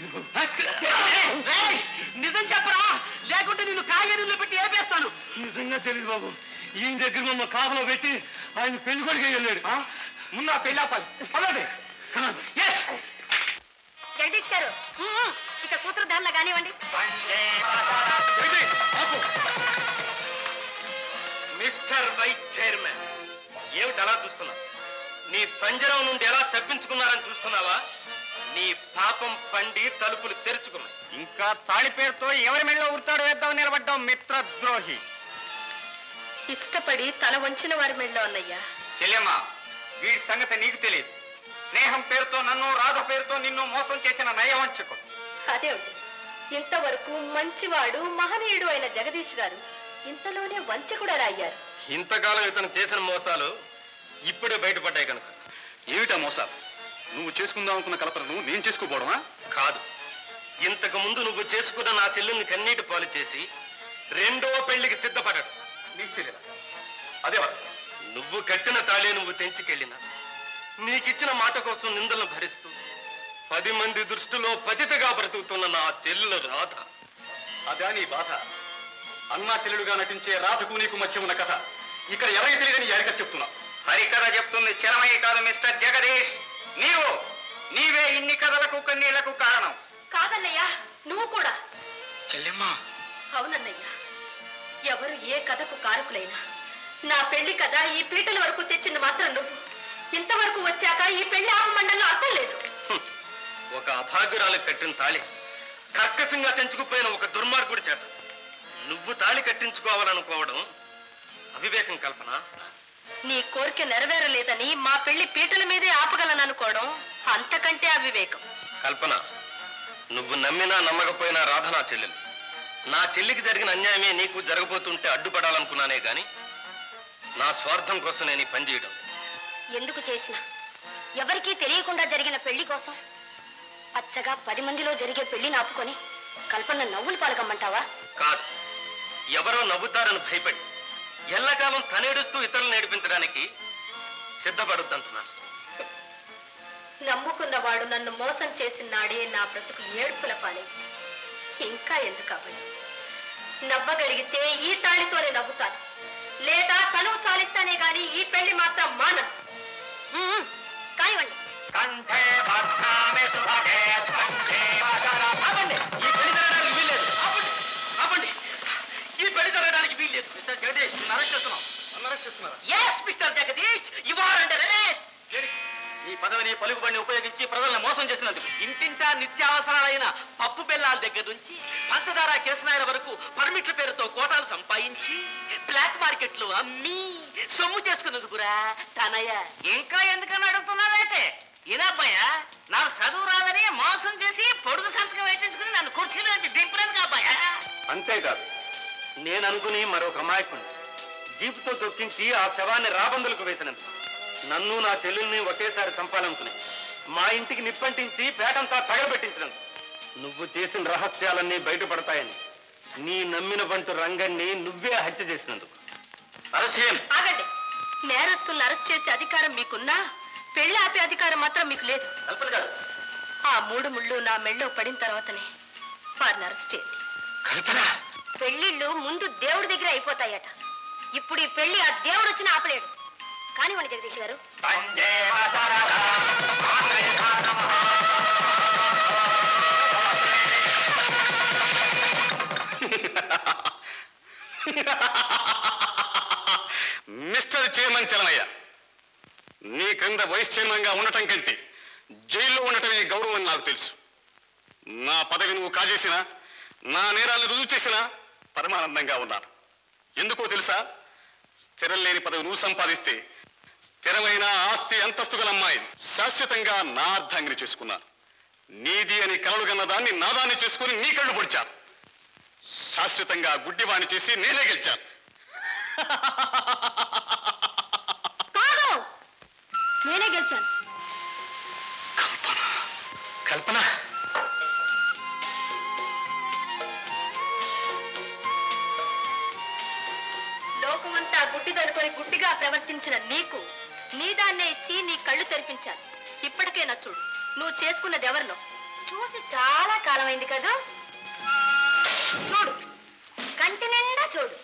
[SPEAKER 3] నిజం చెప్పరా, లేకుంటే నిన్ను కాయగూరలో పెట్టి ఏపేస్తాను.
[SPEAKER 11] నిజంగా తెలియదు బాబు. ఈయన దగ్గర మమ్మ కాపలో పెట్టి ఆయన పెళ్లి కొడుకు వెళ్ళాడు.
[SPEAKER 3] ముందు ఆ పెళ్ళి ఆపాలి. పదండి.
[SPEAKER 6] జగదీష్ గారు ఇక సూత్రధారణ కానివ్వండి.
[SPEAKER 1] మిస్టర్ వైస్ చైర్మన్, ఏమిటి అలా చూస్తున్నావు? నీ పంజరం నుండి ఎలా తప్పించుకున్నారని చూస్తున్నావా? నీ పాపం పండి తలుపులు తెరుచుకున్నాయి.
[SPEAKER 3] ఇంకా తాళి పేరుతో ఎవరి మెళ్ళో ఉడతాడు వేద్దాం నిలబడ్డాం మిత్రద్రోహి.
[SPEAKER 6] ఇష్టపడి తల వంచిన వారి మెళ్ళో అన్నయ్యా.
[SPEAKER 3] చెల్లెమ్మా, వీడి సంగతి నీకు తెలియదు. స్నేహం పేరుతో నన్ను, రాధ పేరుతో నిన్ను మోసం చేసిన నయవంచకుడు.
[SPEAKER 6] అదేమిటి, ఇంతవరకు మంచివాడు మహనీయుడు అయిన జగదీష్ గారు ఇంతలోనే వంచకుడా అయ్యారు?
[SPEAKER 1] ఇంతకాలం ఇతను చేసిన మోసాలు ఇప్పుడే బయటపడ్డాయి కనుక.
[SPEAKER 4] ఏమిటా మోసాలు? నువ్వు చేసుకుందాం అనుకున్న కల్పనను నేను చేసుకోపోవడమా?
[SPEAKER 1] కాదు, ఇంతకు ముందు నువ్వు చేసుకున్న నా చెల్లెల్ని కన్నీటి పాలు చేసి రెండో పెళ్లికి సిద్ధపడడు.
[SPEAKER 4] నీకు తెలియదా? అదే
[SPEAKER 1] నువ్వు కట్టిన తాళే నువ్వు తెంచుకెళ్ళినా నీకిచ్చిన మాట కోసం నిందలను భరిస్తూ 10 మంది దృష్టిలో పతితగా బ్రతుకుతున్న నా చెల్లెలు రాధ.
[SPEAKER 4] అదా నీ బాధ? అన్నా చెల్లెలుగా నటించే రాధకు నీకు మధ్య ఉన్న కథ ఇక్కడ ఎవరికి తెలియదని ఎరక చెప్తున్నా.
[SPEAKER 3] హరికథ చెప్తుంది చరమయ్య కాదు మిస్టర్ జగదీష్. నీవే ఇన్ని కథలకు కన్నీళ్లకు కారణం.
[SPEAKER 6] కాదన్నయ్యా, నువ్వు కూడా.
[SPEAKER 11] చెల్లెమ్మా,
[SPEAKER 6] అవునన్నయ్యా, ఎవరు ఏ కథకు కారకులైనా నా పెళ్లి కథ ఈ పీటల వరకు తెచ్చింది మాత్రం నువ్వు. ఇంతవరకు వచ్చాక ఈ పెళ్లి ఆపమండలో అర్థం లేదు.
[SPEAKER 1] ఒక అభాగ్యురాలకు కట్టిన తాళి కర్కశంగా తెంచుకుపోయిన ఒక దుర్మార్గుడి చేత నువ్వు తాళి కట్టించుకోవాలనుకోవడం అవివేకం కల్పన.
[SPEAKER 6] నీ కోరిక నెరవేరలేదని మా పెళ్లి పీటల మీదే ఆపగలననుకోవడం అంతకంటే అవివేకం.
[SPEAKER 1] కల్పన, నువ్వు నమ్మినా నమ్మకపోయినా రాధ నా చెల్లెలు. నా చెల్లికి జరిగిన అన్యాయమే నీకు జరగబోతుంటే అడ్డుపడాలనుకున్నానే గాని నా స్వార్థం కోసం నేను ఈ పని చేయడం.
[SPEAKER 6] ఎందుకు చేసినా ఎవరికీ తెలియకుండా జరిగిన పెళ్లి కోసం పచ్చగా 10 మందిలో జరిగే పెళ్లిని ఆపుకొని కల్పన నవ్వులు పాల్గొమ్మంటావా?
[SPEAKER 1] కాదు, ఎవరో నవ్వుతారని భయపడి ఎల్లకాలం తనేడుస్తూ ఇతరులు నేర్పించడానికి సిద్ధపడొద్దంటున్నాను.
[SPEAKER 6] నమ్ముకున్నవాడు నన్ను మోసం చేసినాడే నా బ్రతుకు ఏడుపుల పాలే. ఇంకా ఎందుకు అవ్వదు? నవ్వగలిగితే ఈ తాళితోనే నవ్వుతాను, లేదా తనువు చాలిస్తానే గాని ఈ పెళ్లి మాత్రం మానను. కానివ్వండి.
[SPEAKER 3] ఈ పెళ్లి జరగడానికి వీల్లేదు. మిస్టర్ జగదీష్, మిస్టర్ జగదీష్, ఈ పదవిని పలుకుబడిని ఉపయోగించి ప్రజలను మోసం చేసినందుకు ఇంటింటా నిత్యావసరాలైన పప్పు బెల్లాల దగ్గర నుంచి పంచదార కిరసనాయల వరకు పర్మిట్ల పేరుతో కోటాలు సంపాదించి బ్లాక్ మార్కెట్ లో అమ్మి సొమ్ము చేసుకున్నందుకురా తనయ్య. ఇంకా ఎందుకని అడుగుతున్నారైతే ఈయనబ్బాయ నాకు చదువు రాదని మోసం చేసి పొడుగు సంతకం వేయించుకుని నన్ను కుర్చీలో దింపినందుకు అబ్బాయ.
[SPEAKER 1] అంతేకాదు, నేను అనుకుని మరొక అమాయకుని జీపుతో దొక్కించి ఆ శవాన్ని రాబందులకు వేసినందుకు, నన్ను నా చెల్లెల్ని ఒకేసారి చంపాలనుకుని మా ఇంటికి నిప్పంటించి పేటంతా తగలబెట్టించినందుకు, నువ్వు చేసిన రహస్యాలన్నీ బయటపడతాయని నీ నమ్మిన బంటు రంగన్ని నువ్వే హత్య చేసినందుకు.
[SPEAKER 6] ఆగండి. నేరస్తులను అరెస్ట్ చేసే అధికారం మీకున్నా పెళ్లి ఆపే అధికారం మాత్రం మీకు లేదు.
[SPEAKER 1] కల్పన గారు,
[SPEAKER 6] ఆ 3 ముళ్ళు నా మెళ్ళో పడిన తర్వాతనే వారిని అరెస్ట్ చేయండి.
[SPEAKER 1] కల్పన,
[SPEAKER 6] పెళ్లిళ్ళు ముందు దేవుడి దగ్గర అయిపోతాయట. ఇప్పుడు ఈ పెళ్లి ఆ దేవుడు వచ్చిన ఆపలేడు. కానివ్వండి జగదీష్ గారు.
[SPEAKER 4] మిస్టర్ చైర్మన్ చలమయ్య, నీ క్రింద వైస్ చైర్మన్ గా ఉండటం కంటే జైల్లో ఉండటమే గౌరవం అని నాకు తెలుసు. నా పదవి నువ్వు కాజేసినా, నా నేరాలను రుజువు చేసినా పరమానందంగా ఉన్నాను. ఎందుకో తెలుసా? స్థిరం లేని పదవి నువ్వు సంపాదిస్తే స్థిరమైన ఆస్తి అంతస్తు గల అమ్మాయిని శాశ్వతంగా నా అర్ధాంగిని చేసుకున్నాను. నీది అని కలలు కన్న దాన్ని నాదాన్ని చేసుకుని నీ కళ్ళు పొడిచాను. శాశ్వతంగా గుడ్డివాణి చేసి నేనే గెలిచాను.
[SPEAKER 6] నేనే గెలిచాను.
[SPEAKER 11] కల్పన
[SPEAKER 6] లోకమంతా గుడ్డిదనుకొని గుడ్డిగా ప్రవర్తించిన నీకు నీ దాన్నే ఇచ్చి నీ కళ్ళు తెరిపించాను. ఇప్పటికే నచ్చుడు నువ్వు చేసుకున్నది ఎవరినో చూసి చాలా కాలమైంది కదా. చూడు, కంటి నిండా చూడు.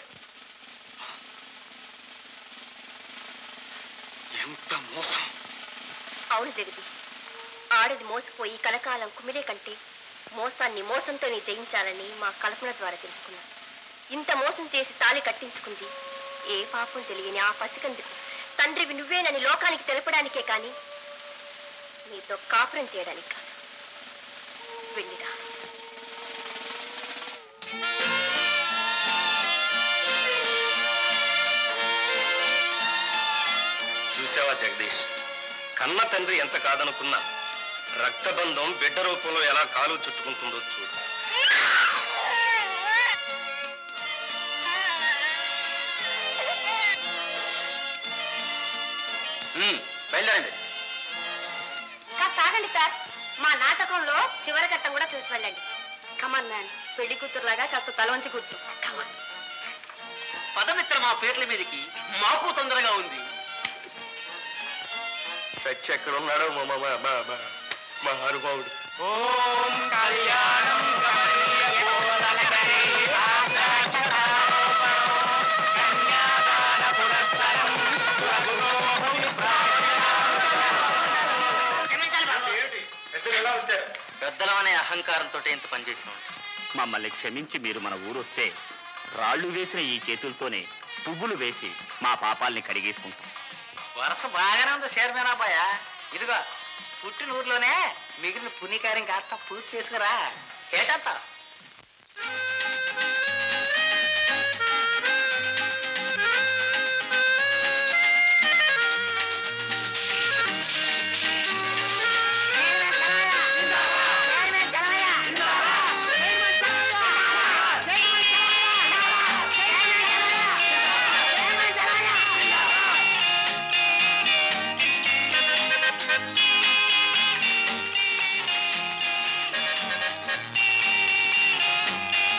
[SPEAKER 11] ఎంత మోసం!
[SPEAKER 6] అవును జగదీష్, ఆడది మోసపోయి కలకాలం కుమిలే కంటే మోసాన్ని మోసంతోనే జయించాలని మా కల్పన ద్వారా తెలుసుకున్నాం. ఇంత మోసం చేసి తాళి కట్టించుకుంది ఏ పాపం తెలియని ఆ పసికందుకు తండ్రివి నువ్వేనని లోకానికి తెలపడానికే కానీ నీతో కాపురం చేయడానికి కాదు. వెళ్ళిరా.
[SPEAKER 1] చూసావా జగదీష్, కన్న తండ్రి ఎంత కాదనుకున్నా రక్తబంధం బిడ్డ రూపంలో ఎలా కాలు చుట్టుకుంటుందో చూడు.
[SPEAKER 11] బయలుదేరండి.
[SPEAKER 6] తాగండి సార్, మా నాటకంలో చివరి ఘట్టం కూడా చూసి వెళ్ళండి. కమాన్ మ్యాన్, పెళ్లి కూతురులాగా కాస్త తలవంచి కూర్చో. కమాన్.
[SPEAKER 5] పదమిత్ర మా పేర్ల మీదకి మాకు తొందరగా ఉంది.
[SPEAKER 1] సత్య ఎక్కడున్నాడో మహానుభావుడు.
[SPEAKER 5] ఓం కళ్యాణం
[SPEAKER 3] పెద్దలం అనే అహంకారంతో ఇంత పనిచేసాం.
[SPEAKER 8] మమ్మల్ని క్షమించి మీరు మన ఊరొస్తే రాళ్లు వేసిన ఈ చేతులతోనే పువ్వులు వేసి మా పాపాల్ని కడిగేసుకుంటాం.
[SPEAKER 2] వరస బాగానే ఉంది చైర్మన్. ఇదిగో పుట్టిన ఊర్లోనే మిగిలిన పుణ్యకార్యం కాస్త పూర్తి చేసుకురా. ఏటంతా